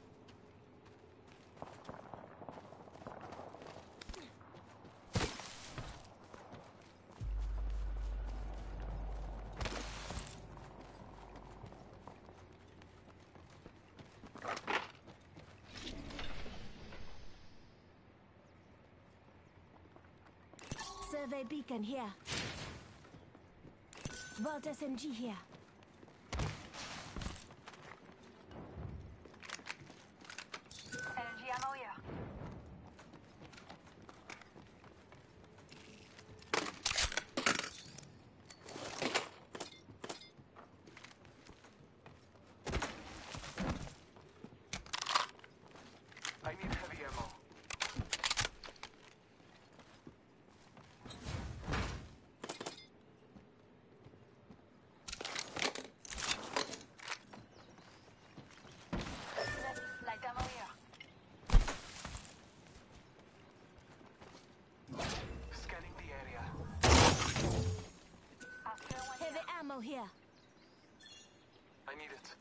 Survey beacon here. Vault S M G here. Energy ammo here. I need heavy ammo. Light ammo here. Scanning the area. After one Heavy here. ammo here. I need it.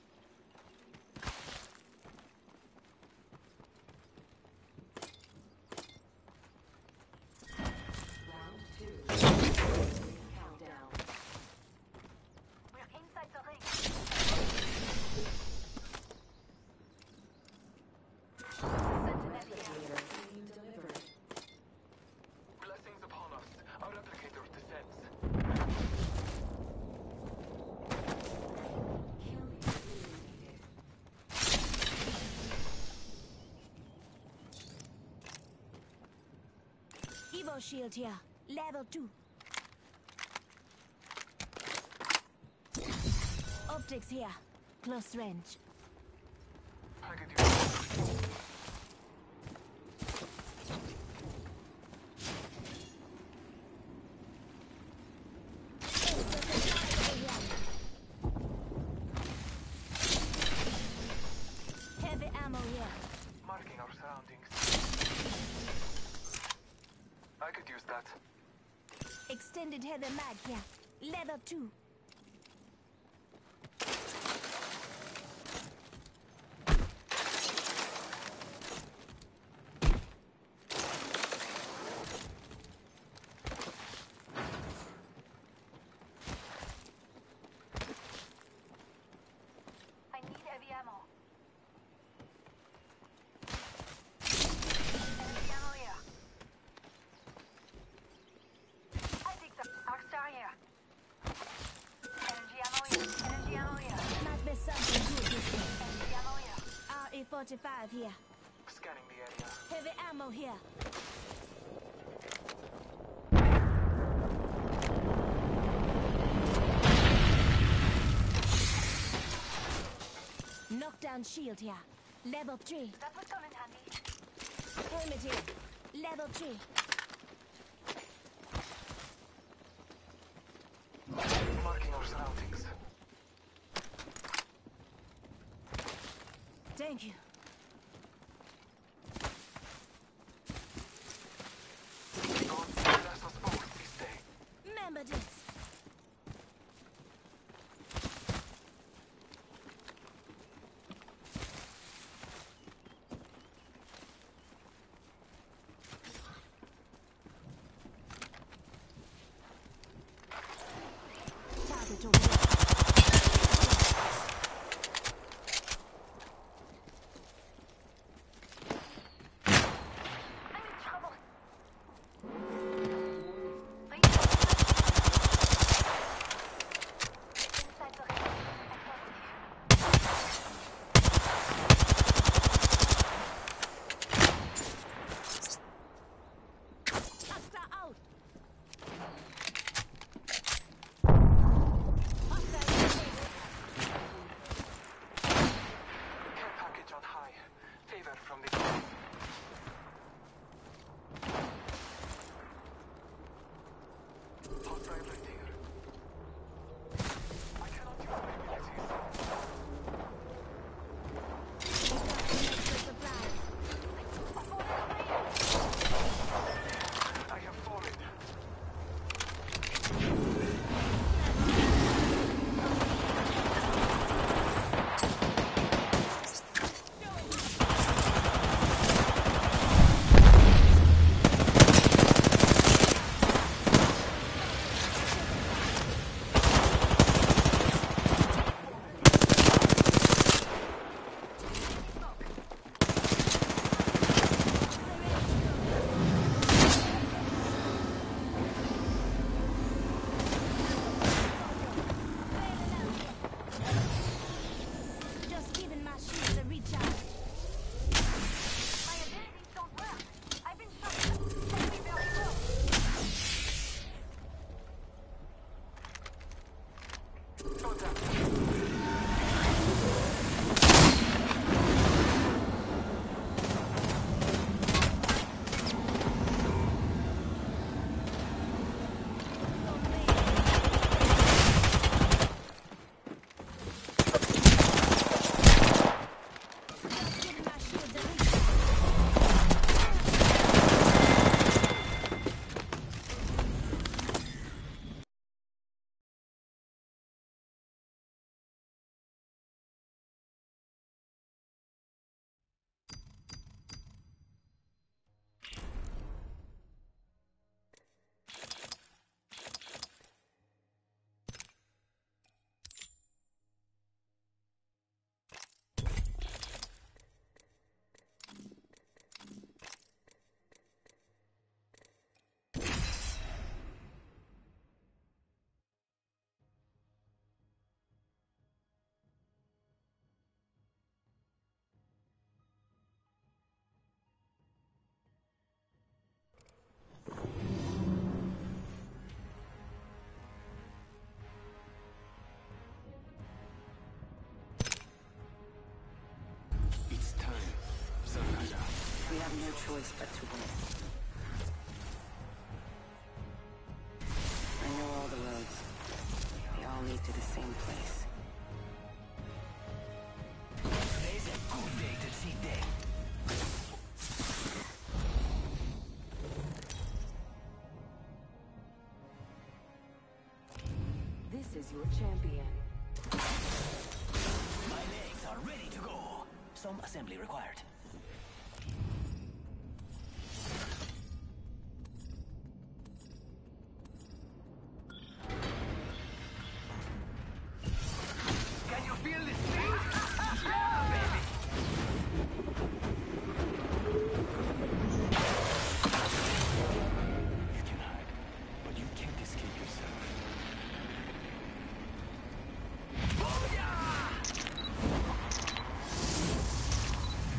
Round two. Countdown. We're inside the ring. Sentinel here. Team delivered. Blessings upon us. Our replicator descends. Kill eliminated. Evo shield here. Level two. Optics here. Close range. I could use it. Heavy ammo here. Marking our surroundings. I could use that. Extended heavy mag here. Level two. I need heavy ammo. Energy ammo here. I think the Arcstar here. forty-five here. Scanning the area. Heavy ammo here. Knockdown shield here. Level three. That would come in handy. Helmet here. Level three. Marking our surroundings. Thank you. Don't let us both this day. Remember this. Target over there. I'm in trouble. Inside the ring. Hostile out. Care package on high. Favor from the top. Hostile right here. I cannot use my abilities. I have fallen. Just giving my shield a recharge. My abilities don't work. I've been shot. Take me very well. Go down. Just giving my shield a recharge. It's time, Zaraja. We have no choice but to win. I know all the roads. They all lead to the same place. Today's a good day to see day. This is your champion. My legs are ready to go. Some assembly required. Can you feel this thing? Yeah, baby! You can hide, but you can't escape yourself. Booyah!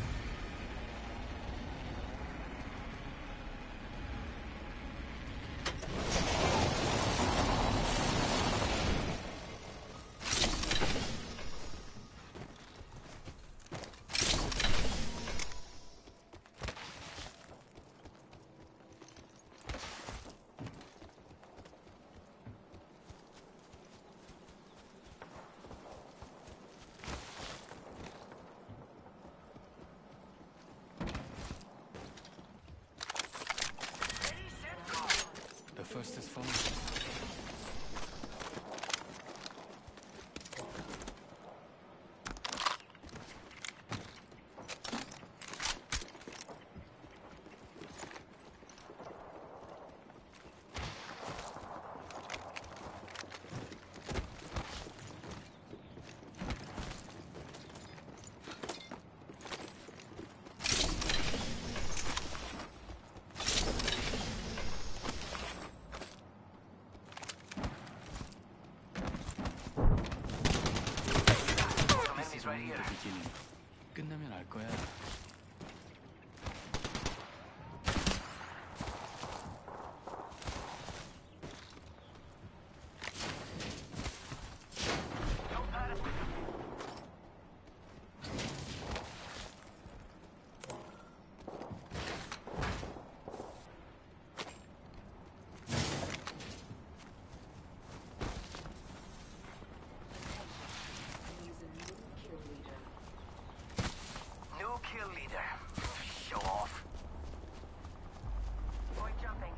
The first is fallen. Right here. 끝나면 알 거야. Kill leader. Show off. Boy jumping.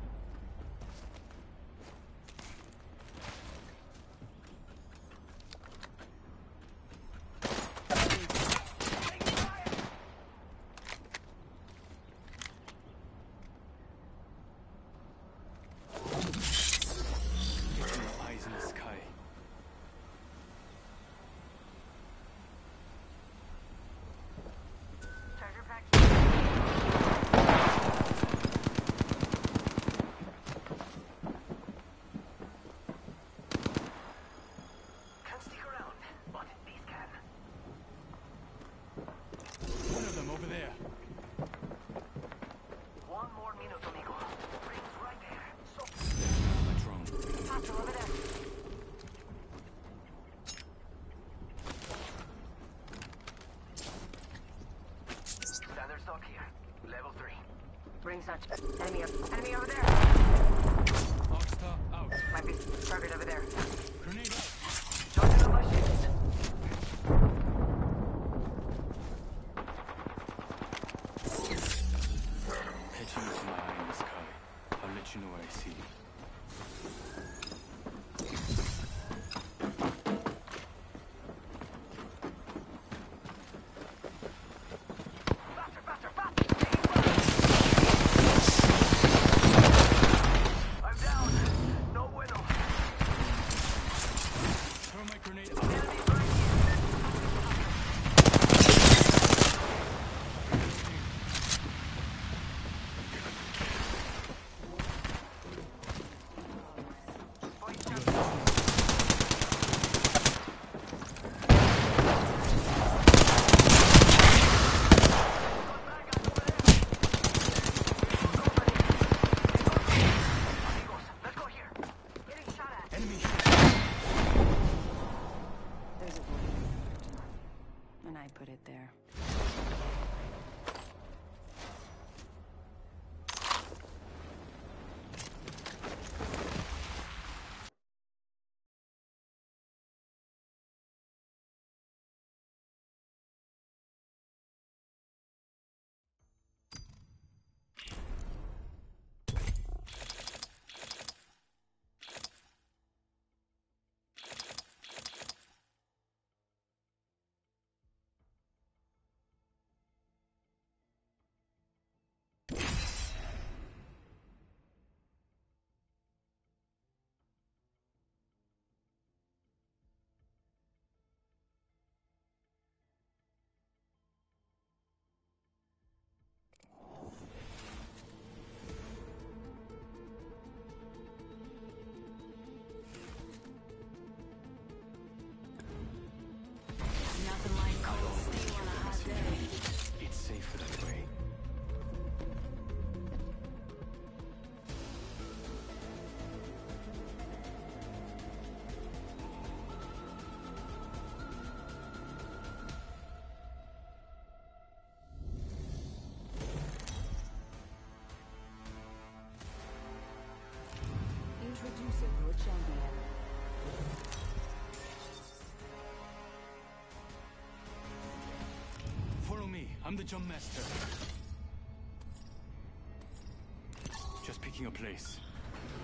Eyes in the sky. Treasure pack. Can't stick around, but these can. One of them over there. One more minute, amigo. Rings right there. So A drone. Hostile over there. standard stock here. Level three. Rings not. Enemy up. Enemy over there. Oxstar out. Might be target over there. Grenade out. Charging on my shields. Catching with my eye in the sky. I'll let you know what I see. Faster, faster, faster! I'm down. No bueno. Throw my grenade out. Enemy right here. Boy jumping. Amigos, let's go here. Getting shot at. Enemy. There's a bullet. And I put it there. Nothing like cold steel on a hot day. It's safer that way. Introducing your champion. Follow me. I'm the jump master. Just picking a place.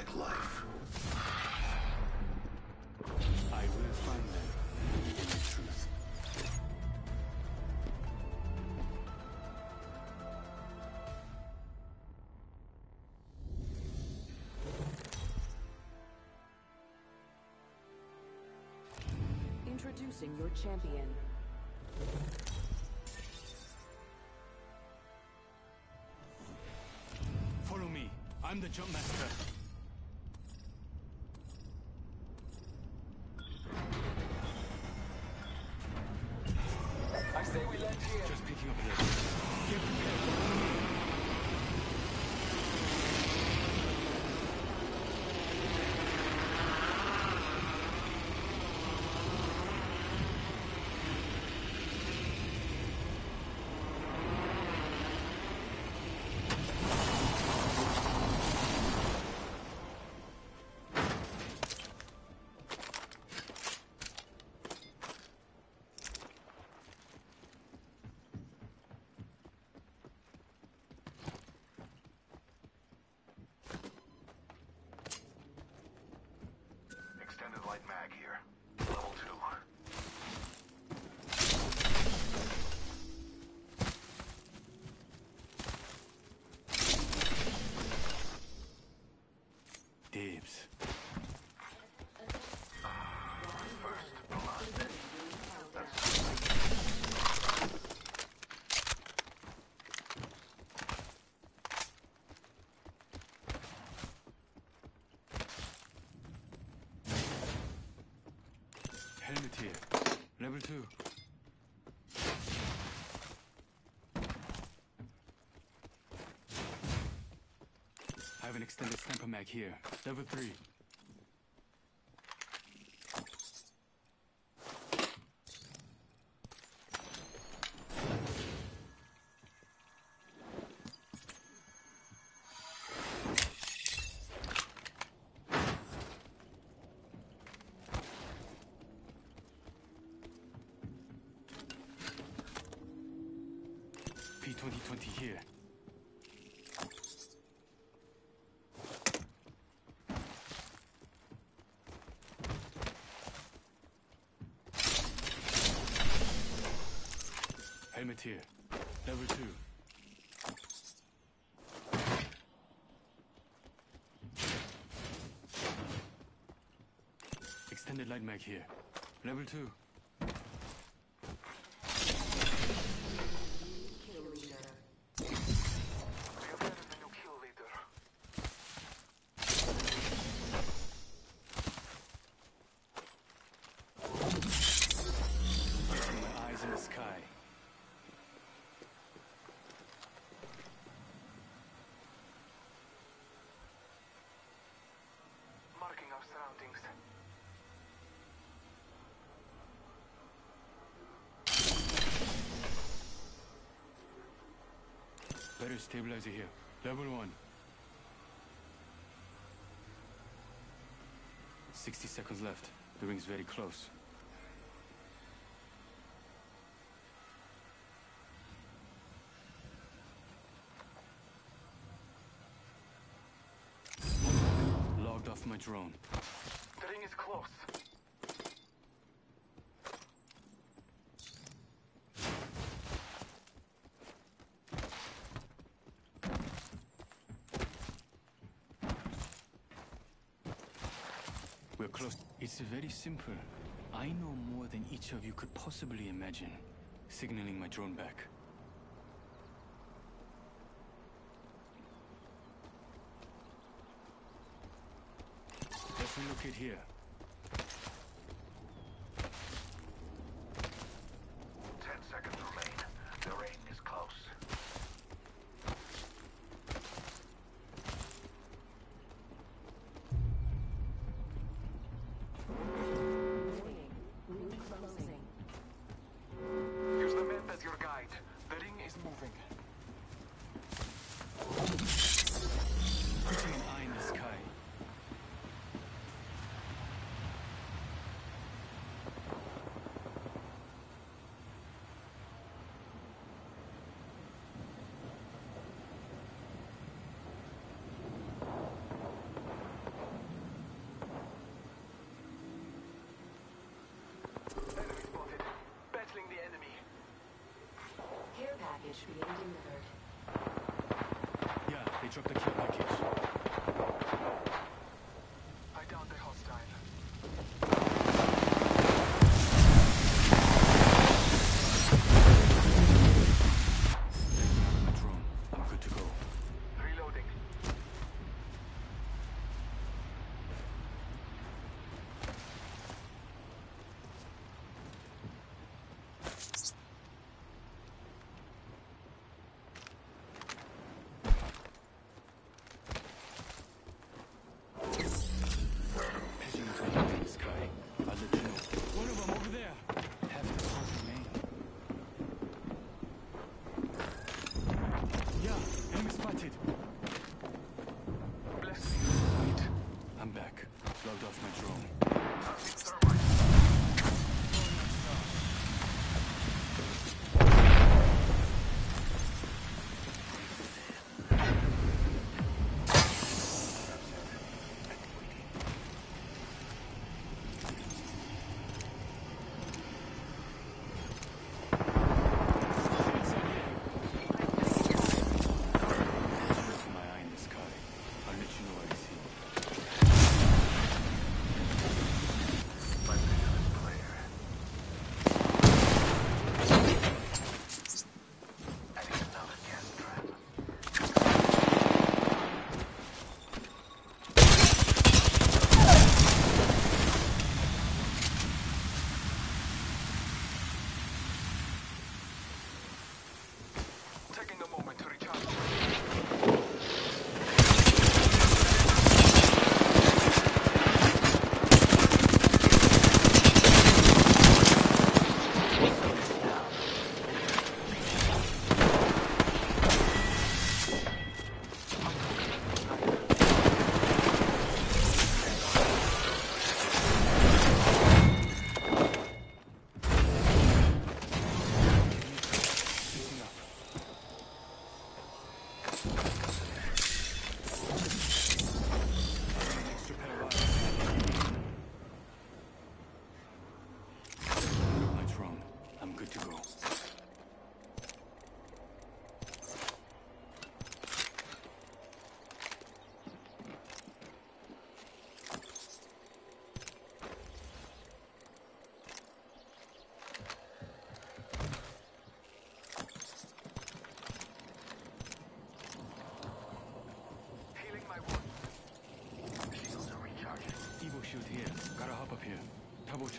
like life. I will find them in the truth. Introducing your champion. Follow me. I'm the jump master. I say we land here. Just picking up a little. Get prepared. Follow me. Extended light mag here. Level two. Dibs. First blood. Helmet here. Level two. I have an extended sniper mag here. Level three. P twenty twenty here. Helmet here. Level two. Extended light mag here. Level two. Better stabilizer here. Level one. Sixty seconds left. The ring's very close. Logged off my drone. The ring is close. We're close. It's very simple. I know more than each of you could possibly imagine. Signaling my drone back. Let's relocate here. Ten seconds remain. The ring is close. Use the map as your guide. The ring is moving. Putting an eye in the sky.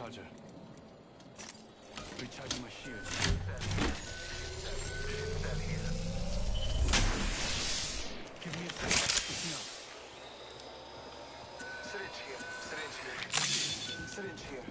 charger. Recharging my shield. Give me a second. It's enough. Syringe here. Syringe here. Syringe here.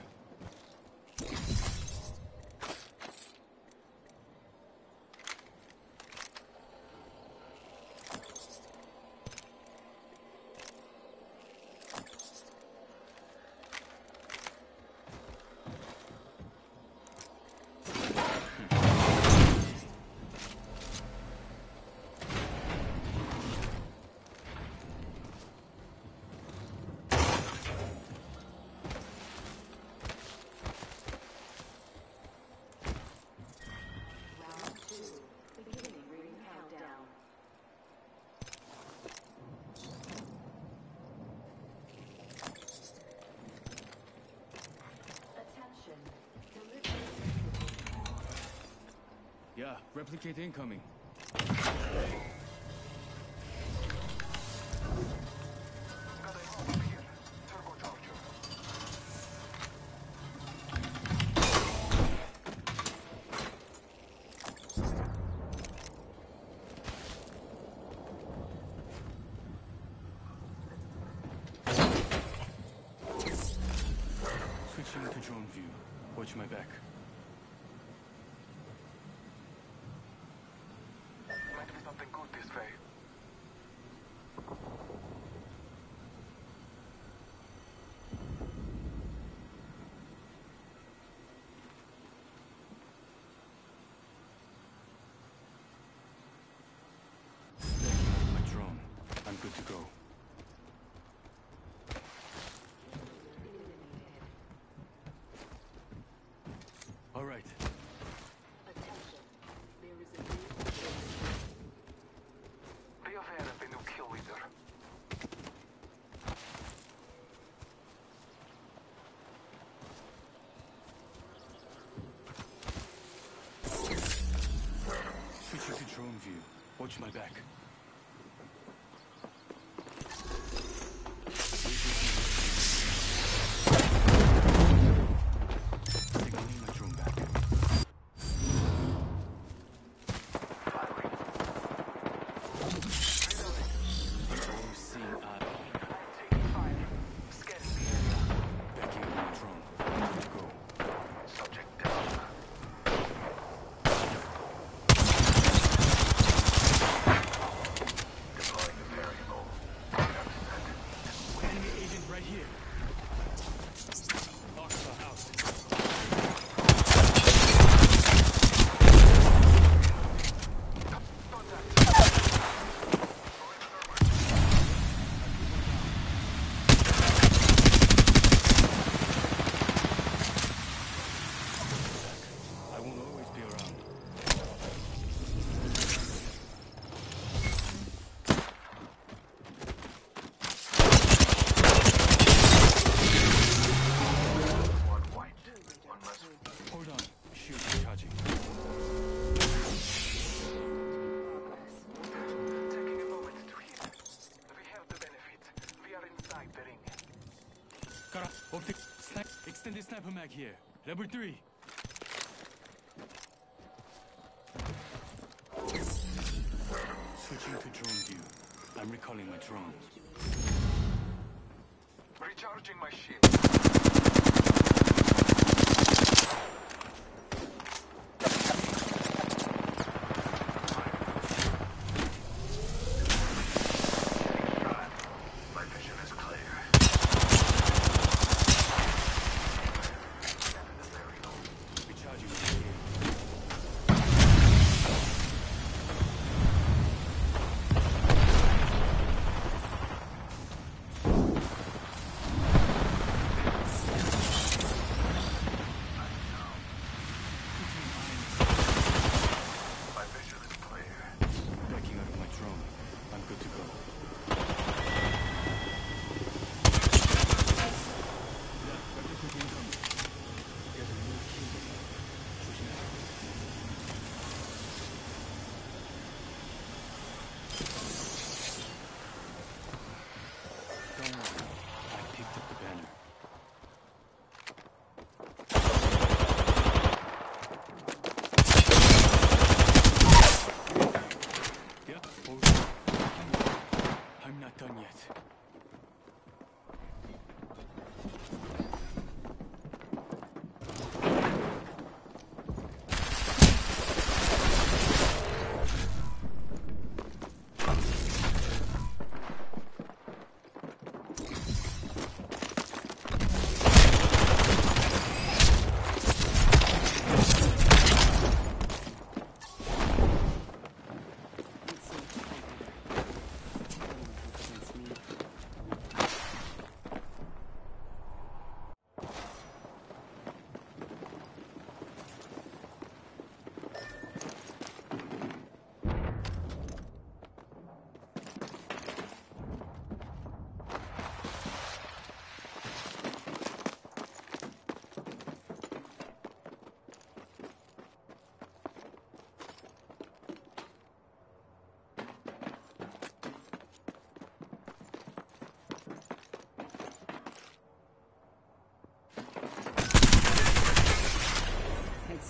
Yeah, replicate incoming. Switching to drone view. Watch my back. Might be something good this way. My drone. I'm good to go. All right. Be aware of the new kill leader. Switching to drone view. Watch my back. Signaling my drone back. Oh, seeing eye. Scanning the area. Backing up my drone. I'm good to go. Subject down. Deploying the variable. Enemy agent right here. Arthur out. I won't always be around. One white. One less. Hold on. Shield recharging. Taking a moment to heal. We have the benefit. We are inside the ring. Got a optic snipe. Extended sniper mag here. Level three. Switching to drone view. I'm recalling my drone. Recharging my shield. My vision is clear. Recharging my shield.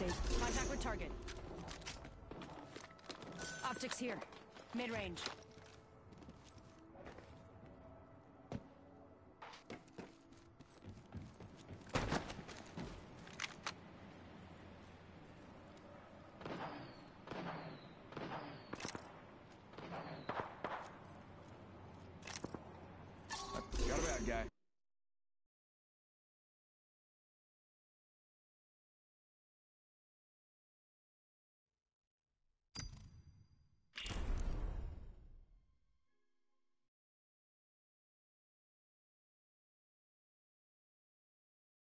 see. Contact with target. Optics here. Mid-range.